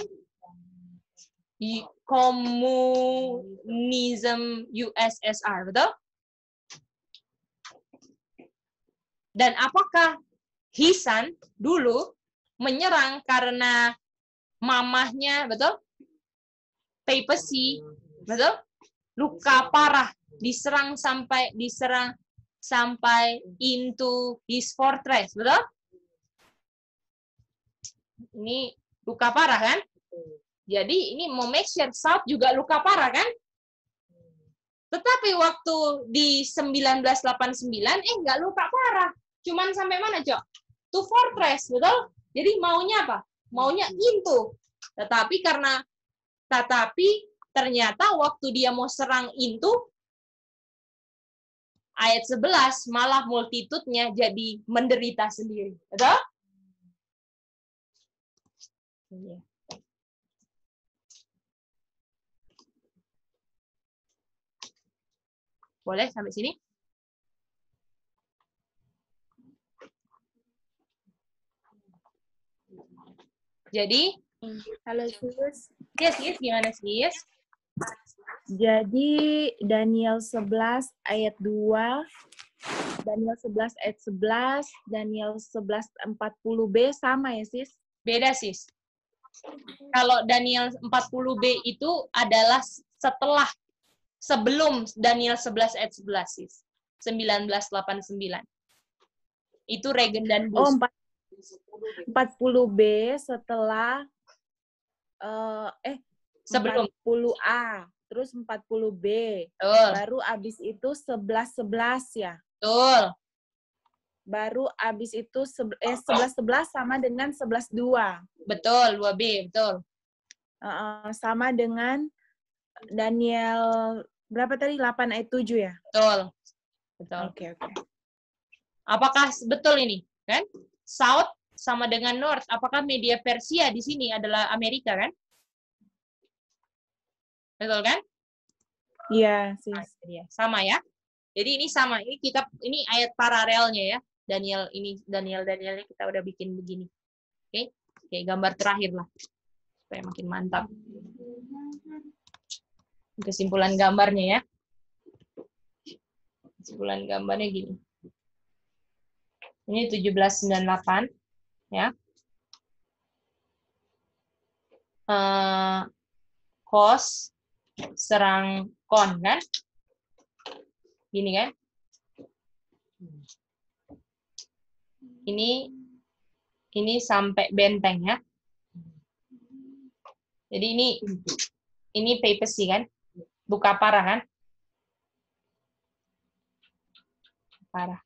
komunisme U S S R, betul? Dan apakah Hisan dulu menyerang karena mamahnya, betul? Papacy, betul? Luka parah, diserang sampai diserang sampai into his fortress, betul? Ini luka parah kan? Jadi ini mau make sure South juga luka parah kan? Tetapi waktu di seribu sembilan ratus delapan puluh sembilan eh nggak luka parah, cuman sampai mana Cok? To fortress, betul? Jadi maunya apa? Maunya into. Tetapi karena Tetapi ternyata waktu dia mau serang into, ayat sebelas malah multitude-nya jadi menderita sendiri. Betul? Iya. Boleh sampai sini? Jadi, halo sis. Yes, yes, gimana sis? Jadi Daniel sebelas ayat dua, Daniel sebelas ayat sebelas, Daniel sebelas empat puluh b sama ya sis? Beda sis. Kalau Daniel empat puluh b itu adalah setelah, sebelum Daniel sebelas ayat sebelas sis. seribu sembilan ratus delapan puluh sembilan. Itu Regen dan Bus. Oh, empat puluh b setelah uh, eh sebelum empat puluh A, terus empat puluh B. Betul. Baru abis itu sebelas sebelas ya. Betul. Baru abis itu eh sebelas sebelas sama dengan sebelas dua. Betul, dua B, betul. Uh, sama dengan Daniel berapa tadi? delapan ayat tujuh ya? Betul. Betul. Oke, okay, oke. Okay. Apakah betul ini? Kan? South sama dengan North. Apakah media Persia di sini adalah Amerika kan? Betul kan? Iya, sih. Nah, sama ya. Jadi ini sama. Ini kita ini ayat paralelnya ya. Daniel ini Daniel Danielnya kita udah bikin begini. Oke. Okay? Oke, okay, gambar terakhir lah. Supaya makin mantap. Kesimpulan gambarnya ya. Kesimpulan gambarnya gini. Ini tujuh belas sembilan puluh delapan ya. Uh, cost serang Kon kan? Gini kan? Ini ini sampai benteng ya. Jadi ini ini papacy kan? Buka parah kan? Parah.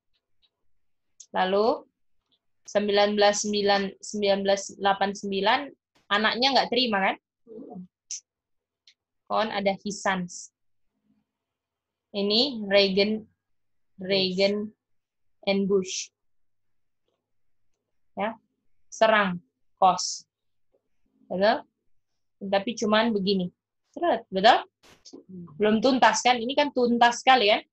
Lalu sembilan belas delapan puluh sembilan anaknya nggak terima kan? Kon ada Hisans. Ini Reagan, Reagan and Bush. Ya, serang Kos. Betul? Tapi cuman begini. Betul? Belum tuntas kan? Ini kan tuntas sekali kan?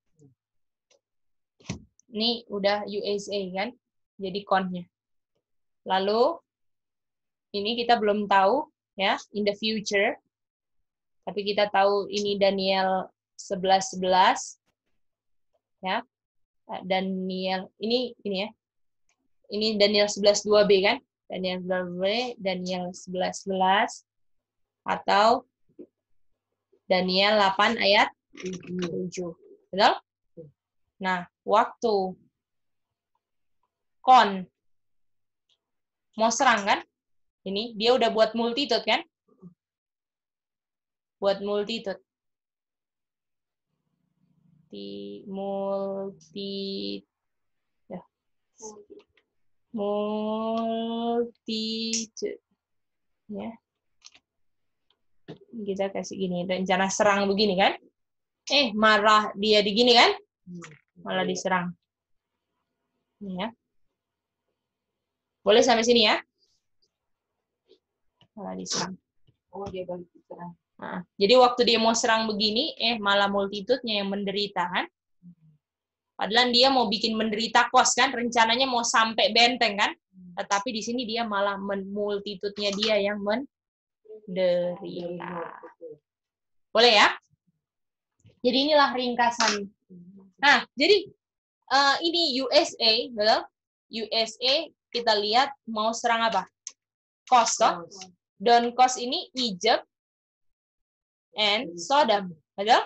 Ini udah U S A kan? Jadi konnya. Lalu ini kita belum tahu ya, in the future. Tapi kita tahu ini Daniel sebelas sebelas ya. Daniel ini ini ya. Ini Daniel sebelas dua B kan? Daniel sebelas B, Daniel sebelas sebelas atau Daniel delapan ayat tujuh. Betul? Nah, waktu Kon mau serang kan? Ini dia udah buat multitude kan? Buat multitude. Di multi ya. Multitude. Ya. Kita kasih gini, rencana serang begini kan? Eh, marah dia di gini kan? Malah diserang. Ini ya. Boleh sampai sini ya? Malah diserang. Oh, dia balik diserang. Nah, jadi waktu dia mau serang begini, eh malah multitude-nya yang menderita kan? Padahal dia mau bikin menderita Kos kan? Rencananya mau sampai benteng kan? Tetapi di sini dia malah multitude-nya dia yang menderita. Boleh ya? Jadi inilah ringkasan. Nah, jadi uh, ini U S A, betul? U S A kita lihat mau serang apa? Kos, toh? Dan Kos ini Egypt and Sodom, betul?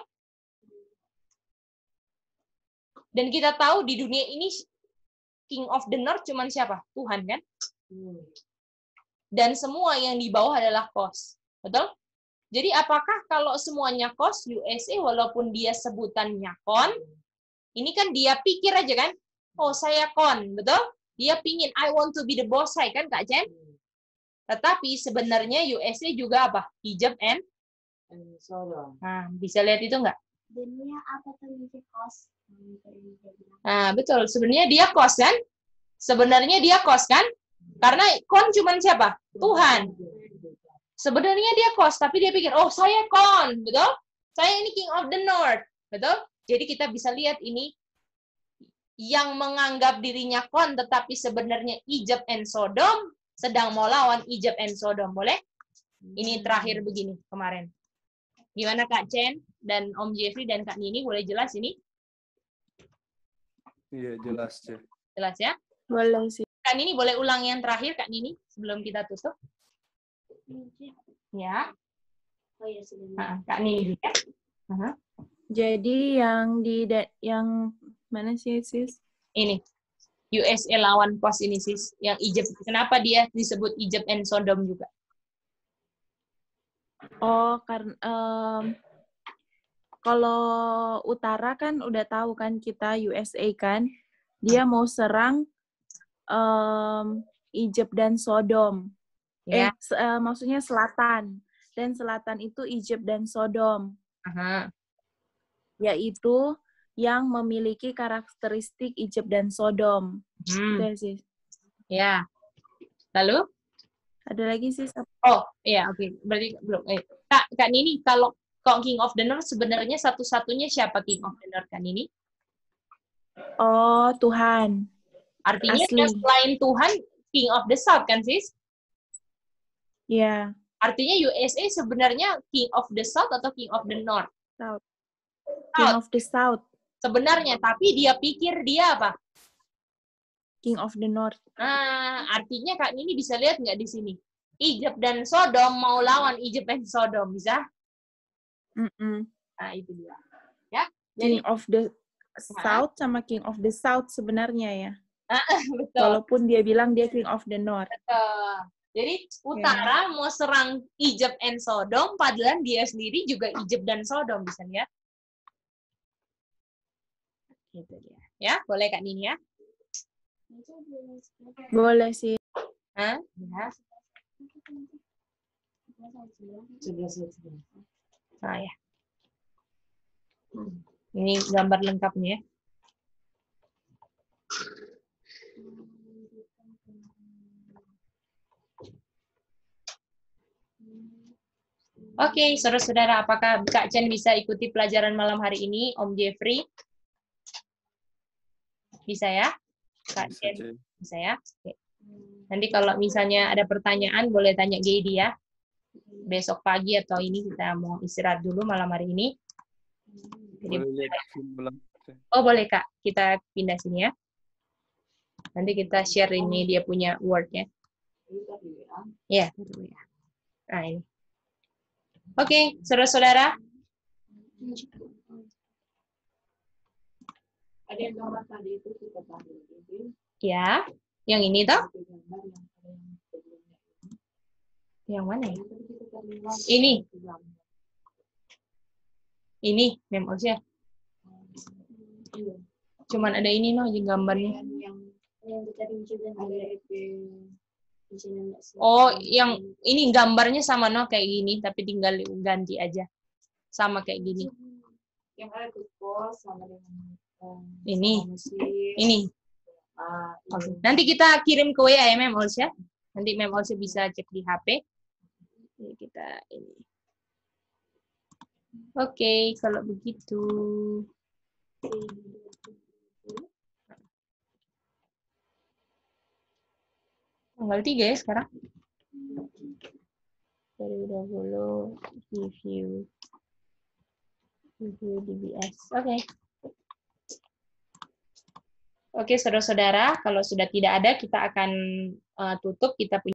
Dan kita tahu di dunia ini King of the North cuman siapa? Tuhan kan? Dan semua yang di bawah adalah Kos, betul? Jadi apakah kalau semuanya Kos, U S A walaupun dia sebutannya Kon, ini kan dia pikir aja kan, oh saya Kon, betul? Dia pingin, I want to be the boss, saya kan Kak Jen? Tetapi sebenarnya U S A juga apa? Egypt and Sodom. Nah, bisa lihat itu nggak? Dunia apa tuh Kos? Nah, betul. Sebenarnya dia Kos kan? Sebenarnya dia Kos kan? Karena Kon cuman siapa? Tuhan. Sebenarnya dia Kos, tapi dia pikir, oh saya Kon, betul? Saya ini King of the North, betul? Jadi kita bisa lihat ini yang menganggap dirinya Kon, tetapi sebenarnya Egypt and Sodom sedang mau lawan Egypt and Sodom, boleh? Ini terakhir begini kemarin. Gimana Kak Chen dan Om Jeffrey dan Kak Nini, boleh jelas ini? Iya, jelas, Cek. Jelas ya? Boleh sih. Kak Nini boleh ulang yang terakhir, Kak Nini, sebelum kita tutup? Ya. Oh ya sudah. Nah, Kak Nini ya. Uh-huh. Jadi yang di yang mana sih sis? Ini U S A lawan Kos ini sis, yang Egypt. Kenapa dia disebut Egypt and Sodom juga? Oh, karena um, kalau utara kan udah tahu kan kita U S A kan, dia mau serang um, Egypt dan Sodom. Ya. Eh, uh, maksudnya selatan. Dan selatan itu Egypt dan Sodom. Aha. Yaitu yang memiliki karakteristik Egypt dan Sodom. Hmm. Itu sih. Ya. Lalu? Ada lagi sih? Oh, iya, oke. Okay. Berarti belum. Eh, Kak, Kak Nini, kalau King of the North sebenarnya satu-satunya siapa King of the North, Kak Nini? Oh, Tuhan. Artinya Asli. selain Tuhan, King of the South kan, sis? Iya. Yeah. Artinya U S A sebenarnya King of the South atau King of the North? South. King of the South. Sebenarnya, tapi dia pikir dia apa? King of the North. Nah, artinya Kak Nini bisa lihat nggak di sini? Egypt dan Sodom mau lawan Egypt dan Sodom, bisa? Mm-mm. Nah, itu dia. Ya. King Jadi, of the South sama King of the South sebenarnya ya. betul. Walaupun dia bilang dia King of the North. Betul. Jadi utara yeah. mau serang Egypt and Sodom, padahal dia sendiri juga Egypt dan Sodom, bisa lihat. Gitu dia. Ya, boleh Kak Nini ya? Boleh sih. Hah? Ya. Nah, ya. Ini gambar lengkapnya ya. Oke, okay, saudara-saudara, apakah Kak Chen bisa ikuti pelajaran malam hari ini, Om Jeffrey? Bisa ya? Kak Bisa, Chen, bisa ya? Oke. Nanti kalau misalnya ada pertanyaan, boleh tanya Gedi ya. Besok pagi atau ini kita mau istirahat dulu malam hari ini. Jadi, boleh lihat ulang. Oh, boleh Kak. Kita pindah sini ya. Nanti kita share ini dia punya Word-nya. Ya, nah ini. Oke, okay, saudara-saudara. Ada yang gambar tadi itu kita tahu. Ya, yang ini toh? Yang mana ya? Ini. Ini, Mem Osya. Cuman ada ini no gambarnya. Oh, yang ini gambarnya sama no kayak gini, tapi tinggal ganti aja. Sama kayak gini. Yang ada pos sama dengan ini. Ini. Oke. Nanti kita kirim ke W A ya Mem Osya. Nanti Mem Osya bisa cek di H P. Ini kita ini. Oke, okay, kalau begitu. Tanggal tiga ya sekarang. dua ribu dua puluh review. Review D B S. Oke. Okay. Oke, okay, saudara-saudara, kalau sudah tidak ada, kita akan uh, tutup. Kita punya